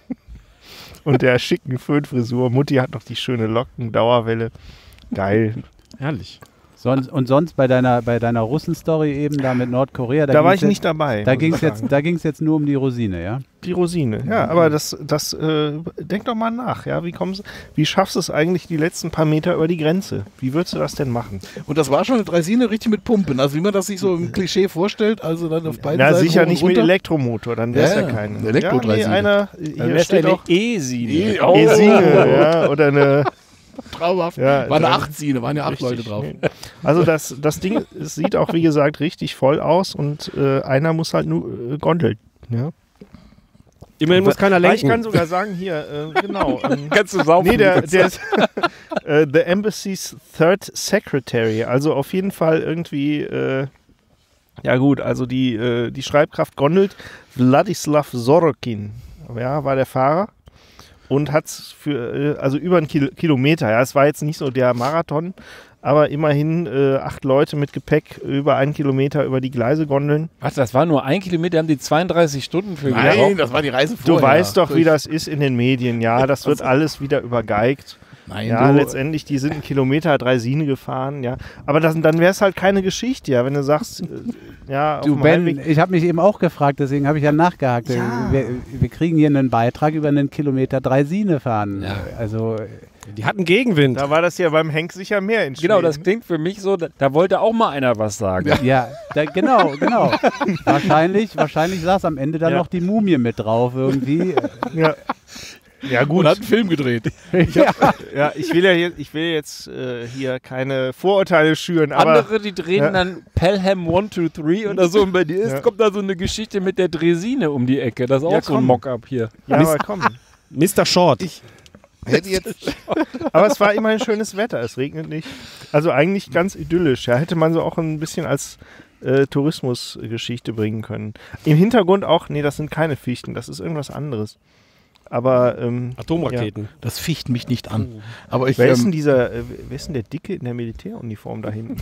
und der schicken Föhnfrisur. Mutti hat noch die schöne Locken, Dauerwelle. Geil. Herrlich. Sonst, und sonst bei deiner, bei deiner Russen-Story eben da mit Nordkorea. Da, da war ich jetzt, nicht dabei. Da ging es jetzt, jetzt nur um die Rosine, ja? Die Rosine, ja. Aber das, das äh, denk doch mal nach, ja. Wie, kommst, wie schaffst du es eigentlich die letzten paar Meter über die Grenze? Wie würdest du das denn machen? Und das war schon eine Draisine richtig mit Pumpen. Also wie man das sich so im Klischee vorstellt, also dann auf beiden ja, Seiten. Ja, sicher nicht mit Elektromotor, dann wäre es ja, ja keine. Eine Elektro-Draisine. Ja, nee, einer, hier steht auch E-Sine. E- oh. E-Sine, ja. Oder eine... Traumhaft. Ja, war eine acht-Sine, waren ja acht Leute drauf. Also das, das Ding, es sieht auch, wie gesagt, richtig voll aus und äh, einer muss halt nur äh, gondeln. Ja. Immerhin muss keiner lenken. Ich kann sogar sagen, hier, äh, genau. Ähm, Kannst du saufen? Nee, der, der ist äh, The Embassy's Third Secretary. Also auf jeden Fall irgendwie, äh, ja gut, also die, äh, die Schreibkraft gondelt. Wladislav Sorokin, ja, war der Fahrer. Und hat es für, also über einen Kil- Kilometer, ja, es war jetzt nicht so der Marathon, aber immerhin äh, acht Leute mit Gepäck über einen Kilometer über die Gleise gondeln. Was, das war nur ein Kilometer, haben die zweiunddreißig Stunden für Nein, gebraucht? Das war die Reise vorher. Du weißt doch, wie das ist in den Medien, ja, das wird alles wieder übergeigt. Nein, ja, du. letztendlich, die sind einen Kilometer Draisine gefahren, ja. Aber das, dann wäre es halt keine Geschichte, ja, wenn du sagst, äh, ja, du Ben, Heimweg. Ich habe mich eben auch gefragt, deswegen habe ich ja nachgehakt. Ja. Wir, wir kriegen hier einen Beitrag über einen Kilometer Draisine fahren. Ja. Also die hatten Gegenwind. Da war das ja beim Henk sicher mehr in Schweden. Genau, das klingt für mich so, da, da wollte auch mal einer was sagen. Ja, ja da, genau, genau. wahrscheinlich, wahrscheinlich saß am Ende dann ja. noch die Mumie mit drauf irgendwie. Ja. Ja, gut. Und hat einen Film gedreht. Ich hab, ja, ich will ja jetzt, ich will jetzt äh, hier keine Vorurteile schüren, aber... Andere, die drehen ja. dann Pelham eins, zwei, drei oder so und bei dir ist, ja. kommt da so eine Geschichte mit der Draisine um die Ecke. Das ist auch ja, so ein Mock-up hier. Ja, aber komm. Mister Short. Ich, hätte jetzt Aber es war immerhin schönes Wetter, es regnet nicht. Also eigentlich ganz idyllisch. Ja, hätte man so auch ein bisschen als äh, Tourismusgeschichte bringen können. Im Hintergrund auch, nee, das sind keine Fichten, das ist irgendwas anderes. Aber ähm, Atomraketen. Ja. Das ficht mich nicht an. Aber ich, wer, ähm, ist denn dieser, äh, wer ist denn der Dicke in der Militäruniform da hinten?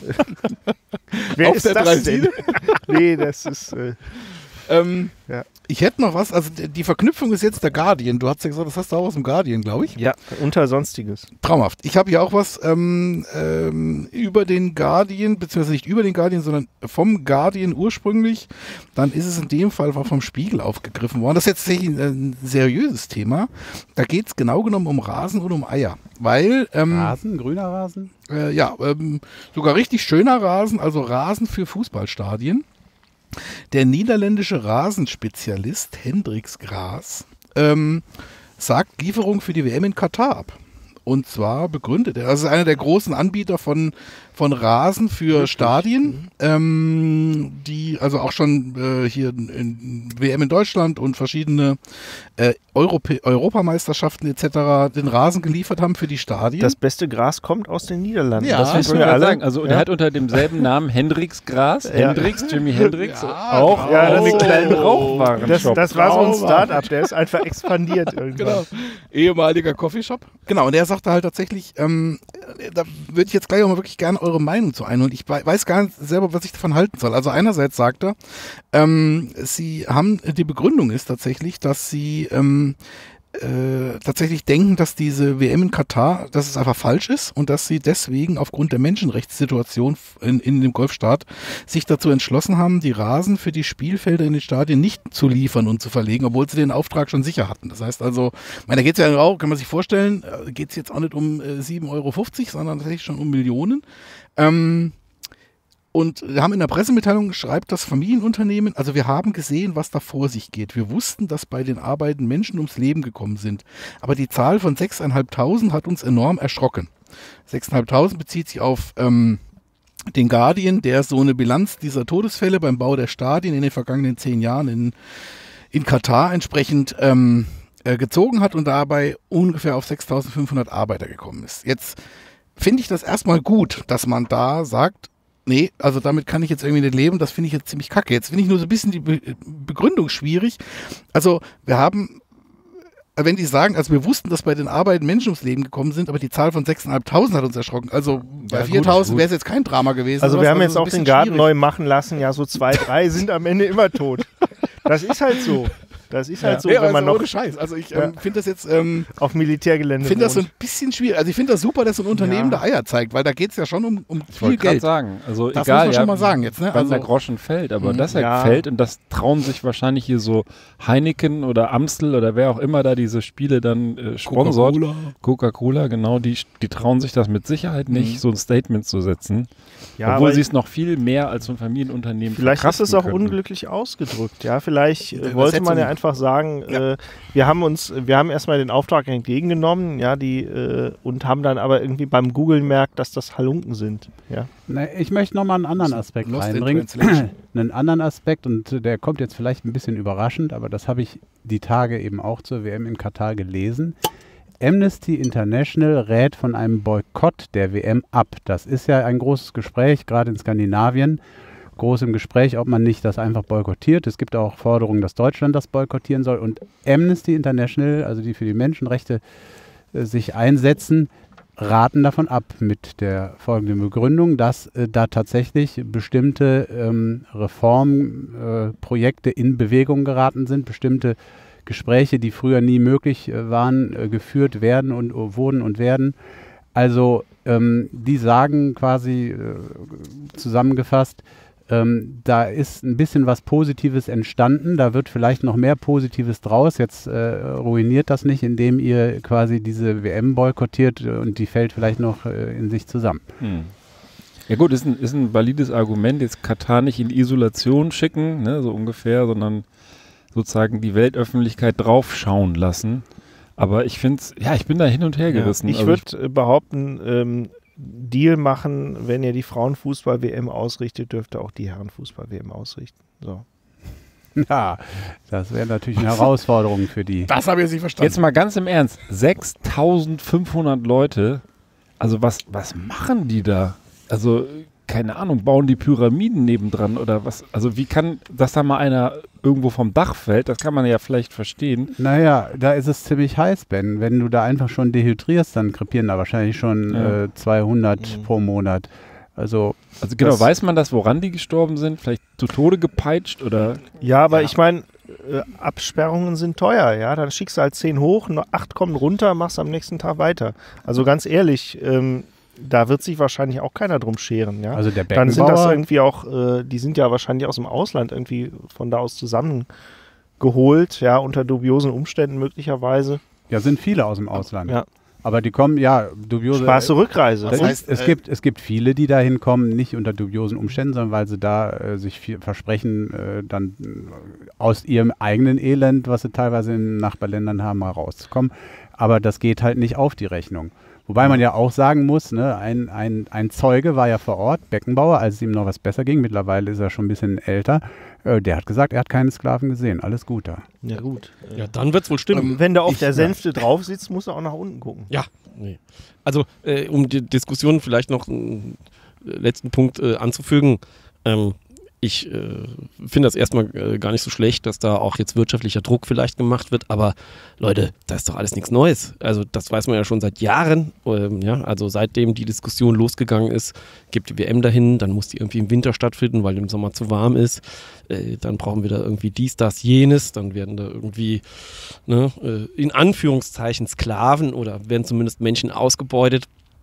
Wer Auf ist der das denn? Nee, das ist... Äh, ähm, ja. Ich hätte noch was, also die Verknüpfung ist jetzt der Guardian. Du hast ja gesagt, das hast du auch aus dem Guardian, glaube ich. Ja, unter Sonstiges. Traumhaft. Ich habe hier auch was ähm, ähm, über den Guardian, beziehungsweise nicht über den Guardian, sondern vom Guardian ursprünglich. Dann ist es in dem Fall war vom Spiegel aufgegriffen worden. Das ist jetzt tatsächlich ein seriöses Thema. Da geht es genau genommen um Rasen und um Eier. Weil, ähm, Rasen? Grüner Rasen? Äh, ja, ähm, sogar richtig schöner Rasen, also Rasen für Fußballstadien. Der niederländische Rasenspezialist Hendrix Gras ähm, sagt Lieferung für die W M in Katar ab. Und zwar begründet er, also einer der großen Anbieter von, von Rasen für Wirklich? Stadien, ähm, die also auch schon äh, hier in, in W M in Deutschland und verschiedene äh, Europä- Europameisterschaften et cetera den Rasen geliefert haben für die Stadien. Das beste Gras kommt aus den Niederlanden. Ja, das wissen wir alle. Sagen. Also ja. Der hat unter demselben Namen Hendrix Gras, ja. Hendrix, Jimi Hendrix, ja, auch ja, einen oh, kleinen Rauchwarenshop. Das, das war so ein Start-up, der ist einfach expandiert irgendwann. Genau. Ehemaliger Coffeeshop. Genau, und der sagte halt tatsächlich, ähm, da würde ich jetzt gleich auch mal wirklich gerne eure Meinung zu einholen. Ich weiß gar nicht selber, was ich davon halten soll. Also einerseits sagt er, ähm, sie haben, die Begründung ist tatsächlich, dass sie ähm, äh, tatsächlich denken, dass diese W M in Katar, dass es einfach falsch ist und dass sie deswegen aufgrund der Menschenrechtssituation in, in dem Golfstaat sich dazu entschlossen haben, die Rasen für die Spielfelder in den Stadien nicht zu liefern und zu verlegen, obwohl sie den Auftrag schon sicher hatten. Das heißt also, ich meine, da geht es ja auch, kann man sich vorstellen, geht es jetzt auch nicht um äh, sieben Euro fünfzig, sondern tatsächlich schon um Millionen. Ähm, Und wir haben in der Pressemitteilung, schreibt das Familienunternehmen, also wir haben gesehen, was da vor sich geht. Wir wussten, dass bei den Arbeiten Menschen ums Leben gekommen sind. Aber die Zahl von sechstausendfünfhundert hat uns enorm erschrocken. sechstausendfünfhundert bezieht sich auf ähm, den Guardian, der so eine Bilanz dieser Todesfälle beim Bau der Stadien in den vergangenen zehn Jahren in, in Katar entsprechend ähm, äh, gezogen hat und dabei ungefähr auf sechstausendfünfhundert Arbeiter gekommen ist. Jetzt finde ich das erstmal gut, dass man da sagt, nee, also damit kann ich jetzt irgendwie nicht leben, das finde ich jetzt ziemlich kacke. Jetzt finde ich nur so ein bisschen die Be- Begründung schwierig. Also wir haben, wenn die sagen, also wir wussten, dass bei den Arbeiten Menschen ums Leben gekommen sind, aber die Zahl von sechstausendfünfhundert hat uns erschrocken. Also bei ja, viertausend wäre es jetzt kein Drama gewesen. Also wir haben also jetzt auch den Garten schwierig. neu machen lassen, ja so zwei, drei sind am Ende immer tot. Das ist halt so. Das ist halt ja. so, ja, wenn man noch... Scheiß. Also ich ähm, ja. finde das jetzt... Ähm, auf Militärgelände Ich finde das so ein bisschen schwierig. Also ich finde das super, dass so ein Unternehmen ja. da Eier zeigt, weil da geht es ja schon um, um viel Geld. Ich sagen. Also das egal, muss man ja, schon mal sagen jetzt. Ne? Wenn also, der Groschen fällt, aber mh, dass er ja. fällt und das trauen sich wahrscheinlich hier so Heineken oder Amstel oder wer auch immer da diese Spiele dann äh, sponsort. Coca-Cola. Coca-Cola, genau. Die, die trauen sich das mit Sicherheit nicht, mhm. so ein Statement zu setzen. Ja, obwohl sie es noch viel mehr als so ein Familienunternehmen vielleicht ist es auch könnten. unglücklich ausgedrückt. Ja, vielleicht äh, wollte man ja einfach sagen, ja. äh, wir haben uns, wir haben erstmal den Auftrag entgegengenommen, ja, die äh, und haben dann aber irgendwie beim Googlen merkt, dass das Halunken sind. Ja. Na, ich möchte nochmal einen anderen Aspekt Lost reinbringen. einen anderen Aspekt und der kommt jetzt vielleicht ein bisschen überraschend, aber das habe ich die Tage eben auch zur W M in Katar gelesen. Amnesty International rät von einem Boykott der W M ab. Das ist ja ein großes Gespräch, gerade in Skandinavien. Groß im Gespräch, ob man nicht das einfach boykottiert. Es gibt auch Forderungen, dass Deutschland das boykottieren soll. Und Amnesty International, also die für die Menschenrechte äh, sich einsetzen, raten davon ab mit der folgenden Begründung, dass äh, da tatsächlich bestimmte ähm, Reformprojekte äh, in Bewegung geraten sind, bestimmte Gespräche, die früher nie möglich äh, waren, äh, geführt werden und uh, wurden und werden. Also ähm, die sagen quasi äh, zusammengefasst, ähm, da ist ein bisschen was Positives entstanden, da wird vielleicht noch mehr Positives draus. Jetzt äh, ruiniert das nicht, indem ihr quasi diese W M boykottiert und die fällt vielleicht noch äh, in sich zusammen. Hm. Ja gut, ist ein, ist ein valides Argument, jetzt Katar nicht in Isolation schicken, ne, so ungefähr, sondern sozusagen die Weltöffentlichkeit draufschauen lassen. Aber ich finde es, ja, ich bin da hin und her gerissen. Ja, ich also würde äh, behaupten, ähm, Deal machen, wenn ihr die Frauenfußball-W M ausrichtet, dürft ihr auch die Herrenfußball-W M ausrichten. So. Ja, das wäre natürlich eine Herausforderung für die. Das habe ich jetzt nicht verstanden. Jetzt mal ganz im Ernst, sechstausendfünfhundert Leute, also was, was machen die da? Also, keine Ahnung, bauen die Pyramiden nebendran oder was? Also wie kann, dass da mal einer irgendwo vom Dach fällt, das kann man ja vielleicht verstehen. Naja, da ist es ziemlich heiß, Ben. Wenn du da einfach schon dehydrierst, dann krepieren da wahrscheinlich schon ja. äh, zweihundert mhm. pro Monat. Also, also genau, weiß man das, woran die gestorben sind? Vielleicht zu Tode gepeitscht oder? Ja, aber ja. ich meine, äh, Absperrungen sind teuer, ja. Dann schickst du halt zehn hoch, nur acht kommen runter, machst am nächsten Tag weiter. Also ganz ehrlich, ähm, da wird sich wahrscheinlich auch keiner drum scheren, ja. Also der Beckenbauer, dann sind das irgendwie auch, äh, die sind ja wahrscheinlich aus dem Ausland irgendwie von da aus zusammengeholt, ja, unter dubiosen Umständen möglicherweise. Ja, sind viele aus dem Ausland. Ja. Aber die kommen, ja, dubiose... Spaß zur Rückreise. Das heißt, es, äh, gibt, es gibt viele, die da hinkommen, nicht unter dubiosen Umständen, sondern weil sie da äh, sich viel versprechen, äh, dann äh, aus ihrem eigenen Elend, was sie teilweise in Nachbarländern haben, mal rauszukommen. Aber das geht halt nicht auf die Rechnung. Wobei man ja auch sagen muss, ne, ein, ein, ein Zeuge war ja vor Ort, Beckenbauer, als es ihm noch was besser ging. Mittlerweile ist er schon ein bisschen älter. Äh, der hat gesagt, er hat keine Sklaven gesehen. Alles gut da. Ja gut. Ja, dann wird es wohl stimmen. Ähm, wenn du auf ich, der Sänfte ja. drauf sitzt, musst du auch nach unten gucken. Ja, nee. Also äh, um die Diskussion vielleicht noch einen letzten Punkt äh, anzufügen. Ähm, Ich äh, finde das erstmal äh, gar nicht so schlecht, dass da auch jetzt wirtschaftlicher Druck vielleicht gemacht wird, aber Leute, da ist doch alles nichts Neues. Also das weiß man ja schon seit Jahren. Ähm, ja, also seitdem die Diskussion losgegangen ist, gibt die W M dahin, dann muss die irgendwie im Winter stattfinden, weil im Sommer zu warm ist. Äh, dann brauchen wir da irgendwie dies, das, jenes. Dann werden da irgendwie ne, äh, in Anführungszeichen Sklaven oder werden zumindest Menschen ausgebeutet.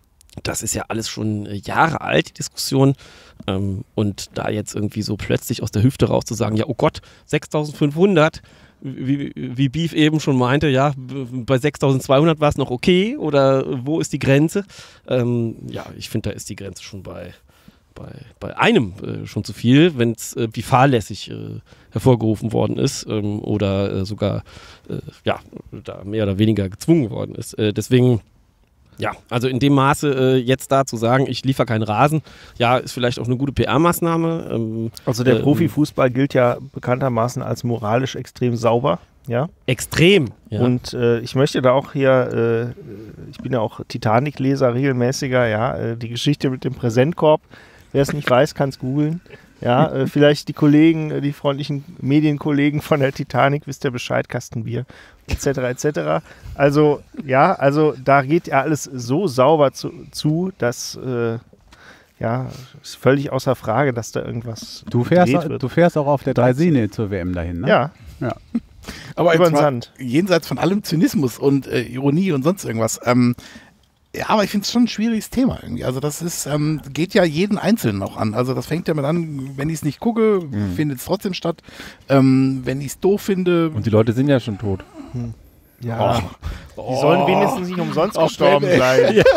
Das ist ja alles schon Jahre alt, die Diskussion. Ähm, und da jetzt irgendwie so plötzlich aus der Hüfte raus zu sagen, ja, oh Gott, sechstausendfünfhundert, wie, wie Beef eben schon meinte, ja, bei sechstausendzweihundert war es noch okay oder wo ist die Grenze? Ähm, ja, ich finde, da ist die Grenze schon bei, bei, bei einem äh, schon zu viel, wenn es äh, wie fahrlässig äh, hervorgerufen worden ist ähm, oder äh, sogar äh, ja, da mehr oder weniger gezwungen worden ist. Äh, deswegen Ja, also in dem Maße äh, jetzt da zu sagen, ich liefere keinen Rasen, ja, ist vielleicht auch eine gute P R-Maßnahme. Ähm, also der ähm, Profifußball gilt ja bekanntermaßen als moralisch extrem sauber, ja. Extrem. Ja. Und äh, ich möchte da auch hier, äh, ich bin ja auch Titanic-Leser, regelmäßiger, ja, äh, die Geschichte mit dem Präsentkorb, wer es nicht weiß, kann es googeln. Ja, äh, vielleicht die Kollegen, äh, die freundlichen Medienkollegen von der Titanic, wisst ihr Bescheid, Kastenbier, et cetera et cetera. Also, ja, also da geht ja alles so sauber zu, zu dass, äh, ja, ist völlig außer Frage, dass da irgendwas du fährst, wird. Du fährst auch auf der Draisine zur W M dahin, ne? Ja. Ja. Aber über den Sand. Jenseits von allem Zynismus und äh, Ironie und sonst irgendwas, ähm, ja, aber ich finde es schon ein schwieriges Thema irgendwie. Also das ist, ähm, geht ja jeden Einzelnen auch an. Also das fängt ja mit an, wenn ich es nicht gucke, mhm. findet es trotzdem statt. Ähm, wenn ich es doof finde. Und die Leute sind ja schon tot. Hm. Ja. Oh. Die sollen wenigstens nicht umsonst oh, gestorben sein. Ja.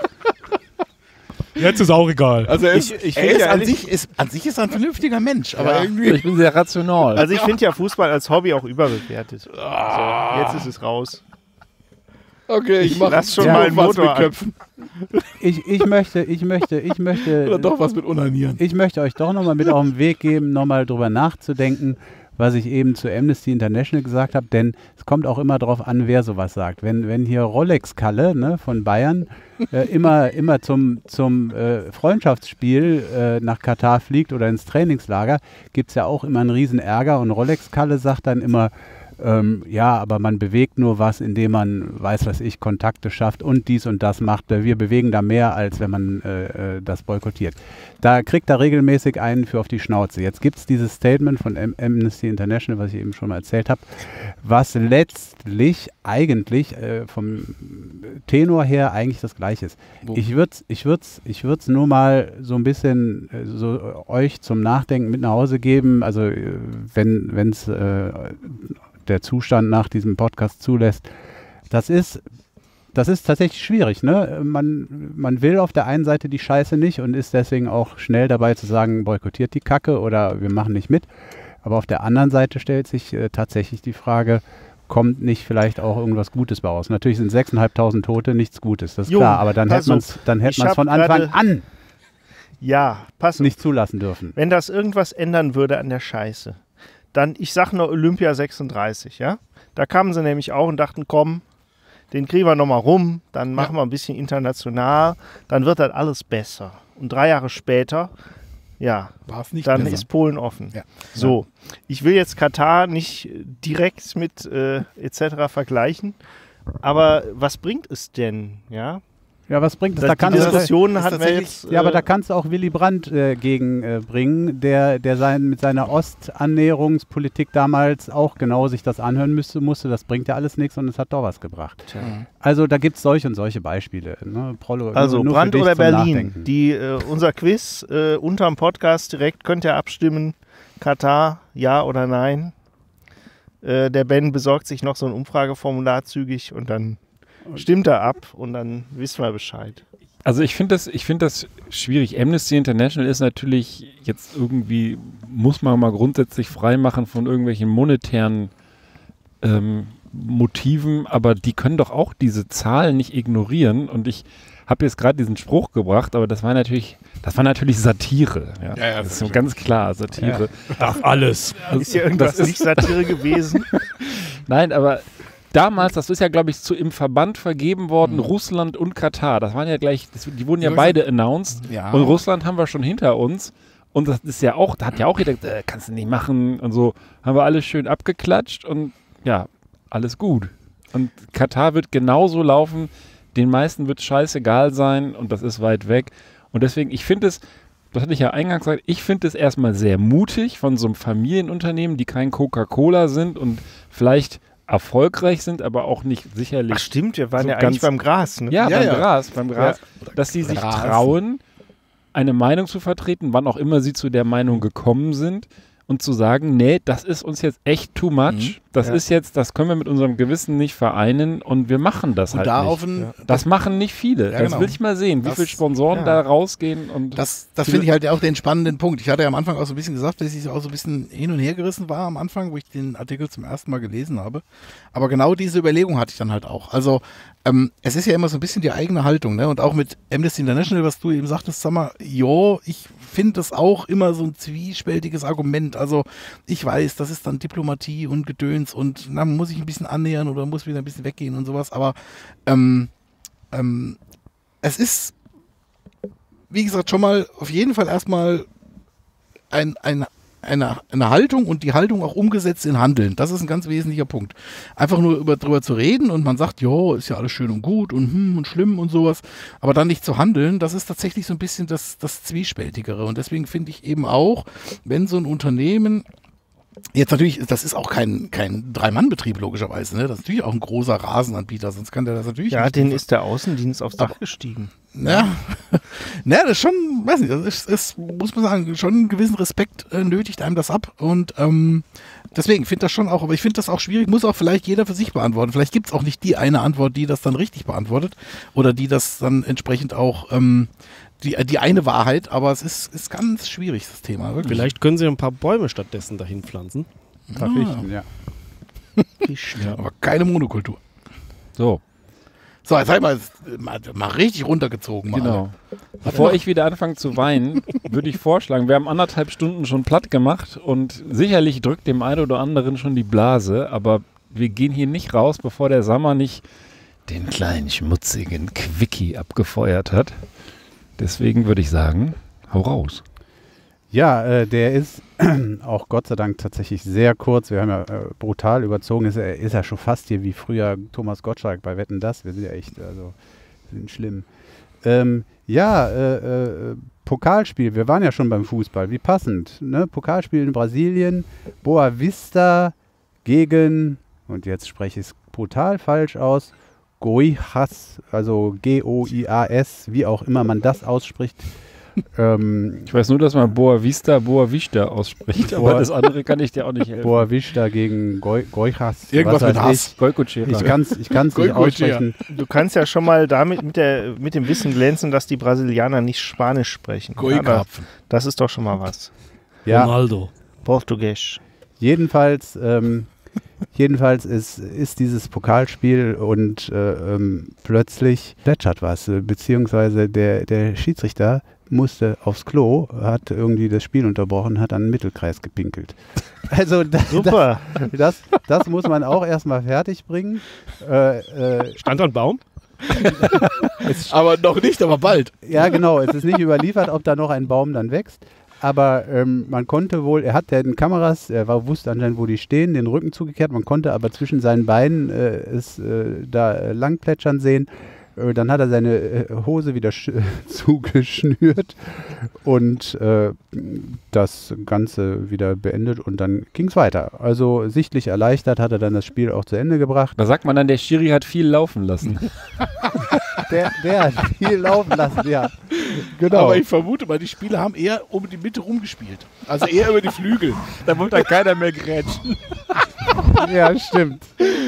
Jetzt ist auch egal. Also ich, ich er ist ja an, sich, ist, an sich ist er ein vernünftiger Mensch, aber ja. irgendwie. Ich bin sehr rational. Also ich finde ja Fußball als Hobby auch überbewertet. Ah. So, jetzt ist es raus. Okay, ich, ich mach lass schon ja, mal einen Motor an. Ich, ich möchte, ich möchte, ich möchte. Oder doch was mit Unanieren. Ich möchte euch doch nochmal mit auf den Weg geben, nochmal drüber nachzudenken, was ich eben zu Amnesty International gesagt habe, denn es kommt auch immer darauf an, wer sowas sagt. Wenn, wenn hier Rolex-Kalle ne, von Bayern äh, immer, immer zum, zum äh, Freundschaftsspiel äh, nach Katar fliegt oder ins Trainingslager, gibt es ja auch immer einen riesen Ärger und Rolex-Kalle sagt dann immer, Ähm, ja, aber man bewegt nur was, indem man, weiß was ich, Kontakte schafft und dies und das macht. Wir bewegen da mehr, als wenn man äh, das boykottiert. Da kriegt er regelmäßig einen für auf die Schnauze. Jetzt gibt es dieses Statement von Am- Amnesty International, was ich eben schon mal erzählt habe, was letztlich eigentlich äh, vom Tenor her eigentlich das Gleiche ist. Wo? Ich würde es ich würd's, ich würd's nur mal so ein bisschen äh, so, äh, euch zum Nachdenken mit nach Hause geben. Also äh, wenn es äh, der Zustand nach diesem Podcast zulässt. Das ist, das ist tatsächlich schwierig. Ne? Man, man will auf der einen Seite die Scheiße nicht und ist deswegen auch schnell dabei zu sagen, boykottiert die Kacke oder wir machen nicht mit. Aber auf der anderen Seite stellt sich äh, tatsächlich die Frage, kommt nicht vielleicht auch irgendwas Gutes bei raus? Natürlich sind sechstausendfünfhundert Tote nichts Gutes, das ist jo, klar, aber dann hätte man es dann hätte man es von Anfang an ja, pass nicht zulassen dürfen. Wenn das irgendwas ändern würde an der Scheiße, Dann, ich sage nur Olympia sechsunddreißig, ja. Da kamen sie nämlich auch und dachten, komm, den kriegen wir nochmal rum, dann machen ja. wir ein bisschen international, dann wird das alles besser. Und drei Jahre später, ja, War's nicht dann besser. ist Polen offen. Ja. So, ich will jetzt Katar nicht direkt mit äh, et cetera vergleichen, aber was bringt es denn, ja? Ja, was bringt es? Da kann die Diskussionen hatten wir jetzt. Ja, aber da kannst du auch Willy Brandt äh, gegen äh, bringen, der, der sein, mit seiner Ostannäherungspolitik damals auch genau sich das anhören müsste, musste. Das bringt ja alles nichts und es hat doch was gebracht. Tja. Also da gibt es solche und solche Beispiele. Ne? Prolo, also nur, nur Brandt oder Berlin, Nachdenken. die, äh, unser Quiz äh, unterm Podcast direkt könnt ihr abstimmen. Katar, ja oder nein. Äh, der Ben besorgt sich noch so ein Umfrageformular zügig und dann stimmt er ab und dann wissen wir Bescheid. Also ich finde das, ich finde das schwierig. Amnesty International ist natürlich jetzt irgendwie, muss man mal grundsätzlich freimachen von irgendwelchen monetären ähm, Motiven, aber die können doch auch diese Zahlen nicht ignorieren. Und ich habe jetzt gerade diesen Spruch gebracht, aber das war natürlich, das war natürlich Satire. Ja, ja, ja das ist so ganz klar Satire. Ja. Ach, alles. Also, ist ja irgendwas nicht Satire gewesen? Nein, aber damals, das ist ja, glaube ich, zu, im Verband vergeben worden, mhm. Russland und Katar. Das waren ja gleich, das, die wurden ja beide announced. Ja. Und Russland haben wir schon hinter uns. Und das ist ja auch, da hat ja auch gedacht, äh, kannst du nicht machen und so. Haben wir alles schön abgeklatscht und ja, alles gut. Und Katar wird genauso laufen. Den meisten wird es scheißegal sein und das ist weit weg. Und deswegen, ich finde es, das hatte ich ja eingangs gesagt, ich finde es erstmal sehr mutig von so einem Familienunternehmen, die kein Coca-Cola sind und vielleicht erfolgreich sind, aber auch nicht sicherlich. Ach stimmt, wir waren so ja eigentlich beim Gras, ne? Ja, ja beim ja. Gras, beim Gras, ja. Dass sie sich Gras. trauen, eine Meinung zu vertreten, wann auch immer sie zu der Meinung gekommen sind und zu sagen, nee, das ist uns jetzt echt too much, mhm. das ja. ist jetzt, das können wir mit unserem Gewissen nicht vereinen und wir machen das und halt da nicht. Auf ein, ja. Das machen nicht viele. Ja, genau. Das will ich mal sehen, wie das, viele Sponsoren ja. da rausgehen. Und das das finde ich halt auch den spannenden Punkt. Ich hatte ja am Anfang auch so ein bisschen gesagt, dass ich auch so ein bisschen hin und her gerissen war am Anfang, wo ich den Artikel zum ersten Mal gelesen habe. Aber genau diese Überlegung hatte ich dann halt auch. Also ähm, es ist ja immer so ein bisschen die eigene Haltung, ne? Und auch mit Amnesty International, was du eben sagtest, sag mal, jo, ich finde das auch immer so ein zwiespältiges Argument. Also ich weiß, das ist dann Diplomatie und Gedöns und na, muss ich ein bisschen annähern oder muss wieder ein bisschen weggehen und sowas. Aber ähm, ähm, es ist, wie gesagt, schon mal auf jeden Fall erstmal ein, ein, eine, eine Haltung und die Haltung auch umgesetzt in Handeln. Das ist ein ganz wesentlicher Punkt. Einfach nur über, drüber zu reden und man sagt, jo, ist ja alles schön und gut und hm und schlimm und sowas, aber dann nicht zu handeln, das ist tatsächlich so ein bisschen das, das Zwiespältigere. Und deswegen finde ich eben auch, wenn so ein Unternehmen jetzt natürlich, das ist auch kein, kein Drei-Mann-Betrieb logischerweise, ne? Das ist natürlich auch ein großer Rasenanbieter, sonst kann der das natürlich ja, nicht. Ja, den ist der Außendienst aufs Dach gestiegen. Ja, ja, das ist schon, weiß nicht, das ist, ist, muss man sagen, schon einen gewissen Respekt äh, nötigt einem das ab und ähm, deswegen finde das schon auch, aber ich finde das auch schwierig, muss auch vielleicht jeder für sich beantworten. Vielleicht gibt es auch nicht die eine Antwort, die das dann richtig beantwortet oder die das dann entsprechend auch ähm, Die, die eine Wahrheit, aber es ist, ist ganz schwierig, das Thema. Wirklich. Vielleicht können sie ein paar Bäume stattdessen dahin pflanzen. Ein paar Fichten, ja. Fichten, ja. Aber keine Monokultur. So. So, jetzt halt mal, mal, mal richtig runtergezogen. Mal. Genau. Bevor ich wieder anfange zu weinen, würde ich vorschlagen, wir haben anderthalb Stunden schon platt gemacht und sicherlich drückt dem einen oder anderen schon die Blase, aber wir gehen hier nicht raus, bevor der Sammer nicht den kleinen, schmutzigen Quickie abgefeuert hat. Deswegen würde ich sagen, hau raus. Ja, äh, der ist auch Gott sei Dank tatsächlich sehr kurz. Wir haben ja äh, brutal überzogen. Ist er ist ja schon fast hier wie früher Thomas Gottschalk bei Wetten, dass. Wir sind ja echt, also sind schlimm. Ähm, ja, äh, äh, Pokalspiel. Wir waren ja schon beim Fußball. Wie passend. Ne? Pokalspiel in Brasilien. Boa Vista gegen, und jetzt spreche ich es brutal falsch aus, Goiás, also G O I A S, wie auch immer man das ausspricht. ähm, ich weiß nur, dass man Boa Vista, Boa Vista ausspricht, aber Boa, das andere kann ich dir auch nicht helfen. Boa Vista gegen Goiás. Irgendwas mit Hass. Ich kann es ich kann's nicht aussprechen. Du kannst ja schon mal damit mit, der, mit dem Wissen glänzen, dass die Brasilianer nicht Spanisch sprechen. Ja, das ist doch schon mal was. Ja. Ronaldo. Portugiesisch. Jedenfalls, ähm, Jedenfalls ist, ist dieses Pokalspiel und äh, ähm, plötzlich plätschert was, beziehungsweise der, der Schiedsrichter musste aufs Klo, hat irgendwie das Spiel unterbrochen, hat an den Mittelkreis gepinkelt. Also das, super. Das, das, das muss man auch erstmal fertig bringen. Äh, äh, Stand da ein Baum? Aber noch nicht, aber bald. Ja, genau. Es ist nicht überliefert, ob da noch ein Baum dann wächst. Aber ähm, man konnte wohl, er hat den Kameras, er war, wusste anscheinend, wo die stehen, den Rücken zugekehrt. Man konnte aber zwischen seinen Beinen äh, es äh, da äh, lang plätschern sehen. Äh, dann hat er seine äh, Hose wieder zugeschnürt und äh, das Ganze wieder beendet und dann ging es weiter. Also sichtlich erleichtert hat er dann das Spiel auch zu Ende gebracht. Da sagt man dann, der Schiri hat viel laufen lassen. der, der hat viel laufen lassen, ja. Genau. Aber ich vermute mal, die Spieler haben eher um die Mitte rumgespielt. Also eher über die Flügel. Da wollte da keiner mehr grätschen. Ja, stimmt.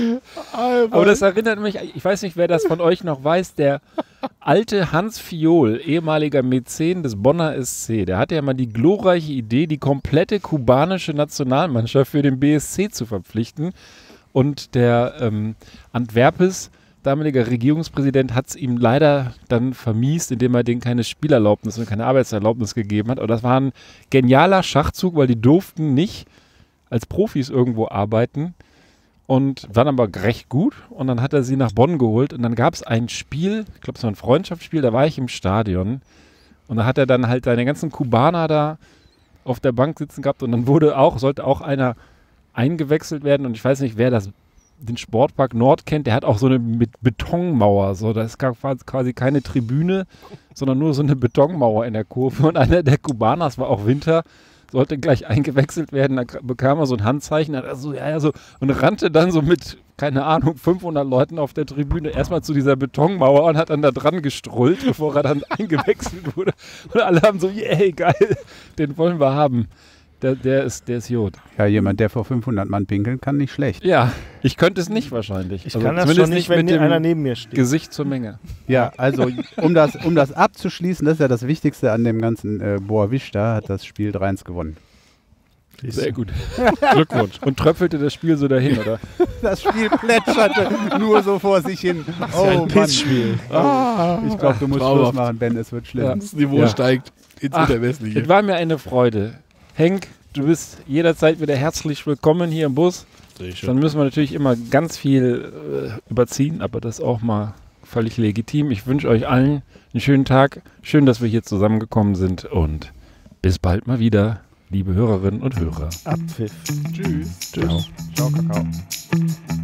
Aber das erinnert mich, ich weiß nicht, wer das von euch noch weiß, der alte Hans Fiol, ehemaliger Mäzen des Bonner S C, der hatte ja mal die glorreiche Idee, die komplette kubanische Nationalmannschaft für den B S C zu verpflichten. Und der ähm, Antwerpes, damaliger Regierungspräsident, hat es ihm leider dann vermiest, indem er denen keine Spielerlaubnis und keine Arbeitserlaubnis gegeben hat. Aber das war ein genialer Schachzug, weil die durften nicht als Profis irgendwo arbeiten und waren aber recht gut. Und dann hat er sie nach Bonn geholt und dann gab es ein Spiel, ich glaube es war ein Freundschaftsspiel, da war ich im Stadion und da hat er dann halt seine ganzen Kubaner da auf der Bank sitzen gehabt und dann wurde auch, sollte auch einer eingewechselt werden und ich weiß nicht, wer das den Sportpark Nord kennt, der hat auch so eine mit Betonmauer, so, da ist quasi keine Tribüne, sondern nur so eine Betonmauer in der Kurve und einer der Kubaner, es war auch Winter, sollte gleich eingewechselt werden, da bekam er so ein Handzeichen, hat er so, ja, ja, so, und rannte dann so mit, keine Ahnung, fünfhundert Leuten auf der Tribüne erstmal zu dieser Betonmauer und hat dann da dran gestrollt, bevor er dann eingewechselt wurde und alle haben so, yeah, geil, den wollen wir haben. Der, der ist, der ist Jod. Ja, jemand, der vor fünfhundert Mann pinkeln kann, nicht schlecht. Ja, ich könnte es nicht wahrscheinlich. Ich also kann das schon nicht, wenn mit dem einer neben mir steht. Gesicht zur Menge. Ja, also um das, um das abzuschließen, das ist ja das Wichtigste an dem ganzen äh, Boa Vista, hat das Spiel drei eins gewonnen. Sehr gut. Glückwunsch. Und tröpfelte das Spiel so dahin, oder? Das Spiel plätscherte nur so vor sich hin. Das ist ja ein Pissspiel. Ah, ich glaube, du musst Schluss machen, Ben, es wird schlimm. Ja. Das Niveau ja. steigt ins Ach, Unermessliche. Es war mir eine Freude. Henk, du bist jederzeit wieder herzlich willkommen hier im Bus. Dann müssen wir natürlich immer ganz viel äh, überziehen, aber das ist auch mal völlig legitim. Ich wünsche euch allen einen schönen Tag. Schön, dass wir hier zusammengekommen sind und bis bald mal wieder, liebe Hörerinnen und Hörer. Abpfiff. Tschüss. Ciao. Ciao, Kakao.